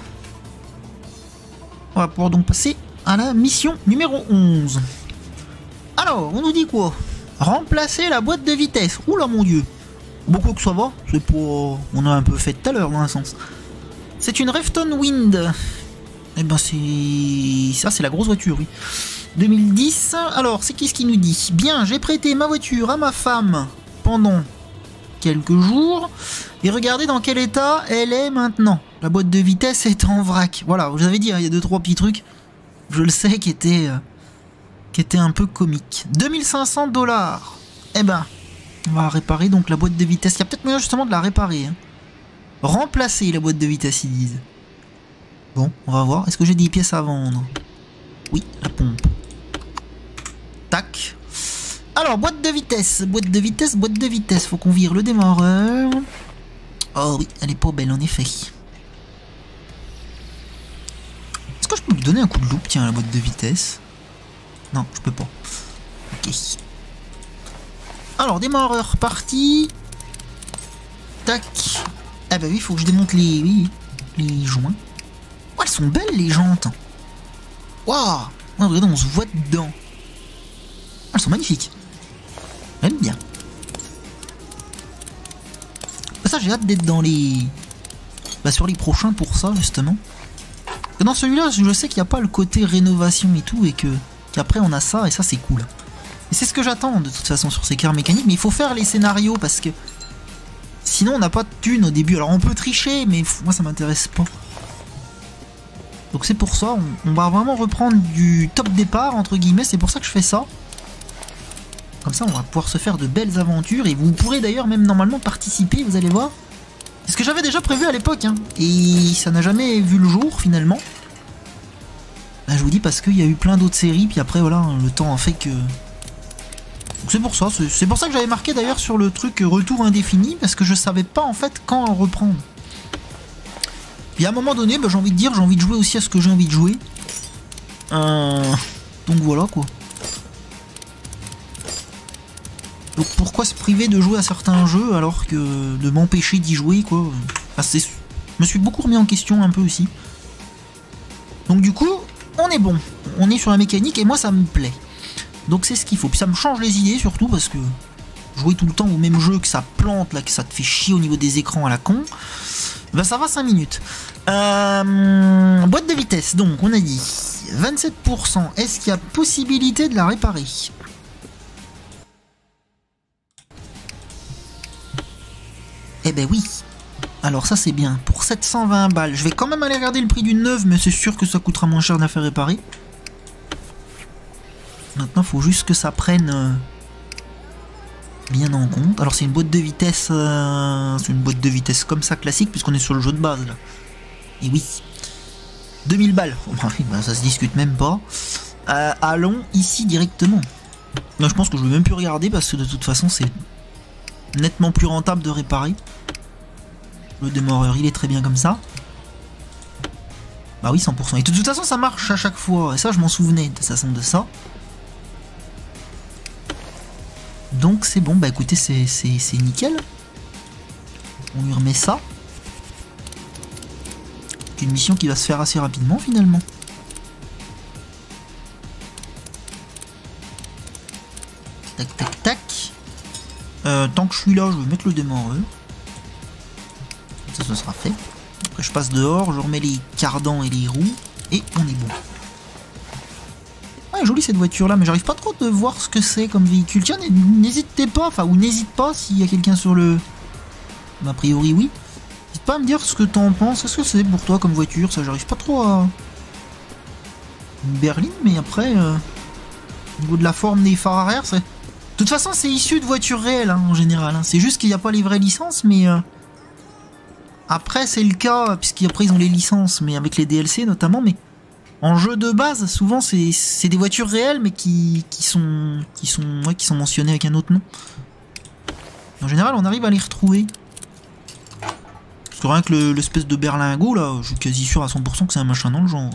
On va pouvoir donc passer à la mission numéro 11. Alors, on nous dit quoi? Remplacer la boîte de vitesse. Oula mon dieu. Beaucoup que ça va. C'est pas... On a un peu fait tout à l'heure dans un sens. C'est une Refton Wind. Eh ben c'est... Ça c'est la grosse voiture, oui. 2010. Alors, c'est qui ce qui nous dit? Bien, j'ai prêté ma voiture à ma femme pendant quelques jours. Et regardez dans quel état elle est maintenant. La boîte de vitesse est en vrac. Voilà, vous avez dit, il y a 2-3 petits trucs, je le sais, qui étaient un peu comiques. 2500 $. Eh ben, on va réparer donc la boîte de vitesse. Il y a peut-être moyen justement de la réparer. Hein. Remplacer la boîte de vitesse, ils disent. Bon, on va voir. Est-ce que j'ai des pièces à vendre? Oui, la pompe. Tac. Alors, boîte de vitesse. Boîte de vitesse, boîte de vitesse. Faut qu'on vire le démarreur. Oh oui, elle est pas belle en effet. Est-ce que je peux lui donner un coup de loupe, tiens, à la boîte de vitesse? Non, je peux pas. Ok. Alors, démarreur parti. Tac. Ah bah oui, faut que je démonte les joints. Oh, elles sont belles les jantes. Waouh. Regardez, on se voit dedans. Elles sont magnifiques. J'aime bien. Ça, j'ai hâte d'être dans les... sur les prochains pour ça, justement. Et dans celui-là, je sais qu'il n'y a pas le côté rénovation et tout, et qu'après on a ça, et ça c'est cool. Et c'est ce que j'attends, de toute façon, sur ces cars mécaniques, mais il faut faire les scénarios, parce que... sinon, on n'a pas de thunes au début. Alors, on peut tricher, mais moi, ça m'intéresse pas. Donc c'est pour ça, on va vraiment reprendre du top départ, entre guillemets, c'est pour ça que je fais ça. Comme ça, on va pouvoir se faire de belles aventures, et vous pourrez d'ailleurs même normalement participer, vous allez voir. C'est ce que j'avais déjà prévu à l'époque, hein, et ça n'a jamais vu le jour, finalement. Là, je vous dis parce qu'il y a eu plein d'autres séries, puis après, voilà, le temps a fait que... Donc c'est pour ça que j'avais marqué d'ailleurs sur le truc retour indéfini, parce que je savais pas en fait quand en reprendre. Puis à un moment donné, j'ai envie de dire, j'ai envie de jouer aussi à ce que j'ai envie de jouer. Donc voilà quoi. Donc pourquoi se priver de jouer à certains jeux alors que de m'empêcher d'y jouer quoi. Je me suis beaucoup remis en question un peu aussi. Donc du coup, on est bon. On est sur la mécanique et moi ça me plaît. Donc c'est ce qu'il faut. Puis ça me change les idées surtout parce que jouer tout le temps au même jeu, que ça plante, là, que ça te fait chier au niveau des écrans à la con, ça va 5 minutes. Boîte de vitesse, donc on a dit 27%. Est-ce qu'il y a possibilité de la réparer? Eh ben oui. Alors ça c'est bien. Pour 720 balles. Je vais quand même aller regarder le prix d'une neuve, mais c'est sûr que ça coûtera moins cher de la faire réparer. Maintenant, il faut juste que ça prenne bien en compte. Alors c'est une boîte de vitesse, c'est une boîte de vitesse comme ça classique puisqu'on est sur le jeu de base là. Et oui, 2000 balles. Ça se discute même pas. Allons ici directement. Là, je pense que je vais même plus regarder parce que de toute façon c'est nettement plus rentable de réparer. Le démarreur, il est très bien comme ça. Bah oui, 100%. Et de toute façon, ça marche à chaque fois. Et ça, je m'en souvenais de toute façon de ça. Donc c'est bon, bah écoutez, c'est nickel. On lui remet ça. C'est une mission qui va se faire assez rapidement finalement. Tac tac tac. Tant que je suis là, je vais mettre le démarreur. Ça, ce sera fait. Après je passe dehors, je remets les cardans et les roues. Et on est bon. Ouais, jolie cette voiture là, mais j'arrive pas trop de voir ce que c'est comme véhicule. Tiens, n'hésitez pas, enfin, ou n'hésite pas s'il y a quelqu'un sur le... A priori, oui. N'hésite pas à me dire ce que t'en penses. Qu'est-ce que c'est pour toi comme voiture? Ça, j'arrive pas trop à... Une berline, mais après, au niveau de la forme des phares arrière, c'est... De toute façon, c'est issu de voitures réelles, hein, en général. Hein. C'est juste qu'il n'y a pas les vraies licences, mais... Après, c'est le cas, puisqu'après, ils ont les licences, mais avec les DLC notamment, mais... En jeu de base, souvent c'est des voitures réelles mais qui sont mentionnées avec un autre nom. En général, on arrive à les retrouver. Parce que rien que l'espèce de berlingot là, je suis quasi sûr à 100% que c'est un machin dans le genre.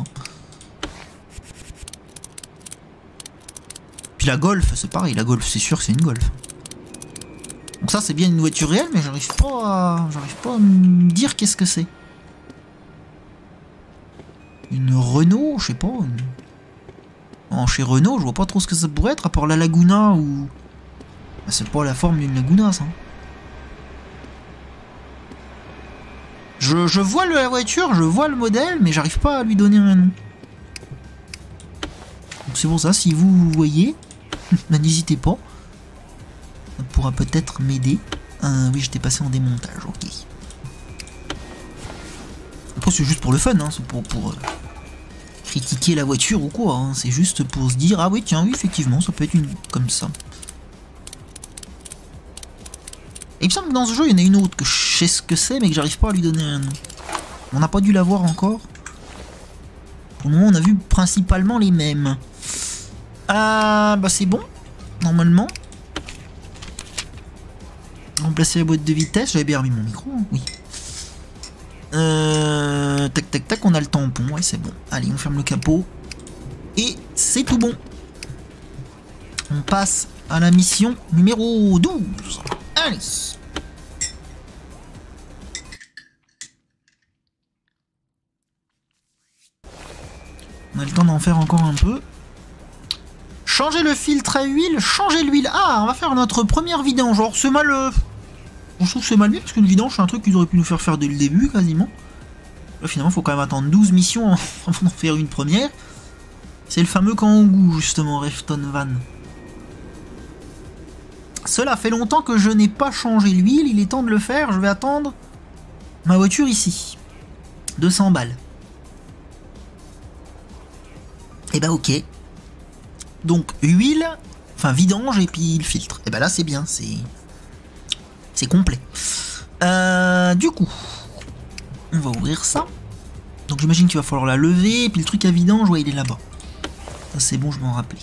Puis la Golf, c'est pareil, la Golf, c'est sûr que c'est une Golf. Donc ça, c'est bien une voiture réelle, mais j'arrive pas à me dire qu'est-ce que c'est. Une Renault, je sais pas. Non, chez Renault, je vois pas trop ce que ça pourrait être, à part la Laguna ou... Bah, c'est pas la forme d'une Laguna, ça. Je vois la voiture, je vois le modèle, mais j'arrive pas à lui donner un nom. Donc c'est pour ça, si vous voyez, bah, n'hésitez pas. Ça pourra peut-être m'aider. Oui, j'étais passé en démontage, ok. Après, c'est juste pour le fun, hein, c'est pour critiquer la voiture ou quoi. Hein. C'est juste pour se dire, ah oui, tiens, oui, effectivement, ça peut être une comme ça. Et il me semble que dans ce jeu, il y en a une autre que je sais ce que c'est, mais que j'arrive pas à lui donner un nom. On n'a pas dû la voir encore. Pour le moment, on a vu principalement les mêmes. Bah c'est bon, normalement. Remplacer la boîte de vitesse, j'avais bien remis mon micro, hein. Oui. Tac tac tac, on a le tampon, ouais c'est bon. Allez, on ferme le capot. Et c'est tout bon. On passe à la mission numéro 12. Allez. On a le temps d'en faire encore un peu. Changer le filtre à huile, changer l'huile. Ah, on va faire notre première vidange. Genre, c'est mal... Je trouve que c'est mal bien, parce qu'une vidange, c'est un truc qu'ils auraient pu nous faire dès le début, quasiment. Là, finalement, il faut quand même attendre 12 missions avant d'en faire une première. C'est le fameux Kangoo, justement, Refton Van. Cela fait longtemps que je n'ai pas changé l'huile, il est temps de le faire. Je vais attendre ma voiture ici. 200 balles. Et bah ok. Donc huile, enfin vidange et puis le filtre. Et bah là c'est bien, c'est complet. Du coup, on va ouvrir ça. Donc j'imagine qu'il va falloir la lever. Et puis le truc à vidange, ouais il est là-bas. Ça c'est bon, je m'en rappelais.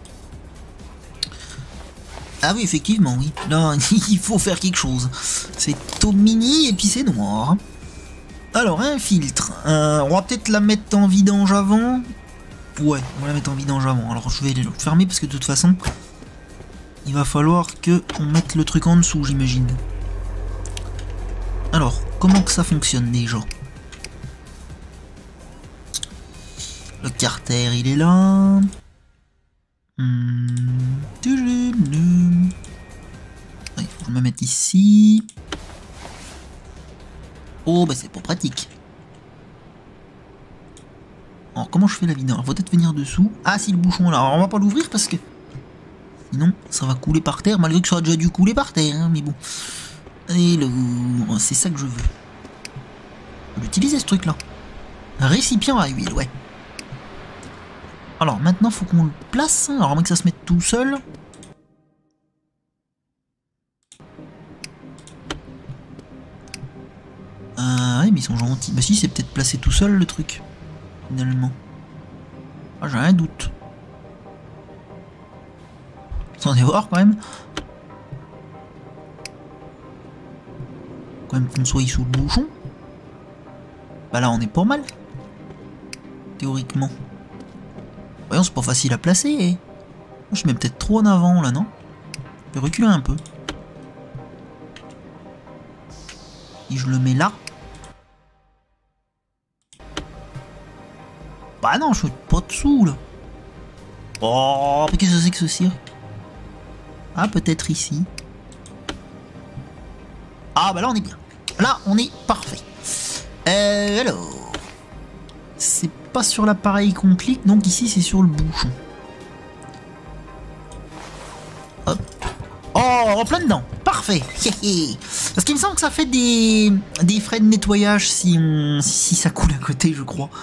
Ah oui effectivement, oui. Là il faut faire quelque chose. C'est tout mini et puis c'est noir. Alors un filtre. On va peut-être la mettre en vidange avant. Ouais, on va la mettre en vidange avant. Alors je vais le fermer parce que de toute façon, il va falloir que on mette le truc en dessous, j'imagine. Alors, comment que ça fonctionne déjà? Le carter, il est là. Il faut me mettre ici. Oh, bah c'est pas pratique. Alors comment je fais la vidange? Il faut peut-être venir dessous. Ah si, le bouchon là. Alors on va pas l'ouvrir parce que sinon ça va couler par terre, malgré que ça a déjà dû couler par terre, hein, mais bon. Et c'est ça que je veux. Je vais utiliser ce truc là. Un récipient à huile, ouais. Alors maintenant faut qu'on le place. Alors à moins que ça se mette tout seul. Ouais mais ils sont gentils. Bah si, c'est peut-être placé tout seul le truc. Finalement. Ah, j'ai un doute. Attendez voir quand même. Quand même qu'on soit sous le bouchon. Bah là on est pas mal. Théoriquement. Voyons, c'est pas facile à placer. Je mets peut-être trop en avant là, non? Je vais reculer un peu. Et je le mets là. Bah non, je suis pas dessous là. Oh, mais qu'est-ce que c'est que ce cirque? Ah, peut-être ici. Ah, bah là on est bien. Là on est parfait. Alors. C'est pas sur l'appareil qu'on clique, donc ici c'est sur le bouchon. Hop. Oh, en plein dedans. Parfait. Parce qu'il me semble que ça fait des frais de nettoyage si ça coule à côté, je crois.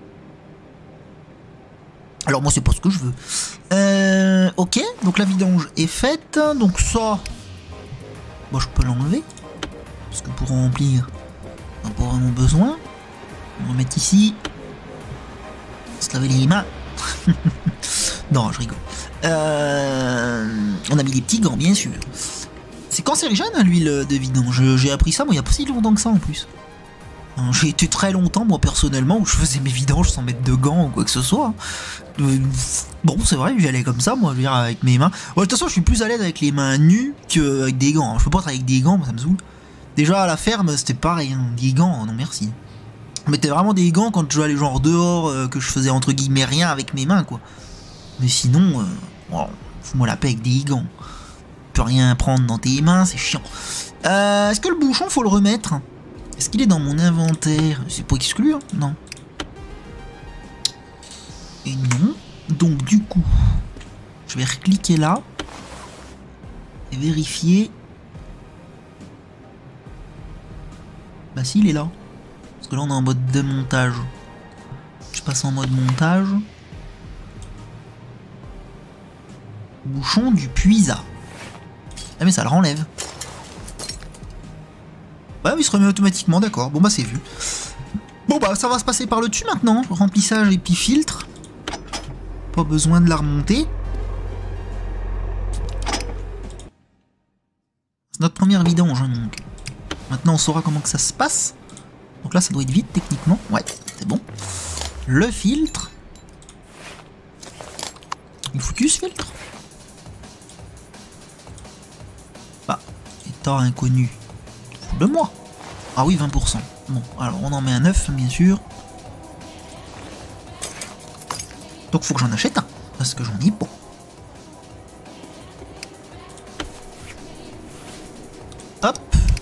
Alors moi c'est pas ce que je veux. Ok, donc la vidange est faite. Donc ça, bon, je peux l'enlever. Parce que pour remplir, on n'a pas vraiment besoin. On va mettre ici. Se laver les mains. Non, je rigole. On a mis des petits gants, bien sûr. C'est cancérigène, hein, l'huile de vidange. J'ai appris ça, moi, il n'y a pas si longtemps que ça, en plus. J'ai été très longtemps, moi, personnellement, où je faisais mes vidanges sans mettre de gants ou quoi que ce soit. Bon, c'est vrai, j'y allais comme ça, moi, je veux dire, avec mes mains. Ouais, de toute façon, je suis plus à l'aise avec les mains nues qu'avec des gants. Je peux pas travailler avec des gants, moi, ça me saoule. Déjà, à la ferme, c'était pareil, hein. Des gants, non merci. Je mettais vraiment des gants quand je allais genre dehors, que je faisais entre guillemets rien avec mes mains, quoi. Mais sinon, bon, fous-moi la paix avec des gants. Tu peux rien prendre dans tes mains, c'est chiant. Est-ce que le bouchon, faut le remettre? Est-ce qu'il est dans mon inventaire? C'est pas exclu, hein? Non. Et non. Donc du coup, je vais recliquer là. et vérifier. Bah si, il est là. Parce que là on est en mode démontage. Je passe en mode montage. Bouchon du puisa. Ah mais ça le renlève. Ouais, mais il se remet automatiquement, d'accord. Bon bah c'est vu. Bon bah ça va se passer par le dessus maintenant. Remplissage et puis filtre. Pas besoin de la remonter. C'est notre première vidange, hein, donc. Maintenant on saura comment que ça se passe. Donc là ça doit être vite techniquement. Ouais, c'est bon. Le filtre. Il foutu ce filtre. Bah, état inconnu. De moi. Ah oui, 20%. Bon, alors on en met un 9, bien sûr. Donc faut que j'en achète un, parce que j'en ai pas. Hop.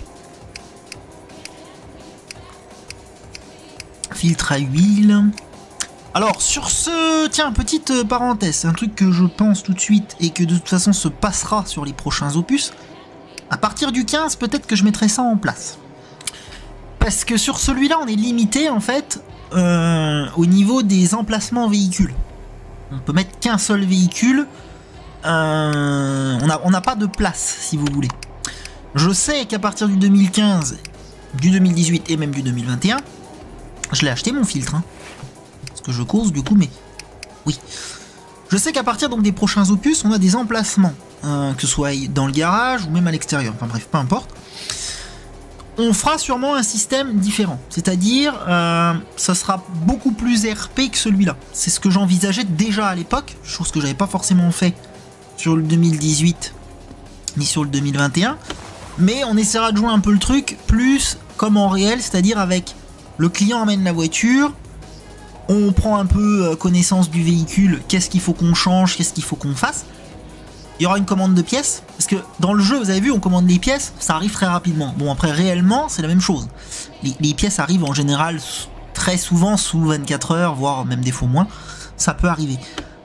Filtre à huile. Alors sur ce... Tiens, petite parenthèse, c'est un truc que je pense tout de suite et que de toute façon se passera sur les prochains opus. À partir du 15, peut-être que je mettrai ça en place. Parce que sur celui-là, on est limité en fait au niveau des emplacements véhicules. On peut mettre qu'un seul véhicule. On n'a pas de place, si vous voulez. Je sais qu'à partir du 2015, du 2018 et même du 2021, je l'ai acheté mon filtre. Hein. Parce que je cause du coup, mais oui. Je sais qu'à partir donc des prochains opus, on a des emplacements. Que ce soit dans le garage ou même à l'extérieur. Enfin bref, peu importe. On fera sûrement un système différent. C'est-à-dire, ça sera beaucoup plus RP que celui-là. C'est ce que j'envisageais déjà à l'époque. Chose que j'avais pas forcément fait sur le 2018 ni sur le 2021. Mais on essaiera de jouer un peu le truc plus comme en réel. C'est-à-dire avec le client amène la voiture. On prend un peu connaissance du véhicule. Qu'est-ce qu'il faut qu'on change, qu'est-ce qu'il faut qu'on fasse. Il y aura une commande de pièces, parce que dans le jeu, vous avez vu, on commande les pièces, ça arrive très rapidement. Bon, après, réellement, c'est la même chose. Les pièces arrivent en général très souvent sous 24 heures, voire même des fois moins. Ça peut arriver.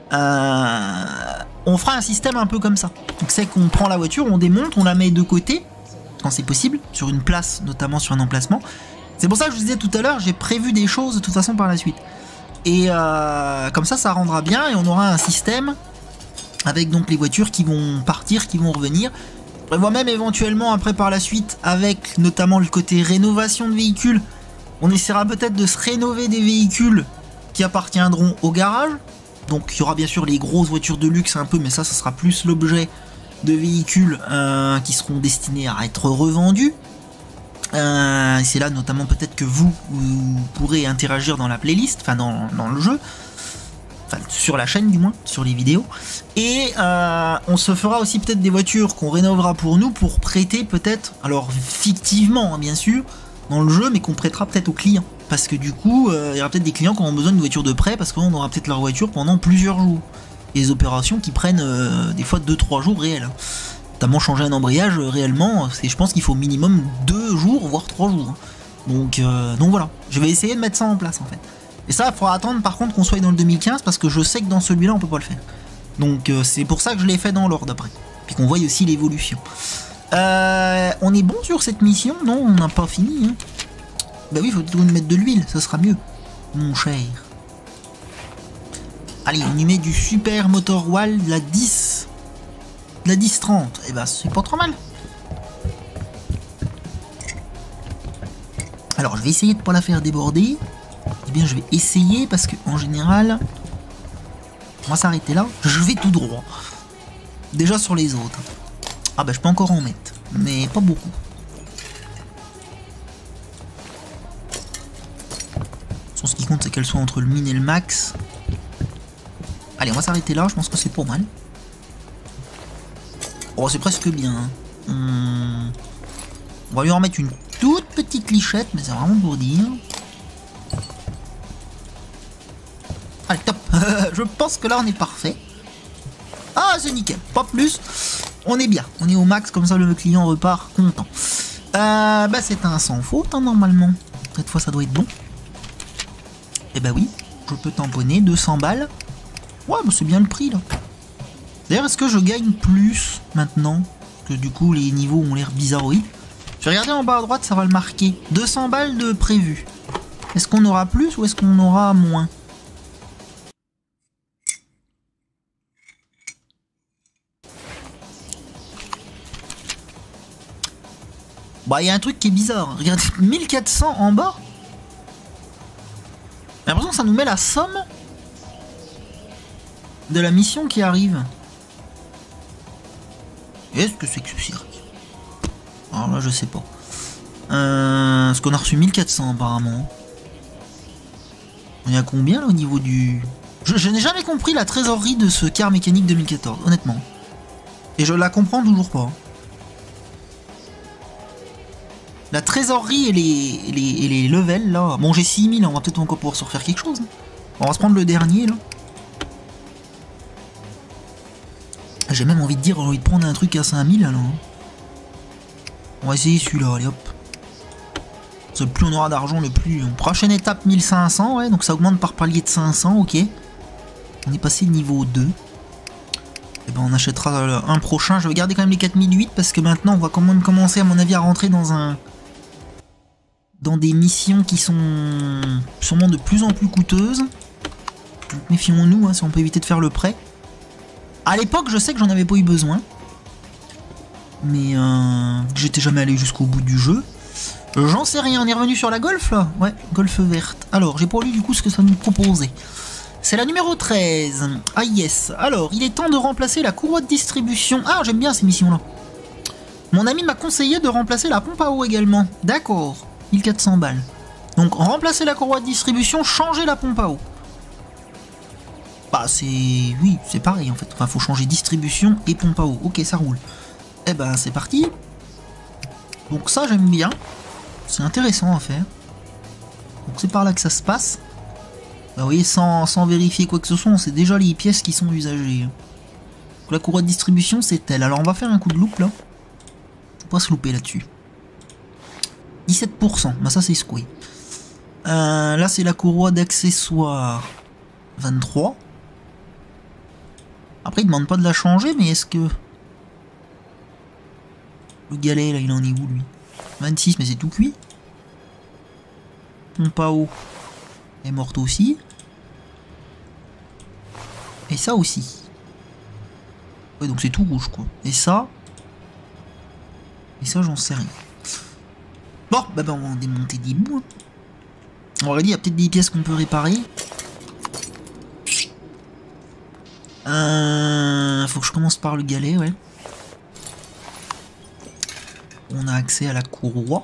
On fera un système un peu comme ça. Donc c'est qu'on prend la voiture, on démonte, on la met de côté, quand c'est possible, sur une place, notamment sur un emplacement. C'est pour ça que je vous disais tout à l'heure, j'ai prévu des choses de toute façon par la suite. Et comme ça rendra bien, et on aura un système... avec donc les voitures qui vont partir, qui vont revenir. Je prévois même éventuellement après par la suite, avec notamment le côté rénovation de véhicules, on essaiera peut-être de se rénover des véhicules qui appartiendront au garage. Donc il y aura bien sûr les grosses voitures de luxe un peu, mais ça sera plus l'objet de véhicules qui seront destinés à être revendus. C'est là notamment peut-être que vous pourrez interagir dans la playlist, enfin dans le jeu. Enfin, sur la chaîne du moins, sur les vidéos. Et on se fera aussi peut-être des voitures qu'on rénovera pour nous, pour prêter peut-être, alors fictivement hein, bien sûr, dans le jeu, mais qu'on prêtera peut-être aux clients. Parce que du coup, il y aura peut-être des clients qui auront besoin d'une voiture de prêt, parce qu'on aura peut-être leur voiture pendant plusieurs jours. Et des opérations qui prennent des fois 2-3 jours réels. Notamment changer un embrayage réellement, je pense qu'il faut minimum 2 jours, voire 3 jours. Donc voilà, je vais essayer de mettre ça en place en fait. Et ça, il faudra attendre par contre qu'on soit dans le 2015 parce que je sais que dans celui-là, on peut pas le faire. Donc c'est pour ça que je l'ai fait dans l'ordre après. Puis qu'on voie aussi l'évolution. On est bon sur cette mission? Non, on n'a pas fini. Hein. Bah oui, il faut toujours mettre de l'huile, ça sera mieux. Mon cher. Allez, on y met du super motor wall de la 10. De la 10-30. Et bah c'est pas trop mal. Alors je vais essayer de pas la faire déborder. Eh bien je vais essayer parce que en général on va s'arrêter là, je vais tout droit déjà sur les autres. Ah bah je peux encore en mettre mais pas beaucoup. Sur ce qui compte c'est qu'elle soit entre le min et le max. Allez on va s'arrêter là, je pense que c'est pas mal. Oh c'est presque bien hein. On va lui en mettre une toute petite lichette mais c'est vraiment pour dire. Allez, top. Je pense que là, on est parfait. Ah, c'est nickel. Pas plus. On est bien. On est au max. Comme ça, le client repart content. Bah, c'est un sans faute, hein, normalement. Cette fois, ça doit être bon. Eh bah oui. Je peux tamponner. 200 balles. Ouais, bah, c'est bien le prix, là. D'ailleurs, est-ce que je gagne plus, maintenant, que du coup les niveaux ont l'air bizarroïdes. Je vais regarder en bas à droite, ça va le marquer. 200 balles de prévu. Est-ce qu'on aura plus ou est-ce qu'on aura moins? Bah, il y a un truc qui est bizarre. Regardez, 1400 en bas. J'ai l'impression que ça nous met la somme de la mission qui arrive. Est-ce que c'est que ce cirque? Alors là, je sais pas. Parce qu'on a reçu 1400 apparemment. On est à combien là au niveau du... Je n'ai jamais compris la trésorerie de ce car mécanique 2014, honnêtement. Et je la comprends toujours pas. La trésorerie et les levels là. Bon, j'ai 6000, on va peut-être encore pouvoir se refaire quelque chose. On va se prendre le dernier là. J'ai même envie de dire, j'ai envie de prendre un truc à 5000 là. On va essayer celui-là, allez hop. Parce que plus on aura d'argent, le plus. Prochaine étape 1500, ouais, donc ça augmente par palier de 500, ok. On est passé niveau 2. Et ben on achètera un prochain. Je vais garder quand même les 4008 parce que maintenant on va quand même commencer à mon avis à rentrer dans des missions qui sont sûrement de plus en plus coûteuses. Donc méfions-nous hein, si on peut éviter de faire le prêt. À l'époque je sais que j'en avais pas eu besoin. Mais j'étais jamais allé jusqu'au bout du jeu. J'en sais rien, on est revenu sur la Golf là. Ouais, Golf verte. Alors j'ai pas lu du coup ce que ça nous proposait. C'est la numéro 13. Ah yes. Alors, il est temps de remplacer la courroie de distribution. Ah, j'aime bien ces missions-là. Mon ami m'a conseillé de remplacer la pompe à eau également. D'accord. 1400 balles. Donc, remplacer la courroie de distribution, changer la pompe à eau. Bah, c'est... Oui, c'est pareil en fait. Enfin, faut changer distribution et pompe à eau. Ok, ça roule. Eh ben, c'est parti. Donc ça, j'aime bien. C'est intéressant à faire. Donc c'est par là que ça se passe. Bah, vous voyez, sans vérifier quoi que ce soit, c'est déjà les pièces qui sont usagées. La courroie de distribution, c'est elle. Alors on va faire un coup de loupe là. Faut pas se louper là-dessus. 17%, bah ça c'est squé. Là c'est la courroie d'accessoires. 23. Après il demande pas de la changer, mais est-ce que... Le galet là, il en est où lui? 26, mais c'est tout cuit. Pompe à eau est morte aussi. Et ça aussi. Ouais, donc c'est tout rouge quoi. Et ça j'en sais rien. Bon, bah on va en démonter des bouts. Hein. On aurait dit, il y a peut-être des pièces qu'on peut réparer. Faut que je commence par le galet, ouais. On a accès à la courroie.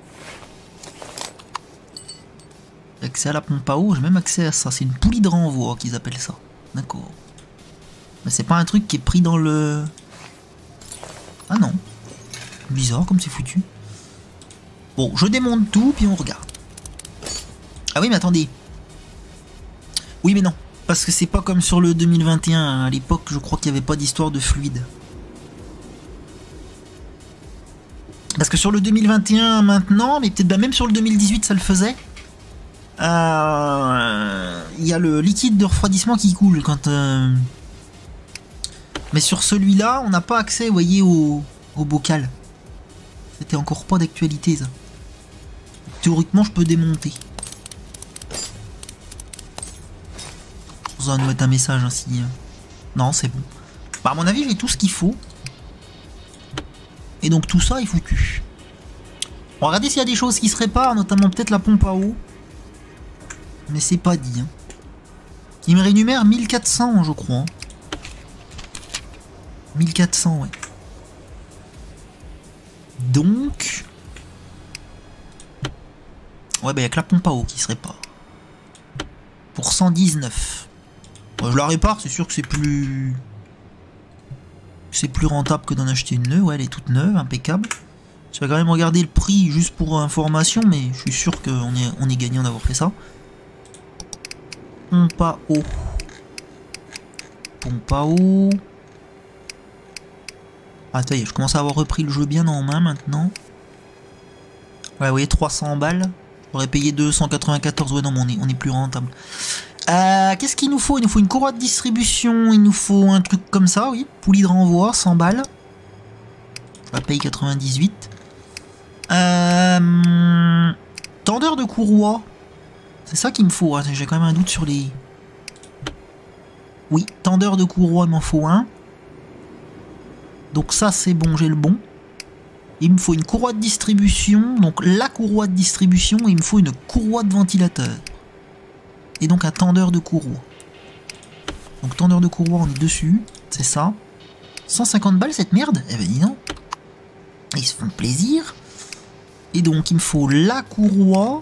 Accès à la pompe à eau, j'ai même accès à ça. C'est une poulie de renvoi qu'ils appellent ça. D'accord. Mais c'est pas un truc qui est pris dans le... Ah non. Bizarre comme c'est foutu. Bon, je démonte tout, puis on regarde. Ah oui, mais attendez. Oui, mais non. Parce que c'est pas comme sur le 2021. À l'époque, je crois qu'il n'y avait pas d'histoire de fluide. Parce que sur le 2021 maintenant, mais peut-être même sur le 2018 ça le faisait, il y a le liquide de refroidissement qui coule quand... Mais sur celui-là, on n'a pas accès, vous voyez, au bocal. C'était encore pas d'actualité ça. Théoriquement, je peux démonter. Ça va nous mettre un message ainsi. Non, c'est bon. Bah, à mon avis, j'ai tout ce qu'il faut. Et donc tout ça est foutu. On va regarder s'il y a des choses qui se réparent, notamment peut-être la pompe à eau. Mais c'est pas dit. Hein. Il me rémunère 1400 je crois. 1400 ouais. Donc... Ouais bah il n'y a que la pompe à eau qui se répare. Pour 119. Bon, je la répare, c'est sûr que c'est plus... C'est plus rentable que d'en acheter une neuve. Ouais, elle est toute neuve, impeccable. Je vais quand même regarder le prix juste pour information, mais je suis sûr qu'on est gagnant d'avoir fait ça. Pompe à eau. Pompe à eau. Ah, ça y est, je commence à avoir repris le jeu bien en main maintenant. Ouais, vous voyez, 300 balles. J'aurais payé 294. Ouais, non, mais on est plus rentable. Qu'est-ce qu'il nous faut? Il nous faut une courroie de distribution, il nous faut un truc comme ça, oui. Poulie de renvoi, 100 balles. la paye 98. Tendeur de courroie. C'est ça qu'il me faut. Hein. J'ai quand même un doute sur les... Oui, tendeur de courroie, il m'en faut un. Donc ça, c'est bon, j'ai le bon. Il me faut une courroie de distribution. Donc la courroie de distribution. Et il me faut une courroie de ventilateur. Et donc un tendeur de courroie. Donc tendeur de courroie, on est dessus. C'est ça. 150 balles cette merde? Eh ben dis non. Ils se font plaisir. Et donc il me faut la courroie.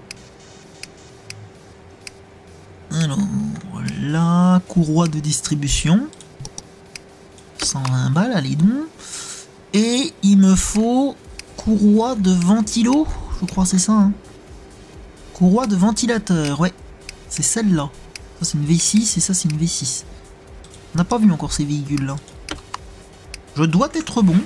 Alors, la courroie de distribution. 120 balles, allez donc. Et il me faut courroie de ventilo. Je crois que c'est ça. Hein. Courroie de ventilateur, ouais. C'est celle-là. Ça c'est une V6 et ça c'est une V6. On n'a pas vu encore ces véhicules-là. Je dois être bon.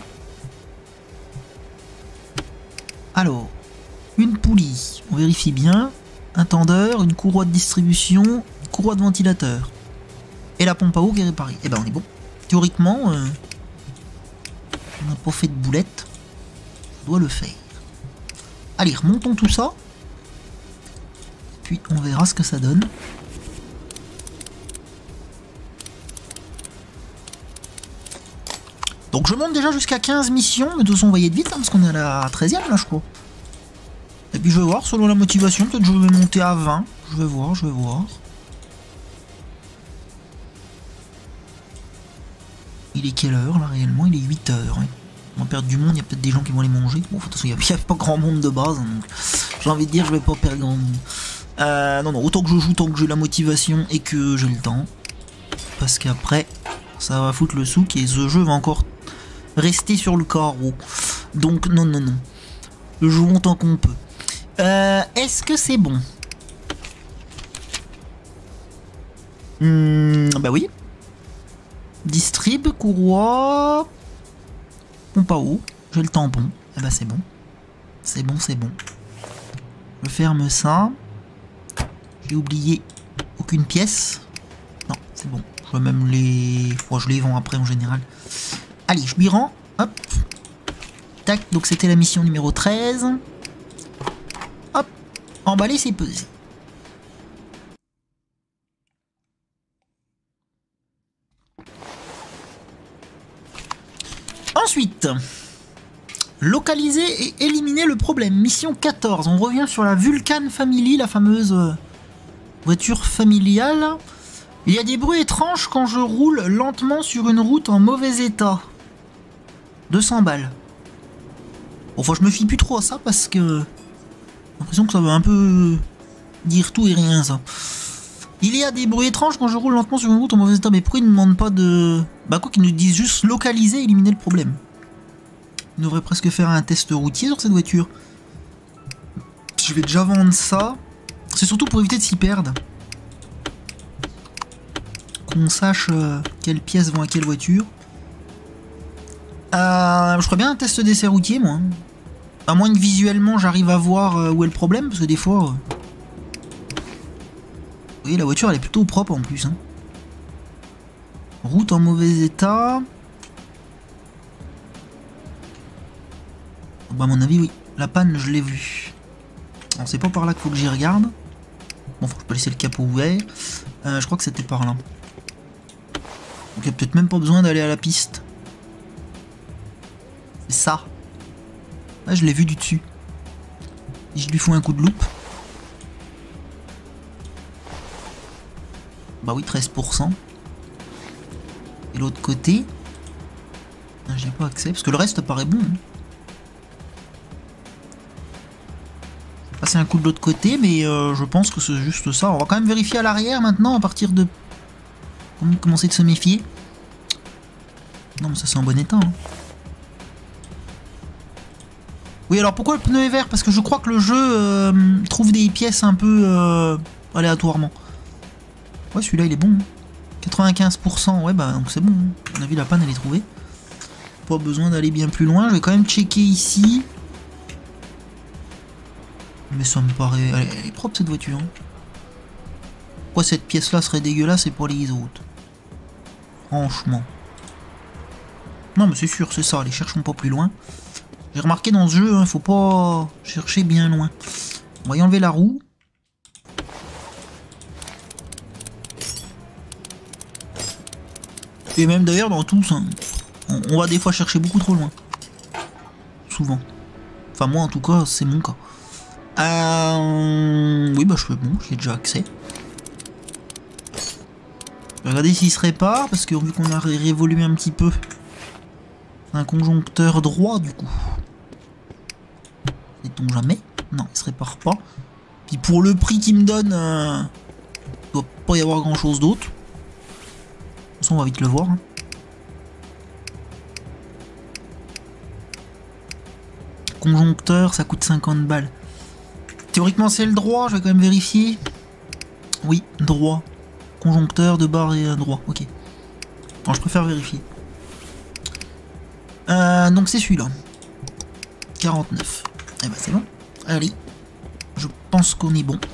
Alors, une poulie, on vérifie bien. Un tendeur, une courroie de distribution, une courroie de ventilateur. Et la pompe à eau qui est réparée. Eh ben on est bon. Théoriquement, on n'a pas fait de boulette. On doit le faire. Allez, remontons tout ça. Puis on verra ce que ça donne. Donc je monte déjà jusqu'à 15 missions, mais de toute façon on va y être vite, hein, parce qu'on est à la 13e là je crois. Et puis je vais voir, selon la motivation, peut-être je vais monter à 20. Je vais voir, je vais voir. Il est quelle heure là réellement? Il est 8 heures. Ouais. On va perdre du monde, il y a peut-être des gens qui vont les manger. Bon, de toute façon il n'y a pas grand monde de base, hein, donc j'ai envie de dire je vais pas perdre grand monde. Non, autant que je joue, tant que j'ai la motivation et que j'ai le temps. Parce qu'après, ça va foutre le souk et ce jeu va encore rester sur le carreau. Donc non. Jouons tant qu'on peut. Est-ce que c'est bon? Bah oui. Distrib, courroie, pompe à eau. J'ai le tampon. Eh bah c'est bon. C'est bon. Je ferme ça. J'ai oublié aucune pièce. Non, c'est bon. Je vais même les... Bon, je les vends après en général. Allez, je m'y rends. Hop. Tac, donc c'était la mission numéro 13. Hop. Emballer, c'est peser. Ensuite, localiser et éliminer le problème. Mission 14. On revient sur la Vulcan Family, la fameuse voiture familiale. Il y a des bruits étranges quand je roule lentement sur une route en mauvais état. 200 balles. Enfin, je me fie plus trop à ça parce que... J'ai l'impression que ça veut un peu dire tout et rien, ça. Il y a des bruits étranges quand je roule lentement sur une route en mauvais état. Mais pourquoi ils ne demandent pas de... Bah quoi qu'ils nous disent juste localiser et éliminer le problème. Ils devraient presque faire un test routier sur cette voiture. Je vais déjà vendre ça. C'est surtout pour éviter de s'y perdre. Qu'on sache quelles pièces vont à quelle voiture. Je ferais bien un test d'essai routier, moi. À moins que visuellement j'arrive à voir où est le problème, parce que des fois... Vous voyez, la voiture elle est plutôt propre en plus. Hein. Route en mauvais état. Bah, à mon avis, oui. La panne, je l'ai vue. Alors, c'est pas par là qu'il faut que j'y regarde. Bon, faut que je peux laisser le capot ouvert. Je crois que c'était par là. Donc, il n'y a peut-être même pas besoin d'aller à la piste. C'est ça. Là, je l'ai vu du dessus. Et je lui fous un coup de loupe. Bah oui, 13%. Et l'autre côté... J'ai pas accès, parce que le reste paraît bon. Hein. Passer un coup de l'autre côté, mais je pense que c'est juste ça. On va quand même vérifier à l'arrière maintenant, à partir de... Commencer de se méfier. Non, mais ça c'est en bon état. Hein. Oui, alors pourquoi le pneu est vert? Parce que je crois que le jeu trouve des pièces un peu aléatoirement. Ouais, celui-là il est bon. 95%, ouais, bah donc c'est bon. On a vu la panne, elle est trouvée. Pas besoin d'aller bien plus loin. Je vais quand même checker ici. Mais ça me paraît... Elle est propre cette voiture. Hein. Pourquoi cette pièce-là serait dégueulasse et pour les autres? Franchement. Non mais c'est sûr, c'est ça. Allez, cherchons pas plus loin. J'ai remarqué dans ce jeu, hein, faut pas chercher bien loin. On va y enlever la roue. Et même d'ailleurs dans tous, hein, on va des fois chercher beaucoup trop loin. Souvent. Enfin moi en tout cas, c'est mon cas. Oui bah je fais bon, j'ai déjà accès. Je vais regarder s'il se répare, parce que vu qu'on a réévolué un petit peu. Un conjoncteur droit du coup. Sait-on jamais? Non, il se répare pas. Puis pour le prix qu'il me donne, il doit pas y avoir grand chose d'autre. De toute façon on va vite le voir. Hein. Conjoncteur, ça coûte 50 balles. Théoriquement c'est le droit, je vais quand même vérifier. Oui, droit. Conjoncteur de barre et droit, ok. Bon, je préfère vérifier. Donc c'est celui-là. 49. Eh ben c'est bon. Allez. Je pense qu'on est bon.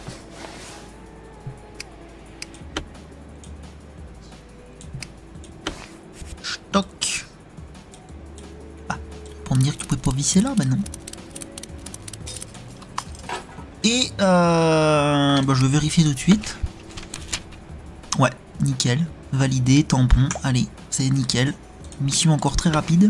Stock. Ah, pour me dire que tu pouvais pas visser là, bah non. Et bah je vais vérifier tout de suite. Ouais, nickel. Validé, tampon. Allez, c'est nickel. Mission encore très rapide.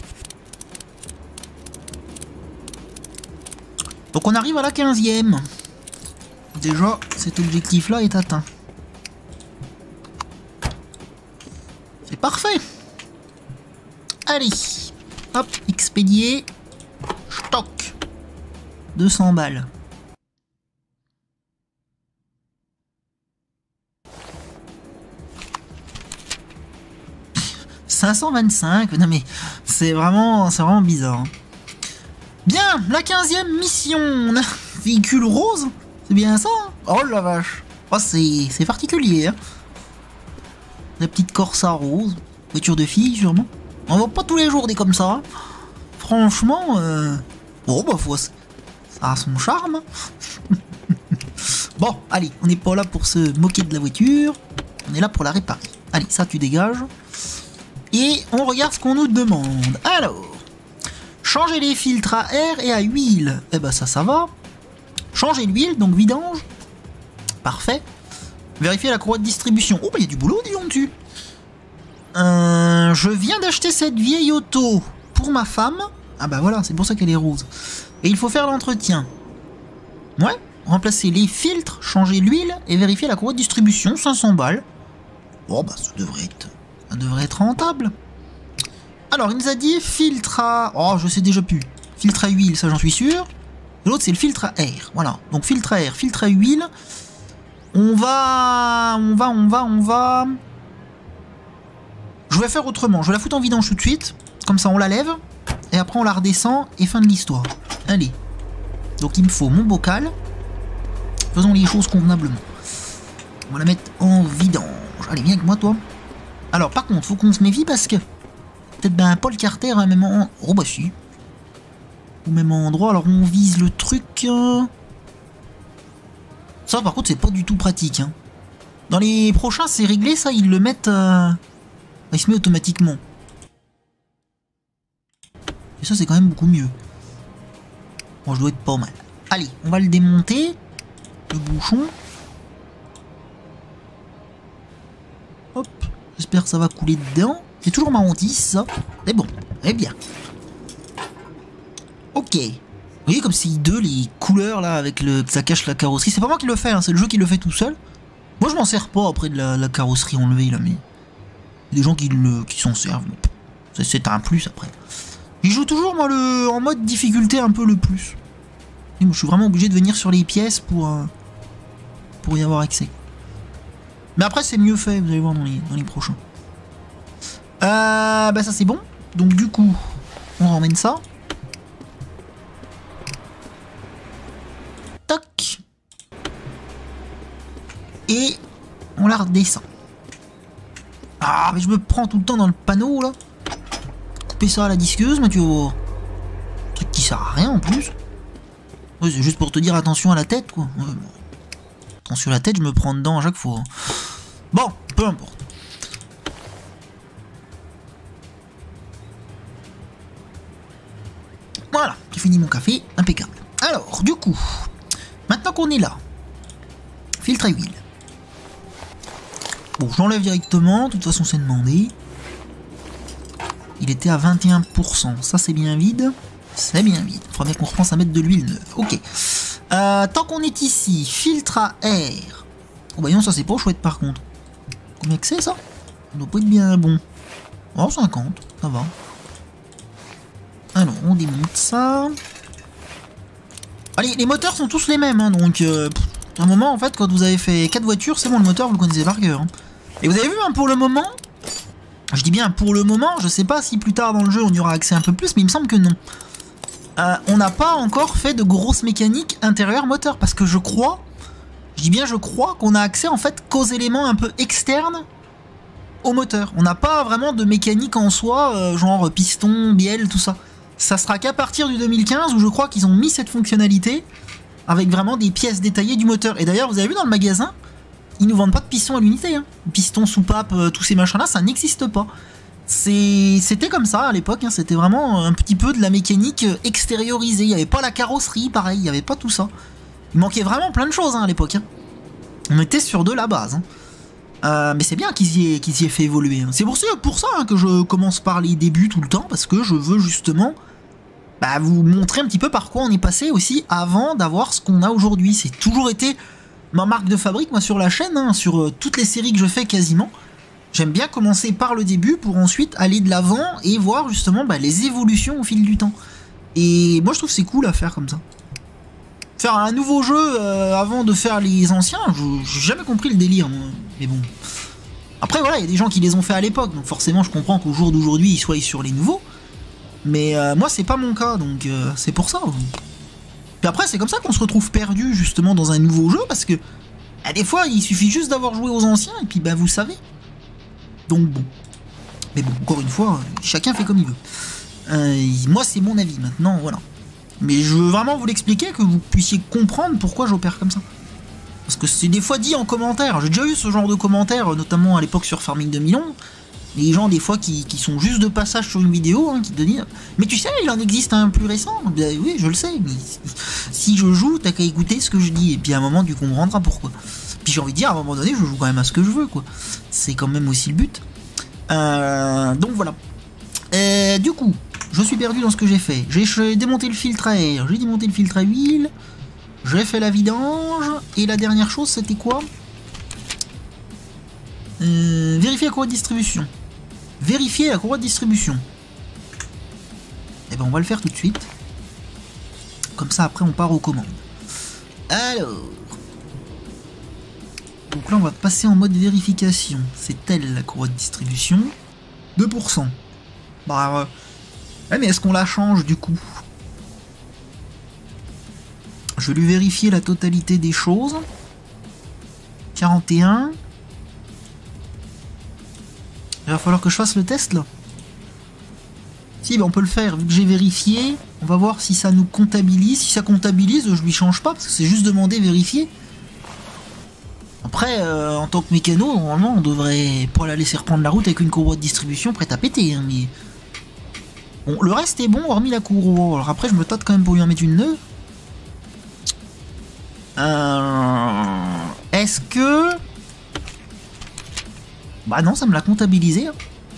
Donc on arrive à la 15e. Déjà, cet objectif-là est atteint. C'est parfait. Allez. Hop, expédier. Stock. 200 balles. « 525 ». Non mais c'est vraiment bizarre. Hein. Bien, la 15e mission. Véhicule rose. C'est bien ça hein. Oh la vache. Oh, c'est particulier. Hein. La petite Corsa rose. Voiture de fille sûrement. On voit pas tous les jours des comme ça. Franchement, bon bah ça a son charme. Bon, allez, on n'est pas là pour se moquer de la voiture. On est là pour la réparer. Allez, ça tu dégages. Et on regarde ce qu'on nous demande. Alors, changer les filtres à air et à huile. Eh ben ça va. Changer l'huile, donc vidange. Parfait. Vérifier la courroie de distribution. Oh, bah il y a du boulot, dis donc dessus. Je viens d'acheter cette vieille auto pour ma femme. Ah bah voilà, c'est pour ça qu'elle est rose. Et il faut faire l'entretien. Ouais, remplacer les filtres, changer l'huile et vérifier la courroie de distribution, 500 balles. Oh bah ça devrait être rentable. Alors il nous a dit filtre à... Oh je sais déjà plus. Filtre à huile, ça j'en suis sûr. L'autre c'est le filtre à air. Voilà, donc filtre à air, filtre à huile. On va... Je vais faire autrement, je vais la foutre en vidange tout de suite. Comme ça on la lève. Et après on la redescend et fin de l'histoire. Allez. Donc il me faut mon bocal. Faisons les choses convenablement. On va la mettre en vidange. Allez, viens avec moi toi. Alors par contre, faut qu'on se méfie parce que peut-être ben Paul Carter à un même endroit. Oh bah si. Au même endroit, alors on vise le truc. Ça par contre c'est pas du tout pratique. Hein. Dans les prochains c'est réglé ça, ils le mettent. Il se met automatiquement. Et ça c'est quand même beaucoup mieux. Bon je dois être pas mal. Allez, on va le démonter. Le bouchon. Hop. J'espère que ça va couler dedans. C'est toujours marron 10 ça. C'est bon. Eh bien. Ok. Vous voyez comme c'est hideux les couleurs là avec le que ça cache la carrosserie. C'est pas moi qui le fais, hein, c'est le jeu qui le fait tout seul. Moi je m'en sers pas après de la carrosserie enlevée là, mais il y a des gens qui s'en servent. C'est un plus après. Je joue toujours moi en mode difficulté un peu le plus. Et moi, je suis vraiment obligé de venir sur les pièces pour y avoir accès. Mais après c'est mieux fait, vous allez voir dans les prochains. Bah ça c'est bon. Donc du coup, on ramène ça. Toc. Et on la redescend. Ah mais je me prends tout le temps dans le panneau là. Couper ça à la disqueuse, mais tu vas voir. Un truc qui sert à rien en plus. Ouais, c'est juste pour te dire attention à la tête quoi. Ouais, bon. Attention à la tête, je me prends dedans à chaque fois. Bon, peu importe. j'ai fini mon café, impeccable. Alors, du coup, maintenant qu'on est là, filtre à huile. Bon, je l'enlève directement, de toute façon c'est demandé. Il était à 21%, ça c'est bien vide. C'est bien vide, il faudra bien qu'on repense à mettre de l'huile neuve. Ok. Tant qu'on est ici, filtre à air. Oh bah non, ça c'est pas chouette par contre. Combien que c'est ça? Ça doit pas être bien bon. Oh, 50, ça va. Alors, on démonte ça. Allez, les moteurs sont tous les mêmes, hein, donc... à un moment, en fait, quand vous avez fait 4 voitures, c'est bon, le moteur, vous le connaissez par cœur. Hein. Et vous avez vu, hein, pour le moment... Je dis bien pour le moment, je sais pas si plus tard dans le jeu on y aura accès un peu plus, mais il me semble que non. On n'a pas encore fait de grosses mécaniques intérieures moteur, parce que je crois... Je dis bien je crois qu'on a accès en fait qu'aux éléments un peu externes au moteur. On n'a pas vraiment de mécanique en soi, genre piston, bielle, tout ça. Ça sera qu'à partir du 2015 où je crois qu'ils ont mis cette fonctionnalité avec vraiment des pièces détaillées du moteur. Et d'ailleurs, vous avez vu dans le magasin, ils nous vendent pas de piston à l'unité. Hein. Piston, soupape, tous ces machins-là, ça n'existe pas. C'était comme ça à l'époque, hein. C'était vraiment un petit peu de la mécanique extériorisée. Il n'y avait pas la carrosserie, pareil, il n'y avait pas tout ça. Il manquait vraiment plein de choses hein, à l'époque. Hein. On était sur de la base. Hein. Mais c'est bien qu'ils y aient fait évoluer. Hein. C'est pour ça hein, que je commence par les débuts tout le temps, parce que je veux justement vous montrer un petit peu par quoi on est passé aussi avant d'avoir ce qu'on a aujourd'hui. C'est toujours été ma marque de fabrique, moi, sur la chaîne, hein, sur toutes les séries que je fais quasiment. J'aime bien commencer par le début pour ensuite aller de l'avant et voir justement les évolutions au fil du temps. Et moi, je trouve que c'est cool à faire comme ça. Faire un nouveau jeu avant de faire les anciens, j'ai jamais compris le délire, moi. Mais bon. Après, voilà, il y a des gens qui les ont fait à l'époque, donc forcément, je comprends qu'au jour d'aujourd'hui, ils soient sur les nouveaux. Mais moi, c'est pas mon cas, donc c'est pour ça. Puis après, c'est comme ça qu'on se retrouve perdu, justement, dans un nouveau jeu, parce que des fois, il suffit juste d'avoir joué aux anciens, et puis vous savez. Donc bon. Mais bon, encore une fois, chacun fait comme il veut. Moi, c'est mon avis, maintenant, voilà. Mais je veux vraiment vous l'expliquer, que vous puissiez comprendre pourquoi j'opère comme ça. Parce que c'est des fois dit en commentaire. J'ai déjà eu ce genre de commentaires, notamment à l'époque sur Farming 2011. Les gens, des fois, qui sont juste de passage sur une vidéo, hein, qui te disent « Mais tu sais, il en existe un plus récent !» Oui, je le sais, mais si je joue, t'as qu'à écouter ce que je dis. Et puis à un moment, tu comprendras pourquoi. Puis j'ai envie de dire, à un moment donné, je joue quand même à ce que je veux, quoi. C'est quand même aussi le but. Donc voilà. Du coup... Je suis perdu dans ce que j'ai fait. J'ai démonté le filtre à air, j'ai démonté le filtre à huile, j'ai fait la vidange, et la dernière chose c'était quoi? Vérifier la courroie de distribution. Vérifier la courroie de distribution. Eh ben on va le faire tout de suite. Comme ça après on part aux commandes. Alors. Donc là on va passer en mode vérification. C'est elle la courroie de distribution. 2%. Ouais, mais est-ce qu'on la change du coup? Je vais lui vérifier la totalité des choses. 41. Il va falloir que je fasse le test là. Si, on peut le faire. Vu que j'ai vérifié, on va voir si ça nous comptabilise. Si ça comptabilise, je lui change pas parce que c'est juste demander vérifier. Après, en tant que mécano, normalement, on devrait pas la laisser reprendre la route avec une courroie de distribution prête à péter. Hein, mais... Bon, le reste est bon, hormis la courroie. Alors après, je me tâte quand même pour lui en mettre une neuve. Est-ce que... non, ça me l'a comptabilisé. Hein.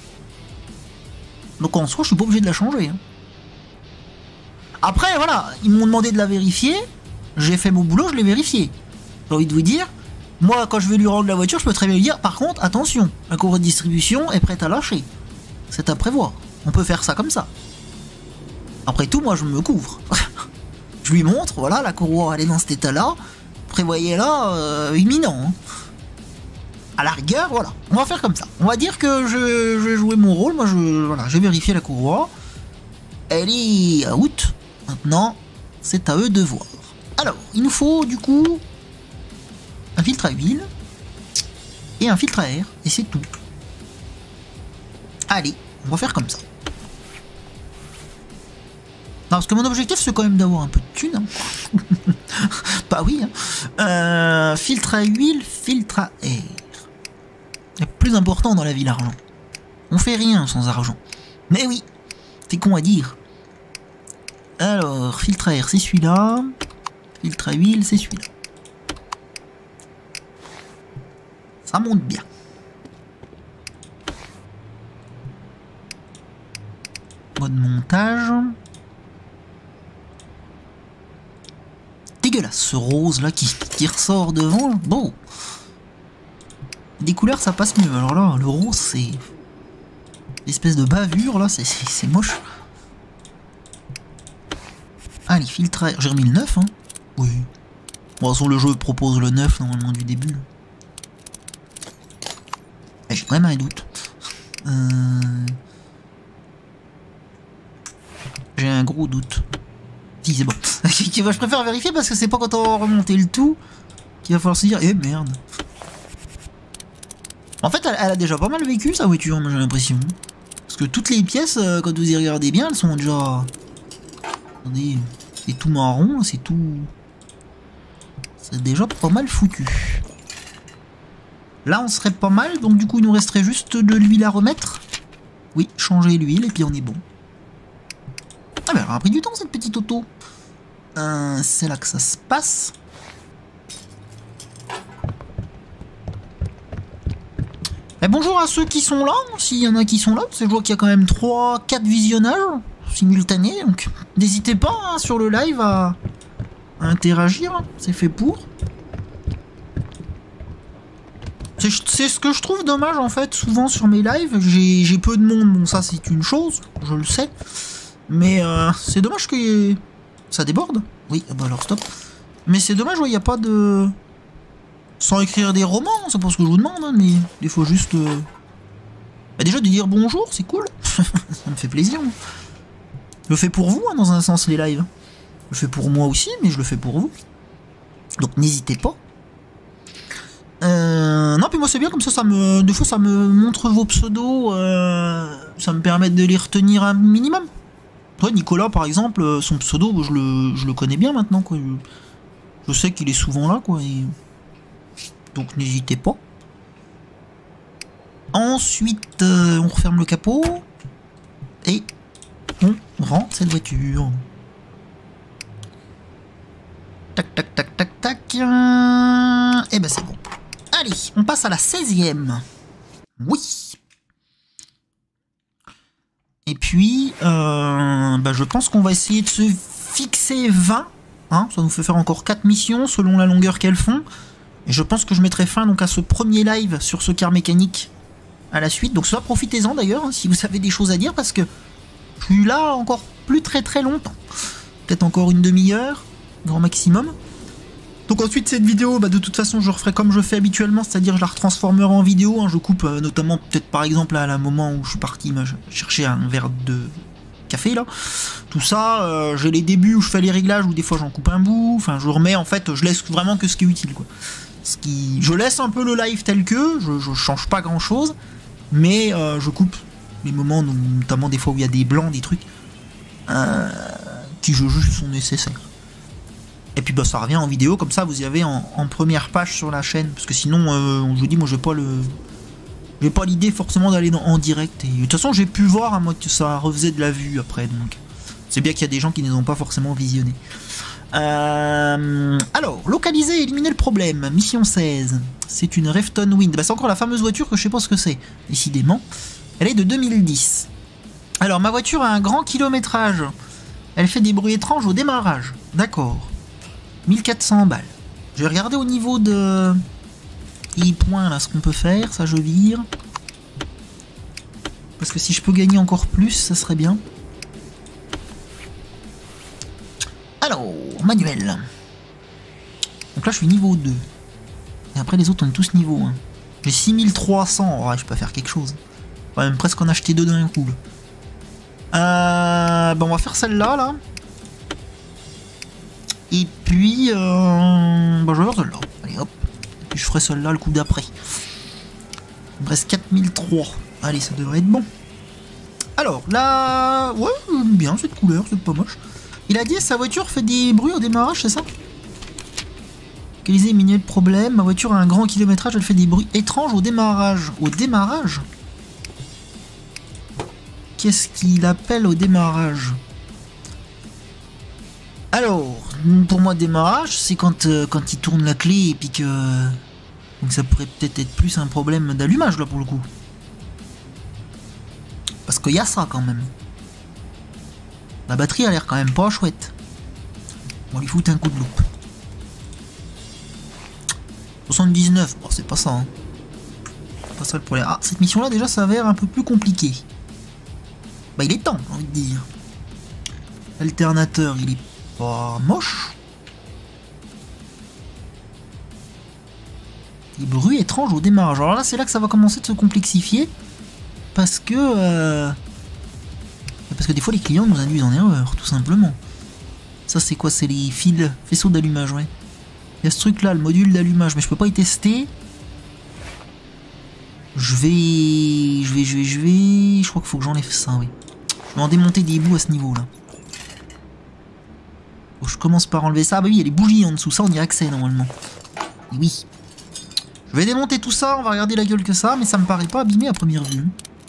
Donc en soi, je suis pas obligé de la changer. Hein. Après, voilà, ils m'ont demandé de la vérifier. J'ai fait mon boulot, je l'ai vérifié. J'ai envie de vous dire, moi, quand je vais lui rendre la voiture, je peux très bien lui dire, par contre, attention, la courroie de distribution est prête à lâcher. C'est à prévoir. On peut faire ça comme ça. Après tout, moi je me couvre. Je lui montre, voilà, la courroie elle est dans cet état-là. Prévoyez-la imminent. Hein. À la rigueur, voilà. On va faire comme ça. On va dire que je vais jouer mon rôle. Moi, voilà, j'ai vérifié la courroie. Elle est out. Maintenant, c'est à eux de voir. Alors, il nous faut du coup un filtre à huile et un filtre à air. Et c'est tout. Allez, on va faire comme ça. Non, parce que mon objectif, c'est quand même d'avoir un peu de thune. Hein. Bah oui. Hein. Filtre à huile, filtre à air. Le plus important dans la vie, l'argent. On fait rien sans argent. Mais oui, c'est con à dire. Alors, filtre à air, c'est celui-là. Filtre à huile, c'est celui-là. Ça monte bien. Mode montage. Dégueulasse ce rose là qui ressort devant. Bon. Des couleurs ça passe mieux. Alors là, le rose c'est... L'espèce de bavure là, c'est moche. Allez, filtre à air. J'ai remis le 9, hein. Oui. Bon, de toute façon, le jeu propose le 9 normalement du début. J'ai quand même un doute. J'ai un gros doute. Si, c'est bon. Je préfère vérifier parce que c'est pas quand on va remonter le tout qu'il va falloir se dire, eh merde. En fait, elle a déjà pas mal vécu sa voiture, moi j'ai l'impression. Parce que toutes les pièces, quand vous y regardez bien, elles sont déjà... Attendez, c'est tout marron, c'est tout... C'est déjà pas mal foutu. Là, on serait pas mal, donc du coup, il nous resterait juste de l'huile à remettre. Oui, changer l'huile, et puis on est bon. Ah, mais elle a pris du temps, cette petite auto. C'est là que ça se passe. Et bonjour à ceux qui sont là, s'il y en a qui sont là, parce que je vois qu'il y a quand même 3-4 visionnages simultanés, donc n'hésitez pas hein, sur le live à interagir, c'est fait pour. C'est ce que je trouve dommage en fait, souvent sur mes lives, j'ai peu de monde, bon ça c'est une chose, je le sais, mais c'est dommage que ça déborde. Oui, bah alors stop. Mais c'est dommage, il n'y a pas de... Sans écrire des romans, c'est pas ce que je vous demande, hein, mais des fois juste... Bah déjà de dire bonjour, c'est cool, ça me fait plaisir. Je le fais pour vous, hein, dans un sens, les lives. Je le fais pour moi aussi, mais je le fais pour vous. Donc n'hésitez pas. Non, puis moi c'est bien, comme ça me... Des fois ça me montre vos pseudos, ça me permet de les retenir un minimum. Toi, Nicolas, par exemple, son pseudo, je le connais bien maintenant, quoi. Je sais qu'il est souvent là, quoi. Et... Donc n'hésitez pas. Ensuite, on referme le capot. Et on rend cette voiture. Tac, tac, tac, tac, tac. Et ben c'est bon. Allez, on passe à la 16e. Oui. Et puis, bah je pense qu'on va essayer de se fixer 20. Hein, ça nous fait faire encore 4 missions selon la longueur qu'elles font. Et je pense que je mettrai fin donc à ce premier live sur ce car mécanique à la suite. Donc ça, profitez-en d'ailleurs, hein, si vous avez des choses à dire, parce que je suis là encore plus très longtemps. Peut-être encore une demi-heure, grand maximum. Donc ensuite cette vidéo, bah, de toute façon je referai comme je fais habituellement, c'est-à-dire je la retransformerai en vidéo, hein, je coupe notamment peut-être par exemple à la moment où je suis parti chercher un verre de café là. Tout ça, j'ai les débuts où je fais les réglages, où des fois j'en coupe un bout, enfin je remets en fait, je laisse vraiment que ce qui est utile quoi. Je laisse un peu le live tel que, je change pas grand chose, mais je coupe les moments, notamment des fois où il y a des blancs, des trucs, qui je juge sont nécessaires. Et puis bah ça revient en vidéo, comme ça vous y avez en première page sur la chaîne, parce que sinon, je vous dis, moi j'ai pas l'idée forcément d'aller en direct, et de toute façon j'ai pu voir à moi que ça refaisait de la vue après, donc c'est bien qu'il y a des gens qui ne les ont pas forcément visionnés. Alors, localiser et éliminer le problème, mission 16, c'est une Refton Wind, bah, c'est encore la fameuse voiture que je sais pas ce que c'est, décidément, elle est de 2010. Alors ma voiture a un grand kilométrage, elle fait des bruits étranges au démarrage, d'accord. 1400 balles. Je vais regarder au niveau de... points là ce qu'on peut faire, ça je vire. Parce que si je peux gagner encore plus, ça serait bien. Alors, manuel. Donc là je suis niveau 2. Et après les autres on est tous niveau 1. J'ai 6300, ouais, je peux faire quelque chose. On va même presque en acheter deux d'un coup. Bon, on va faire celle-là là. Et puis, bah, je vais faire celle-là. Allez hop. Et puis je ferai celle-là le coup d'après. Il me reste 4003. Allez, ça devrait être bon. Alors, là... Ouais, j'aime bien cette couleur, c'est pas moche. Il a dit sa voiture fait des bruits au démarrage, c'est ça? Localiser et éliminer le problème. Ma voiture a un grand kilométrage, elle fait des bruits étranges au démarrage. Au démarrage? Qu'est-ce qu'il appelle au démarrage? Alors, pour moi, démarrage, c'est quand il tourne la clé et puis que... Donc ça pourrait peut-être être plus un problème d'allumage, là, pour le coup. Parce qu'il y a ça, quand même. La batterie a l'air quand même pas chouette. On lui fout un coup de loupe. 79, bon, c'est pas ça, hein. C'est pas ça le problème. Ah, cette mission-là, déjà, ça s'avère un peu plus compliqué. Bah, il est temps, j'ai envie de dire. Alternateur, il est pas moche. Des bruits étranges au démarrage. Alors là, c'est là que ça va commencer de se complexifier. Parce que des fois, les clients nous induisent en erreur, tout simplement. Ça, c'est quoi? C'est les fils, faisceaux d'allumage, ouais. Il y a ce truc-là, le module d'allumage, mais je peux pas y tester. Je crois qu'il faut que j'enlève ça, oui. Je vais en démonter des bouts à ce niveau-là. Bon, je commence par enlever ça. Ah bah oui, il y a les bougies en dessous, ça on dirait que c'est normalement. Et oui. Je vais démonter tout ça, on va regarder la gueule que ça, mais ça me paraît pas abîmé à première vue.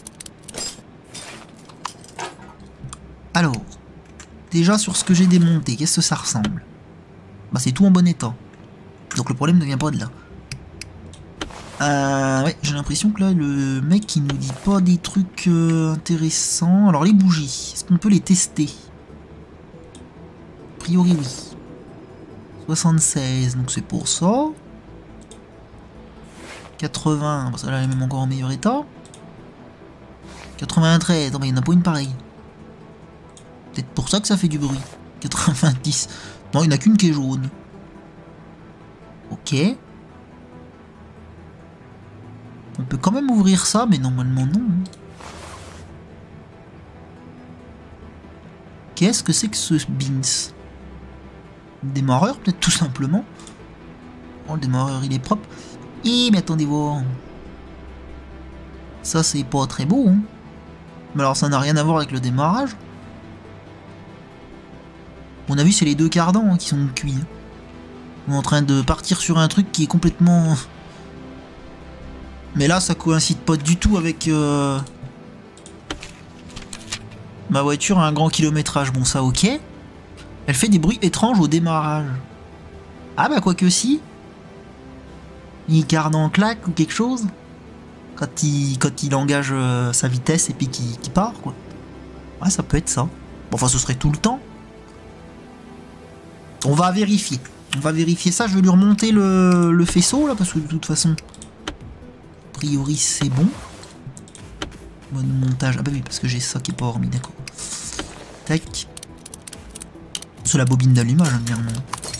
Alors, déjà sur ce que j'ai démonté, qu'est-ce que ça ressemble? Bah c'est tout en bon état. Donc le problème ne vient pas de là. Ouais, j'ai l'impression que là, le mec, il nous dit pas des trucs intéressants. Alors, les bougies, est-ce qu'on peut les tester? A priori, oui. 76, donc c'est pour ça. 80, bah ça là, elle est même encore en meilleur état. 93, non mais il n'y en a pas une pareille. Peut-être pour ça que ça fait du bruit. 90, non, il n'y en a qu'une qui est jaune. Ok. On peut quand même ouvrir ça, mais normalement non. Qu'est-ce que c'est que ce Beans? Démarreur, peut-être tout simplement. Oh, le démarreur, il est propre. Eh, mais attendez voir. Ça, c'est pas très beau, hein. Mais alors, ça n'a rien à voir avec le démarrage. On a vu, c'est les deux cardans, hein, qui sont cuits. On est en train de partir sur un truc qui est complètement... Mais là, ça coïncide pas du tout avec... Ma voiture a un grand kilométrage. Bon, ça, ok. Elle fait des bruits étranges au démarrage. Ah bah, quoique si. Il cardan en claque ou quelque chose. Quand il engage sa vitesse et puis qu'il part, quoi. Ouais, ça peut être ça. Bon, enfin, ce serait tout le temps. On va vérifier. On va vérifier ça. Je vais lui remonter le faisceau, là, parce que de toute façon... A priori, c'est bon. Mode montage. Ah bah oui, parce que j'ai ça qui est pas remis, d'accord. Tac. C'est la bobine d'allumage, hein, clairement.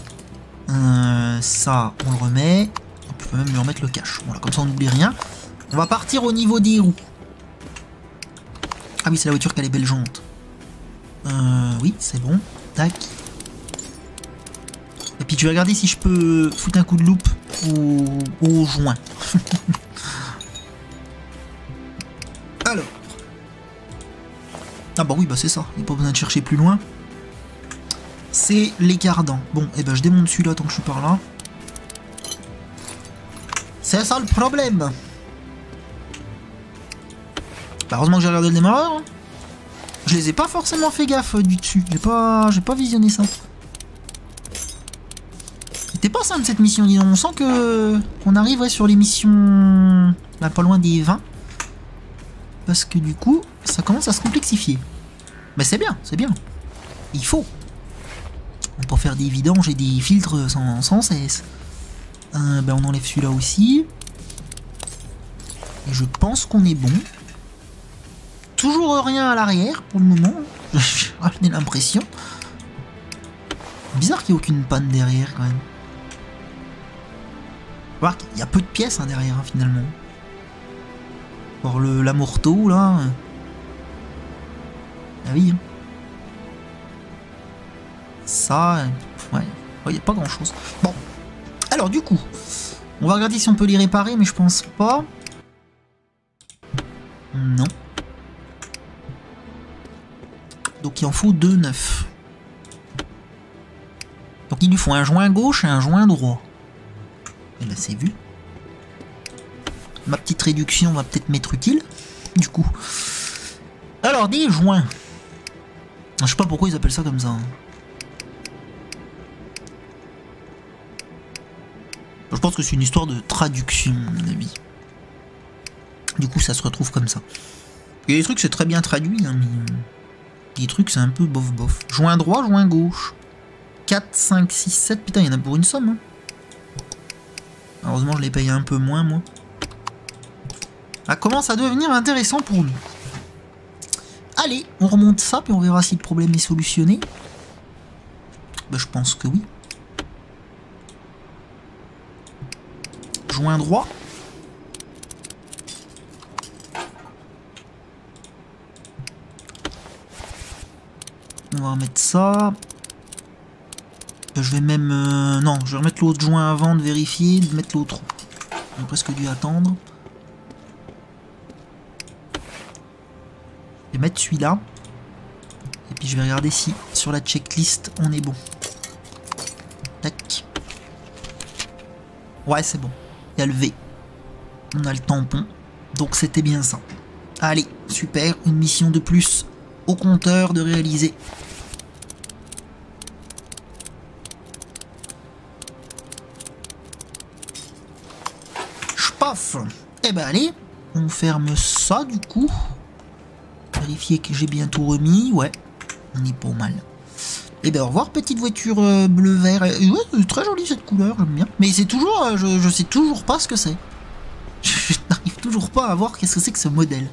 Ça, on le remet. On peut même lui remettre le cache. Voilà, comme ça, on n'oublie rien. On va partir au niveau des roues. Ah oui, c'est la voiture qui a les belles jantes. Oui, c'est bon. Tac. Et puis, je vais regarder si je peux foutre un coup de loupe au joint. Alors. Ah bah oui, bah c'est ça. Il n'y a pas besoin de chercher plus loin. C'est les cardans. Bon, et ben je démonte celui-là tant que je suis par là. C'est ça le problème. Bah heureusement que j'ai regardé le démarreur. Je les ai pas forcément fait gaffe du dessus. J'ai pas visionné ça. C'était pas simple cette mission, dis donc. On sent que qu'on arrive sur les missions là, pas loin des 20. Parce que du coup, ça commence à se complexifier. Mais c'est bien, c'est bien. Il faut. On peut faire des vidanges et des filtres sans cesse. Ben on enlève celui-là aussi. Et je pense qu'on est bon. Toujours rien à l'arrière pour le moment. J'ai l'impression. Bizarre qu'il n'y ait aucune panne derrière quand même. Voir qu'il y a peu de pièces hein, derrière hein, finalement. Pour l'amorto là. Ah oui. Ça, ouais, il n'y a pas grand chose. Bon, alors du coup, on va regarder si on peut les réparer, mais je pense pas. Non. Donc il en faut 2 neufs. Donc il lui faut un joint gauche et un joint droit. Et là c'est vu. Ma petite réduction va peut-être m'être utile. Du coup. Alors des joints. Je sais pas pourquoi ils appellent ça comme ça. Je pense que c'est une histoire de traduction, à mon avis. Du coup, ça se retrouve comme ça. Il y a des trucs, c'est très bien traduit, hein, mais... des trucs, c'est un peu bof-bof. Joint droit, joint gauche. 4, 5, 6, 7. Putain, il y en a pour une somme. Hein. Heureusement, je les paye un peu moins, moi. Ça commence à devenir intéressant pour nous. Allez, on remonte ça, puis on verra si le problème est solutionné. Ben, je pense que oui. Joint droit. On va remettre ça. Je vais même... non, je vais remettre l'autre joint avant de vérifier, de mettre l'autre. On a presque dû attendre. Je vais mettre celui-là. Et puis je vais regarder si sur la checklist on est bon. Tac. Ouais, c'est bon. Il y a le V. On a le tampon. Donc c'était bien ça. Allez, super. Une mission de plus au compteur de réaliser. Paf. Eh ben allez, on ferme ça du coup. Vérifier que j'ai bien tout remis. Ouais, on est pas mal. Eh ben au revoir petite voiture bleu-vert. Ouais, c'est très jolie cette couleur, j'aime bien. Mais c'est toujours, je sais toujours pas ce que c'est. Je n'arrive toujours pas à voir qu'est-ce que c'est que ce modèle.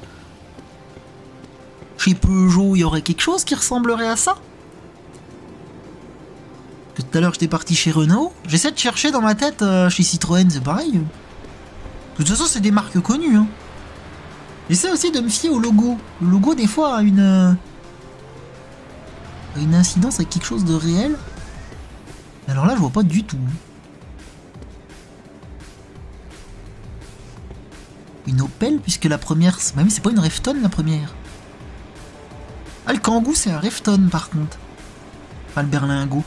Chez Peugeot, il y aurait quelque chose qui ressemblerait à ça. Tout à l'heure j'étais parti chez Renault. J'essaie de chercher dans ma tête chez Citroën, c'est pareil. De toute façon, c'est des marques connues. Hein. J'essaie aussi de me fier au logo. Le logo, des fois, a une incidence avec quelque chose de réel. Alors là, je vois pas du tout. Une Opel, puisque la première... Même c'est pas une Refton, la première. Ah, le Kangoo, c'est un Refton, par contre. Pas le berlingot.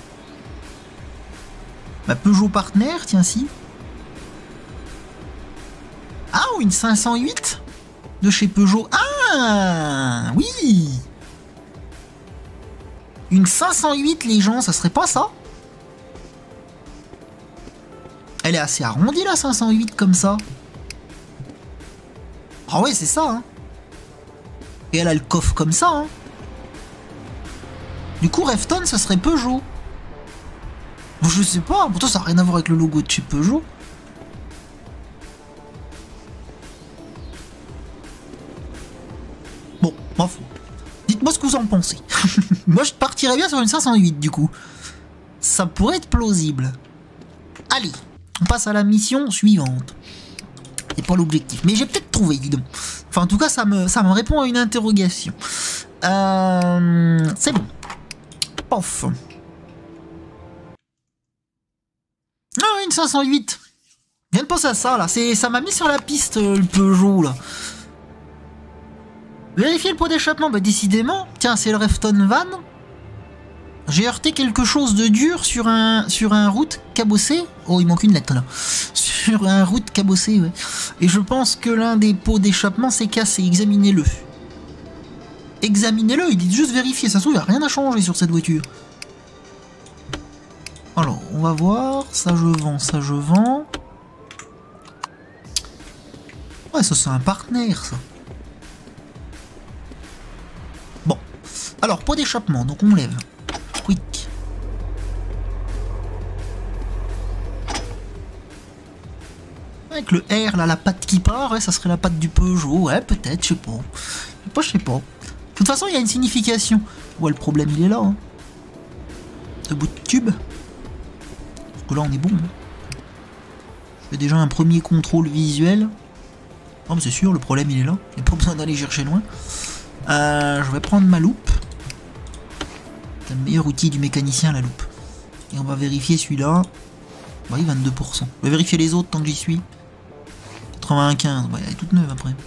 Bah, Peugeot Partner, tiens, si. Ah, ou une 508 de chez Peugeot. Ah, oui. Une 508, les gens, ça serait pas ça? Elle est assez arrondie, la 508, comme ça. Ah ouais, c'est ça, hein. Et elle a le coffre comme ça, hein. Du coup, Refton, ça serait Peugeot. Je sais pas, pourtant ça n'a rien à voir avec le logo de chez Peugeot. Bon, m'en fous. Dites-moi ce que vous en pensez. Moi, je partirais bien sur une 508, du coup. Ça pourrait être plausible. Allez, on passe à la mission suivante. C'est pas l'objectif, mais j'ai peut-être trouvé, dis donc. Enfin, en tout cas, ça me répond à une interrogation. C'est bon. Pof. Ah, une 508. Je viens de penser à ça, là. Ça m'a mis sur la piste, le Peugeot, là. Vérifier le pot d'échappement, bah décidément. Tiens, c'est le Refton Van. J'ai heurté quelque chose de dur sur un route cabossé. Oh, il manque une lettre, là. Sur un route cabossé, ouais. Et je pense que l'un des pots d'échappement s'est cassé. Examinez-le. Examinez-le, il dit juste vérifier. Ça se trouve, il n'y a rien à changer sur cette voiture. Alors, on va voir. Ça, je vends, ça, je vends. Ouais, ça, c'est un partenaire, ça. Bon. Alors, pot d'échappement, donc on lève. Quick. Avec le R, là, la patte qui part, ouais, ça serait la patte du Peugeot. Ouais, peut-être, je sais pas. Je sais pas. De toute façon, il y a une signification. Ouais, le problème, il est là. Hein. Ce bout de tube. Parce que là, on est bon. Hein. Je fais déjà un premier contrôle visuel. Oh, mais c'est sûr, le problème, il est là. Il n'y a pas besoin d'aller chercher loin. Je vais prendre ma loupe. C'est le meilleur outil du mécanicien, la loupe. Et on va vérifier celui-là. Oui, 22%. Je vais vérifier les autres tant que j'y suis. 95. Ouais, elle est toute neuve après.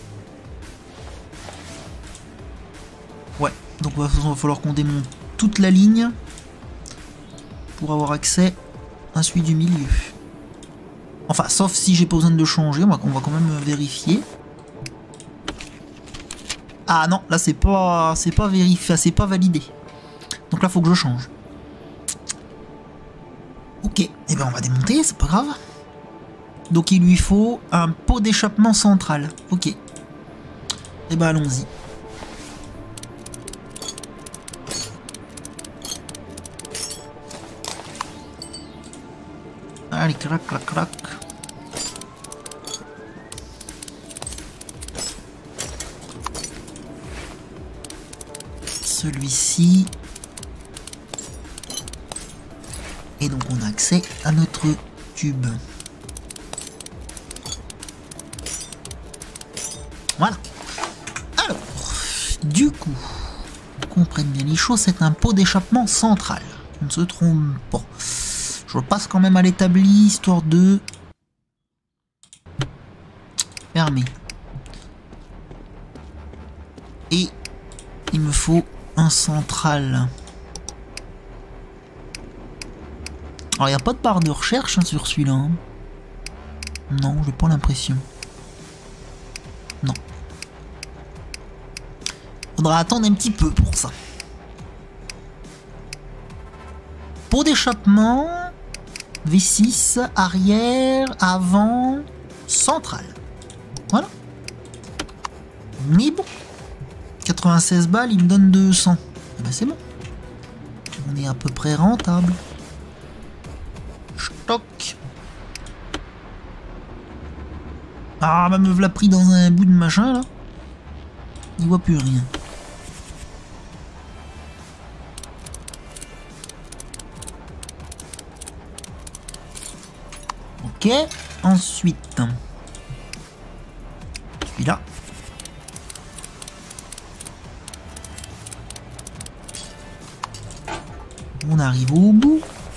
Ouais, donc il va falloir qu'on démonte toute la ligne pour avoir accès à celui du milieu. Enfin, sauf si j'ai pas besoin de le changer, on va quand même vérifier. Ah non, là c'est pas vérifié, c'est pas validé. Donc là faut que je change. Ok, et ben on va démonter, c'est pas grave. Donc il lui faut un pot d'échappement central. Ok. Et ben allons-y. Allez, clac, clac, clac. Celui-ci. Et donc on a accès à notre tube. Voilà. Alors, du coup, qu'on comprenne bien les choses, c'est un pot d'échappement central. On ne se trompe pas. Je repasse quand même à l'établi, histoire de... fermer. Et il me faut un central. Alors, il n'y a pas de barre de recherche hein, sur celui-là. Hein. Non, j'ai pas l'impression. Non. Faudra attendre un petit peu pour ça. Pot d'échappement, V6, arrière, avant, central. Voilà. Mais bon. 96 balles, il me donne 200. Eh ben c'est bon. On est à peu près rentable. Stock. Ah, bah me voilà pris dans un bout de machin là. Il voit plus rien. Ok, ensuite, celui-là. On arrive au bout.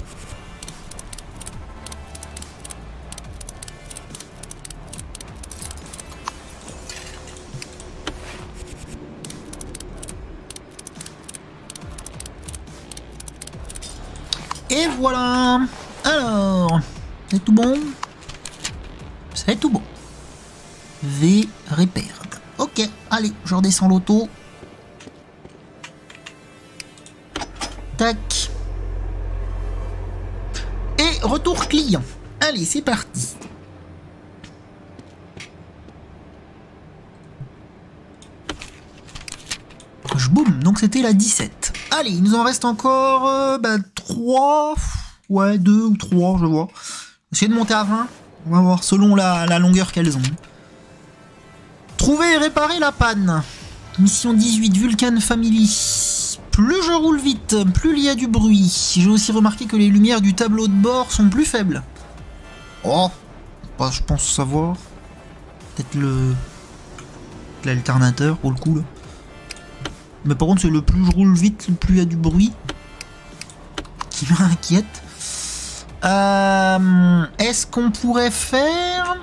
Et voilà. Alors, c'est tout bon. C'est tout bon. V repaired. Ok, allez, je redescends l'auto. Tac. Et retour client. Allez, c'est parti. Boum, donc c'était la 17. Allez, il nous en reste encore 3. Ouais, 2 ou 3, je vois. Essayer de monter à 20. On va voir selon la longueur qu'elles ont. Trouver et réparer la panne. Mission 18, Vulcan Family. Plus je roule vite, plus il y a du bruit. J'ai aussi remarqué que les lumières du tableau de bord sont plus faibles. Oh, bah, je pense savoir. Peut-être l'alternateur pour le coup là. Mais par contre c'est le plus je roule vite, le plus il y a du bruit qui m'inquiète. Est-ce qu'on pourrait faire...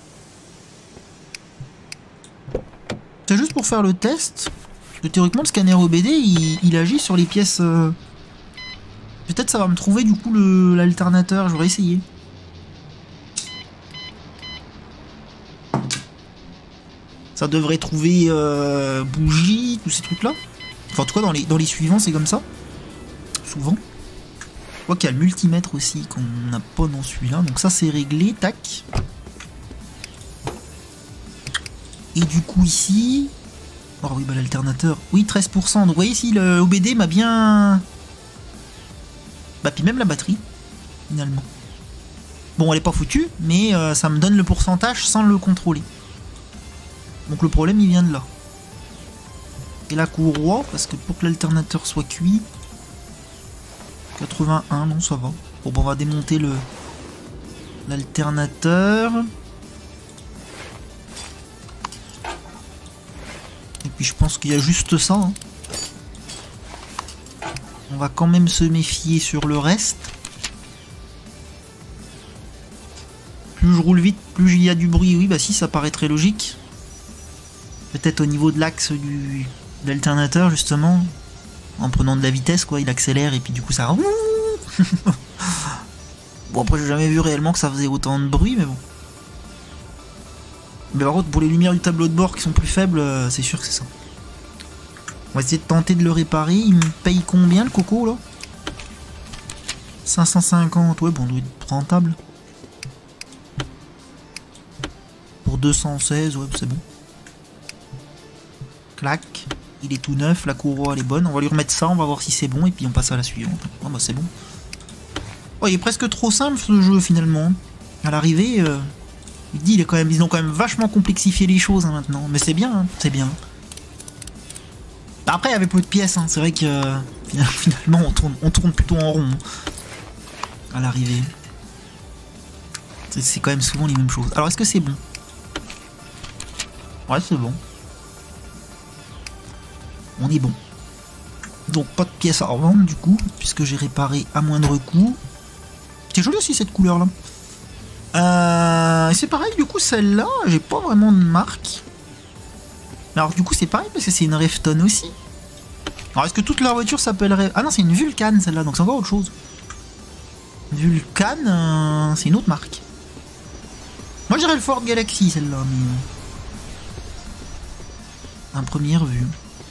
C'est juste pour faire le test. Parce que théoriquement le scanner OBD il agit sur les pièces... Peut-être ça va me trouver du coup l'alternateur, j'aurais essayé. Ça devrait trouver bougie, tous ces trucs là. Enfin en tout cas dans les suivants c'est comme ça. Souvent. Je vois qu'il y a le multimètre aussi qu'on n'a pas dans celui-là. Donc ça c'est réglé, tac. Et du coup ici... Oh oui bah l'alternateur. Oui 13%. Donc vous voyez ici le OBD m'a bien... Bah puis même la batterie. Finalement. Bon elle est pas foutue. Mais ça me donne le pourcentage sans le contrôler. Donc le problème il vient de là. Et la courroie, parce que pour que l'alternateur soit cuit... 81, non ça va. Bon, on va démonter l'alternateur. Et puis je pense qu'il y a juste ça. Hein. On va quand même se méfier sur le reste. Plus je roule vite, plus il y a du bruit. Oui, bah si, ça paraît très logique. Peut-être au niveau de l'axe de l'alternateur, justement. En prenant de la vitesse, quoi, il accélère et puis du coup ça... Bon, après j'ai jamais vu réellement que ça faisait autant de bruit, mais bon. Mais par contre, pour les lumières du tableau de bord qui sont plus faibles, c'est sûr que c'est ça. On va essayer de tenter de le réparer. Il me paye combien le coco là? 550, ouais, bon, on doit être rentable. 216, ouais, c'est bon. Clac. Il est tout neuf, la courroie elle est bonne. On va lui remettre ça, on va voir si c'est bon et puis on passe à la suivante. Ah bah c'est bon. Oh, il est presque trop simple ce jeu finalement. À l'arrivée, ils ont quand même vachement complexifié les choses hein, maintenant. Mais c'est bien, hein, c'est bien. Après, il y avait peu de pièces, hein. C'est vrai que finalement on tourne plutôt en rond. Hein, à l'arrivée. C'est quand même souvent les mêmes choses. Alors est-ce que c'est bon? Ouais, c'est bon. On est bon. Donc pas de pièces à revendre du coup, puisque j'ai réparé à moindre coût. C'est joli aussi cette couleur là. C'est pareil du coup celle-là, j'ai pas vraiment de marque. Alors du coup c'est pareil parce que c'est une Refton aussi. Alors est-ce que toute la voiture s'appellerait... Ah non c'est une Vulcan celle-là, donc c'est encore autre chose. Vulcan, c'est une autre marque. Moi j'irais le Ford Galaxy celle-là, mais... à première vue.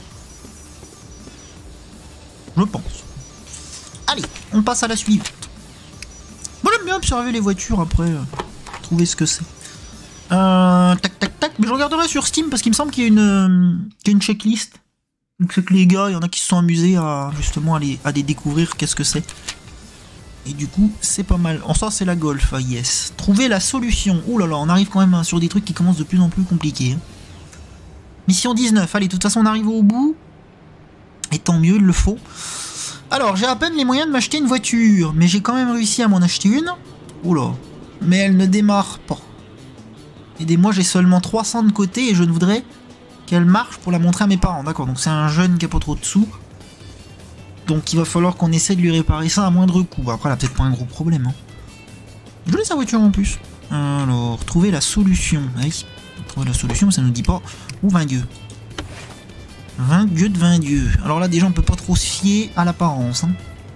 Je pense. Allez, on passe à la suivante. Moi j'aime bien observer les voitures après, trouver ce que c'est. Tac tac tac, mais je regarderai sur Steam parce qu'il me semble qu'il y a une checklist. Donc c'est que les gars, il y en a qui se sont amusés à justement aller découvrir qu'est-ce que c'est. Et du coup, c'est pas mal. En ça, c'est la Golf, ah, yes. Trouver la solution. Ouh là là, on arrive quand même hein, sur des trucs qui commencent de plus en plus compliqués. Hein. Mission 19, allez, de toute façon, on arrive au bout. Et tant mieux, il le faut. Alors, j'ai à peine les moyens de m'acheter une voiture, mais j'ai quand même réussi à m'en acheter une. Oula, mais elle ne démarre pas. Aidez-moi, j'ai seulement 300 de côté et je ne voudrais qu'elle marche pour la montrer à mes parents. D'accord, donc c'est un jeune qui a pas trop de sous. Donc il va falloir qu'on essaie de lui réparer ça à moindre coût. Après, elle a peut-être pas un gros problème. Hein. Jolie sa voiture en plus. Alors, trouver la solution. Ah oui, trouver la solution, ça nous dit pas où 20 dieux. 20 dieux de 20 dieux. Alors là, déjà, on peut pas trop se fier à l'apparence. Hein.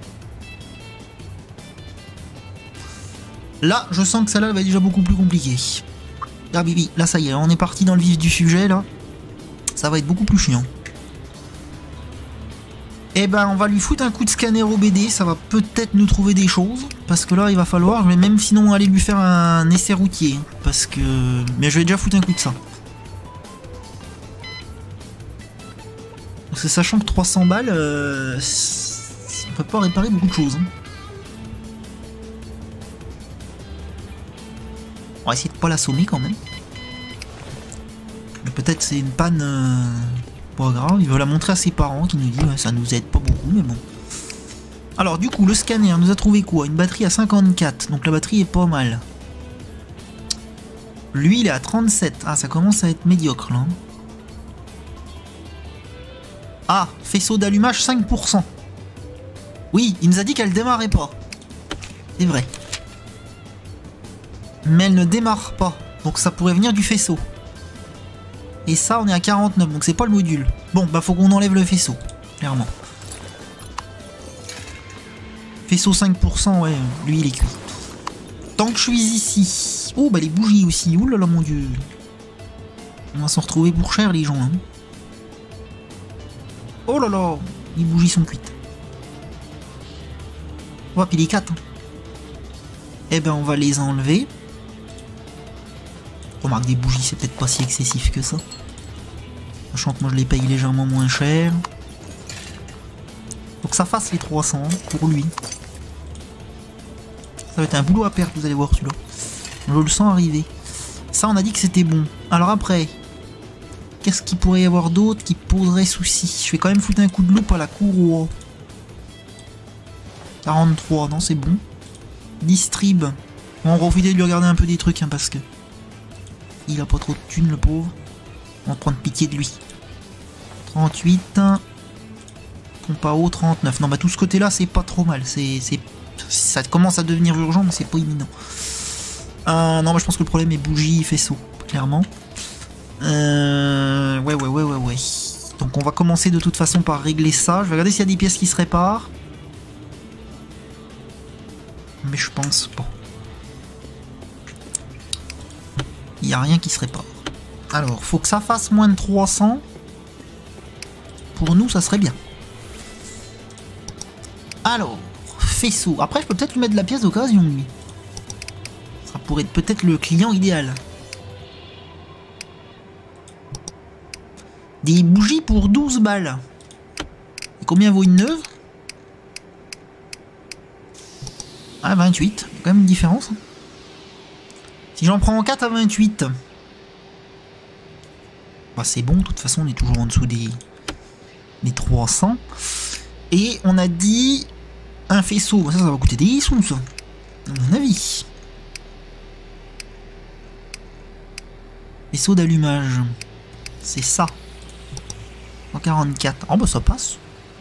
Là, je sens que celle-là va être déjà beaucoup plus compliquée. Ah bibi, là ça y est, on est parti dans le vif du sujet, là. Ça va être beaucoup plus chiant. Eh ben, on va lui foutre un coup de scanner au BD, ça va peut-être nous trouver des choses. Parce que là, il va falloir, je vais même sinon aller lui faire un essai routier. Parce que... mais je vais déjà foutre un coup de ça. Parce que sachant que 300 balles, on peut pas réparer beaucoup de choses. Hein. On va essayer de pas l'assommer quand même. Mais peut-être c'est une panne pas grave. Il veut la montrer à ses parents qui nous dit ouais, ça nous aide pas beaucoup mais bon. Alors du coup le scanner nous a trouvé quoi? Une batterie à 54. Donc la batterie est pas mal. Lui il est à 37. Ah ça commence à être médiocre là. Ah, faisceau d'allumage 5%. Oui, il nous a dit qu'elle démarrait pas. C'est vrai. Mais elle ne démarre pas. Donc ça pourrait venir du faisceau. Et ça, on est à 49, donc c'est pas le module. Bon, bah faut qu'on enlève le faisceau. Clairement. Faisceau 5%, ouais, lui il est cuit. Tant que je suis ici. Oh, bah les bougies aussi. Ouh là là, mon dieu. On va s'en retrouver pour cher, les gens. Hein. Oh là là, les bougies sont cuites. Oh, puis les 4. Hein. Eh ben, on va les enlever. Remarque, des bougies, c'est peut-être pas si excessif que ça. Sachant que moi, je les paye légèrement moins cher. Faut que ça fasse les 300 pour lui. Ça va être un boulot à perdre, vous allez voir celui-là. Je le sens arriver. Ça, on a dit que c'était bon. Alors après... qu'est-ce qu'il pourrait y avoir d'autre qui poserait souci? Je vais quand même foutre un coup de loupe à la courroie. 43, non c'est bon. Distrib. On va profiter de lui regarder un peu des trucs hein, parce que il a pas trop de thunes le pauvre. On va prendre pitié de lui. 38. Pompe à eau 39. Non bah tout ce côté là c'est pas trop mal. Ça commence à devenir urgent mais c'est pas imminent. Non bah je pense que le problème est bougie, faisceau, clairement. Ouais. Donc on va commencer de toute façon par régler ça. Je vais regarder s'il y a des pièces qui se réparent. Mais je pense pas. Il n'y a rien qui se répare. Alors, faut que ça fasse moins de 300. Pour nous, ça serait bien. Alors, faisceau. Après, je peux peut-être lui mettre de la pièce d'occasion, lui. Ça pourrait être peut-être le client idéal. Des bougies pour 12 balles. Et combien vaut une neuve? Ah, 28. Quand même une différence. Si j'en prends 4 à 28. Bah, c'est bon, de toute façon, on est toujours en dessous des 300. Et on a dit un faisceau. Ça va coûter des sous, ça. À mon avis. Faisceau d'allumage. C'est ça. 144. Oh bah ça passe.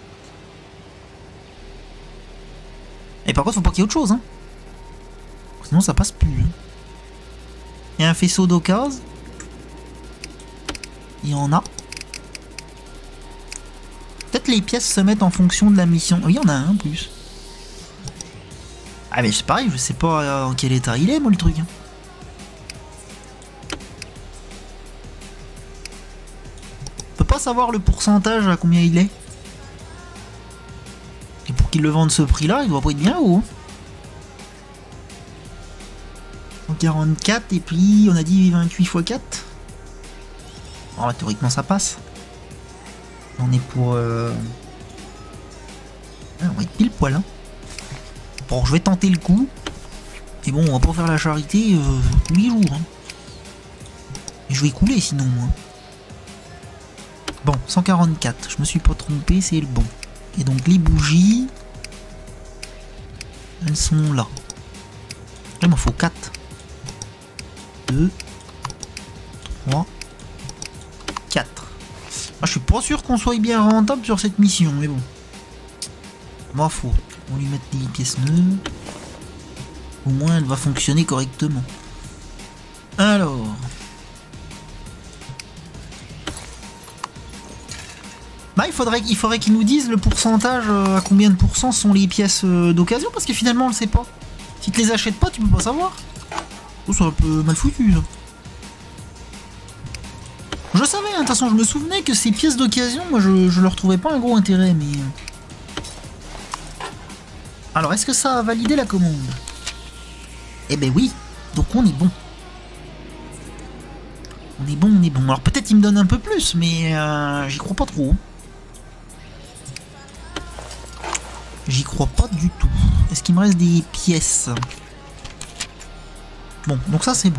Et par contre faut pas qu'il y ait autre chose hein. Sinon ça passe plus. Il y a un faisceau d'occasion. Il y en a. Peut-être les pièces se mettent en fonction de la mission. Oui, il y en a un en plus. Ah mais c'est pareil, je sais pas en quel état il est moi le truc. On peut pas savoir le pourcentage à combien il est. Et pour qu'il le vende ce prix là, il doit pas être bien haut. 144 et puis on a dit 28 x 4. Oh, théoriquement ça passe. On est pour... on va être pile poil hein. Bon, je vais tenter le coup. Et bon, on va pas faire la charité tous les jours. Hein. Et je vais couler sinon. Hein. Bon, 144. Je me suis pas trompé, c'est le bon. Et donc les bougies... Elles sont là. Il m'en faut 4. 2. 3. 4. Ah, je suis pas sûr qu'on soit bien rentable sur cette mission, mais bon. M'en faut. On va lui mettre des pièces neuves. Au moins elle va fonctionner correctement. Alors. Bah il faudrait qu'ils nous disent le pourcentage, à combien de pourcents sont les pièces d'occasion, parce que finalement on le sait pas. Si tu les achètes pas, tu peux pas savoir. Oh, c'est un peu mal foutu ça. Je savais, hein, de toute façon je me souvenais que ces pièces d'occasion, moi je leur trouvais pas un gros intérêt, mais... Alors, est-ce que ça a validé la commande? Eh ben oui, donc on est bon. On est bon, on est bon. Alors peut-être il me donne un peu plus, mais j'y crois pas trop. J'y crois pas du tout. Est-ce qu'il me reste des pièces? Bon, donc ça c'est bon.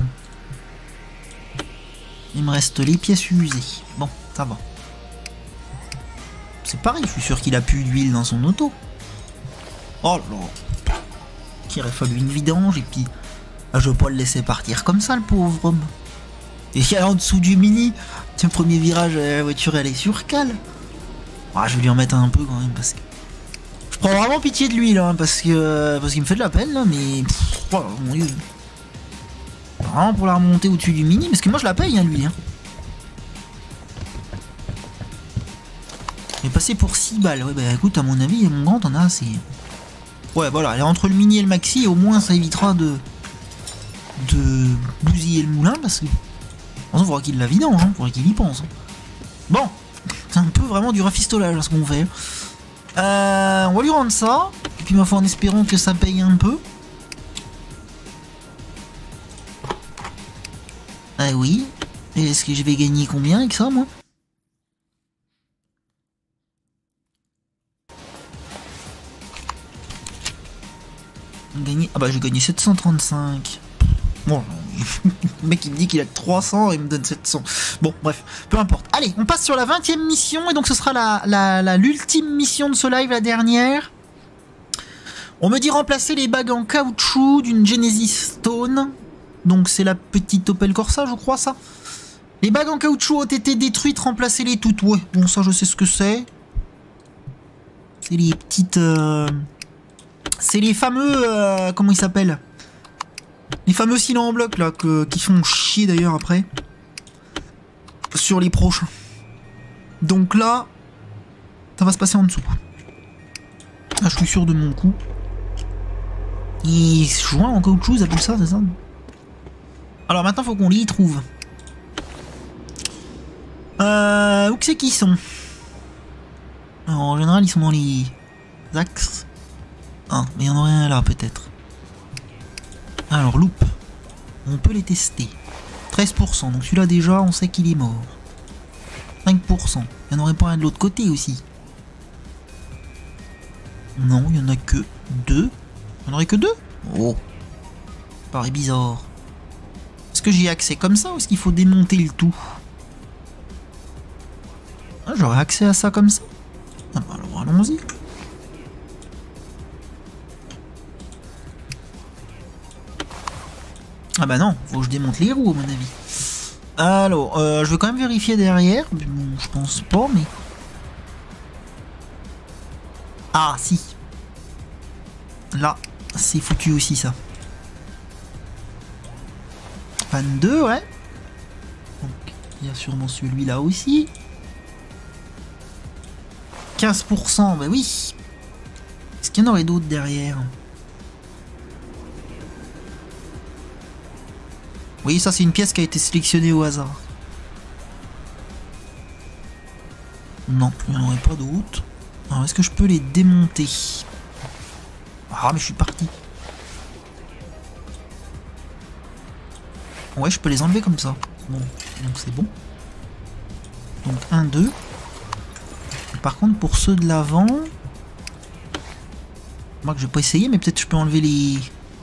Il me reste les pièces usées. Bon, ça va. C'est pareil, je suis sûr qu'il a plus d'huile dans son auto. Oh là, qu'il aurait fallu une vidange et puis je veux pas le laisser partir comme ça le pauvre homme. Et il y a en dessous du mini, tiens premier virage, la voiture elle est sur cale. Ah, je vais lui en mettre un peu quand même parce que je prends vraiment pitié de lui là parce qu'il me fait de la peine là, mais oh mon dieu. Vraiment pour la remonter au-dessus du mini parce que moi je la paye hein, lui hein. Il est passé pour 6 balles. Ouais bah écoute à mon avis mon grand t'en as assez. Ouais, voilà, elle est entre le mini et le maxi, et au moins ça évitera de bousiller le moulin, parce que... il faudra qu'il la vidange, hein, faudra qu'il y pense. Bon, c'est un peu vraiment du rafistolage, ce qu'on fait. On va lui rendre ça, et puis ma foi en espérant que ça paye un peu. Ah oui, et est-ce que je vais gagner combien avec ça, moi? Gagner... Ah bah j'ai gagné 735. Bon, le mec il me dit qu'il a 300 et il me donne 700. Bon bref, peu importe. Allez, on passe sur la 20e mission et donc ce sera l'ultime mission de ce live, la dernière. On me dit remplacer les bagues en caoutchouc d'une Genesis Stone. Donc c'est la petite Opel Corsa je crois ça. Les bagues en caoutchouc ont été détruites, remplacez-les toutes. Ouais, bon ça je sais ce que c'est. C'est les petites... C'est les fameux... comment ils s'appellent? Les fameux silents en bloc là, qui font chier d'ailleurs après. Sur les prochains. Donc là, ça va se passer en dessous. Là, je suis sûr de mon coup. Et joint en caoutchouc, ils appellent ça, c'est ça? Alors maintenant, faut qu'on les trouve. Où que c'est qu'ils sont? Alors, en général, ils sont dans les axes. Ah, mais il y en aurait un là peut-être. Alors, loupe. On peut les tester. 13%, donc celui-là déjà, on sait qu'il est mort. 5%. 15%. Il n'y en aurait pas un de l'autre côté aussi. Non, il n'y en a que 2. Il n'y en aurait que 2? Oh. Ça paraît bizarre. Est-ce que j'y ai accès comme ça ou est-ce qu'il faut démonter le tout? Ah, j'aurais accès à ça comme ça? Ah bah alors allons-y. Ah bah non, faut que je démonte les roues à mon avis. Alors, je vais quand même vérifier derrière. Bon, je pense pas, mais... Ah, si. Là, c'est foutu aussi, ça. 22, ouais. Donc, il y a sûrement celui-là aussi. 15%, bah oui. Est-ce qu'il y en aurait d'autres derrière? Oui, ça c'est une pièce qui a été sélectionnée au hasard. Non, il n'y en aurait pas d'autres. Alors, est-ce que je peux les démonter? Ah, mais je suis parti. Ouais, je peux les enlever comme ça. Bon, donc c'est bon. Donc 1, 2. Par contre, pour ceux de l'avant... Moi que je vais pas essayer, mais peut-être je peux enlever les...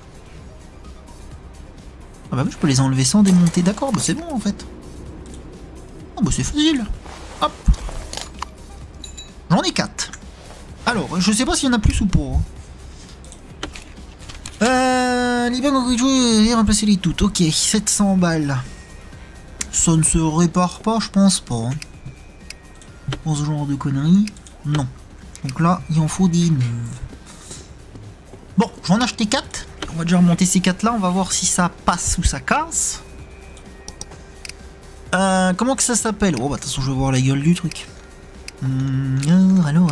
Ah bah oui, je peux les enlever sans démonter. D'accord, bah c'est bon en fait. Ah bah c'est facile. Hop. J'en ai 4. Alors, je sais pas s'il y en a plus ou pas. Les bagues et remplacer les toutes. Ok, 700 balles. Ça ne se répare pas, je pense pas. Pour ce genre de conneries. Non. Donc là, il en faut des neuves. Bon, j'en ai acheté 4. On va déjà remonter ces 4 là. On va voir si ça passe ou ça casse. Comment que ça s'appelle? Oh bah de toute façon je vais voir la gueule du truc. Alors.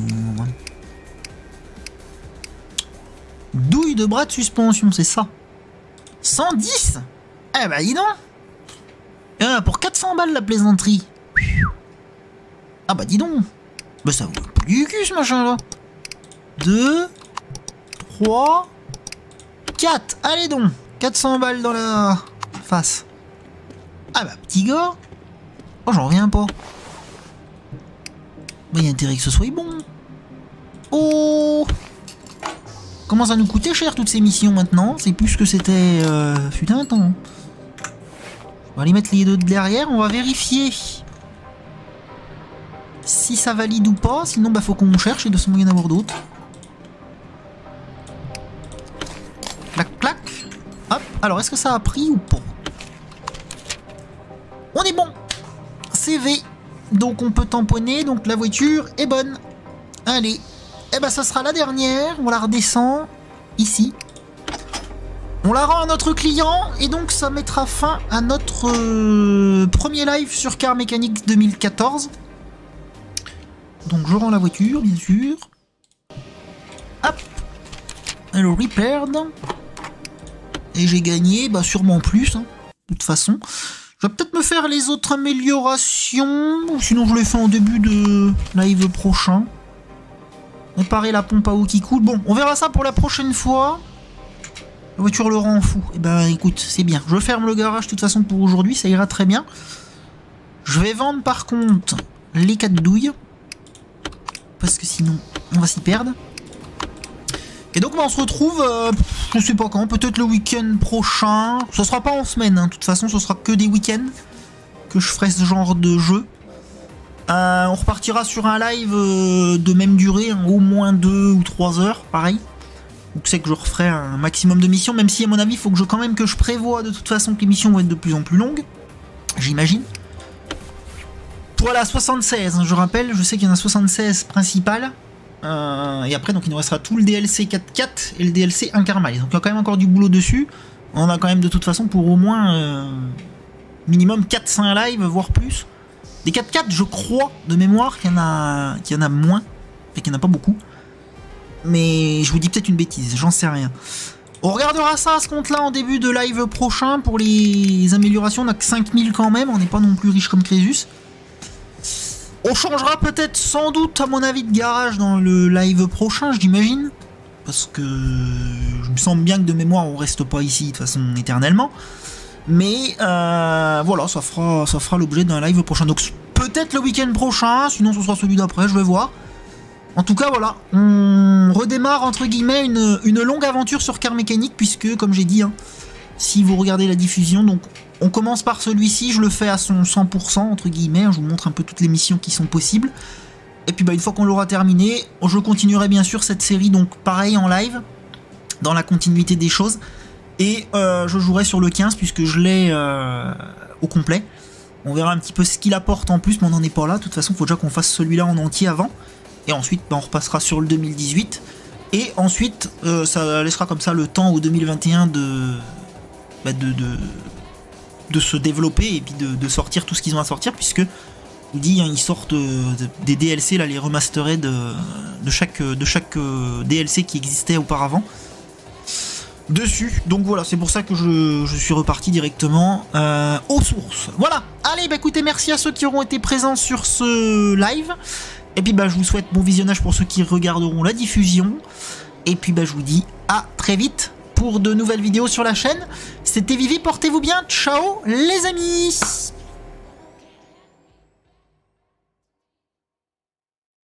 Douille de bras de suspension, c'est ça. 110. Eh bah dis donc. Pour 400 balles la plaisanterie. Ah bah dis donc. Bah ça vaut plus du cul ce machin là. 2, 3, 4. Allez donc. 400 balles dans la face. Ah bah petit gars. Oh j'en reviens pas. Bah il y a intérêt que ce soit bon. Oh. Commence à nous coûter cher toutes ces missions maintenant. C'est plus ce que c'était fut un temps. On va les mettre les deux de derrière. On va vérifier si ça valide ou pas. Sinon bah faut qu'on cherche et de ce moyen d'avoir d'autres. Clac clac. Hop. Alors est-ce que ça a pris ou pas? On est bon. CV. Donc on peut tamponner. Donc la voiture est bonne. Allez. Eh ben ça sera la dernière, on la redescend ici. On la rend à notre client et donc ça mettra fin à notre premier live sur Car Mécanique 2014. Donc je rends la voiture bien sûr. Hop. Alors repaired. Et j'ai gagné, bah sûrement plus, hein, de toute façon. Je vais peut-être me faire les autres améliorations, ou sinon je les fais en début de live prochain. Réparer la pompe à eau qui coule. Bon, on verra ça pour la prochaine fois. La voiture le rend fou. Eh ben écoute, c'est bien. Je ferme le garage de toute façon pour aujourd'hui, ça ira très bien. Je vais vendre par contre les 4 douilles. Parce que sinon, on va s'y perdre. Et donc on se retrouve, je sais pas quand, peut-être le week-end prochain. Ce sera pas en semaine, hein. De toute façon ce sera que des week-ends que je ferai ce genre de jeu. On repartira sur un live de même durée, hein, au moins 2 ou 3 heures, pareil. Donc c'est que je referai un maximum de missions, même si à mon avis il faut que je prévoie de toute façon que les missions vont être de plus en plus longues, j'imagine. Pour la 76, hein, je rappelle, je sais qu'il y en a 76 principales. Et après donc il nous restera tout le DLC 4x4 et le DLC 1 Car Mile. Donc il y a quand même encore du boulot dessus. On a quand même de toute façon pour au moins minimum 4-5 lives, voire plus. Des 4x4, je crois, de mémoire, qu'il y en a moins. Et qu'il n'y en a pas beaucoup. Mais je vous dis peut-être une bêtise, j'en sais rien. On regardera ça à ce compte-là en début de live prochain. Pour les améliorations, on n'a que 5000 quand même. On n'est pas non plus riche comme Crésus. On changera peut-être, sans doute, à mon avis, de garage dans le live prochain, j'imagine. Parce que je me sens bien que de mémoire, on reste pas ici de toute façon éternellement. Mais voilà, ça fera l'objet d'un live prochain. Donc peut-être le week-end prochain, sinon ce sera celui d'après, je vais voir. En tout cas, voilà, on redémarre entre guillemets une longue aventure sur Car Mécanique, puisque, comme j'ai dit, hein, si vous regardez la diffusion, donc on commence par celui-ci, je le fais à son 100%, entre guillemets, je vous montre un peu toutes les missions qui sont possibles. Et puis, bah, une fois qu'on l'aura terminé, je continuerai bien sûr cette série, donc pareil en live, dans la continuité des choses. Et je jouerai sur le 15, puisque je l'ai au complet. On verra un petit peu ce qu'il apporte en plus, mais on n'en est pas là. De toute façon, il faut déjà qu'on fasse celui-là en entier avant. Et ensuite, bah, on repassera sur le 2018. Et ensuite, ça laissera comme ça le temps au 2021 de se développer et puis de sortir tout ce qu'ils ont à sortir. Puisque, je vous dis, hein, ils sortent des DLC, là, les remasterés de chaque DLC qui existait auparavant. Dessus, donc voilà, c'est pour ça que je suis reparti directement aux sources. Voilà, allez, bah écoutez, merci à ceux qui auront été présents sur ce live. Et puis bah je vous souhaite bon visionnage pour ceux qui regarderont la diffusion. Et puis bah je vous dis à très vite pour de nouvelles vidéos sur la chaîne. C'était Vivi, portez-vous bien, ciao les amis.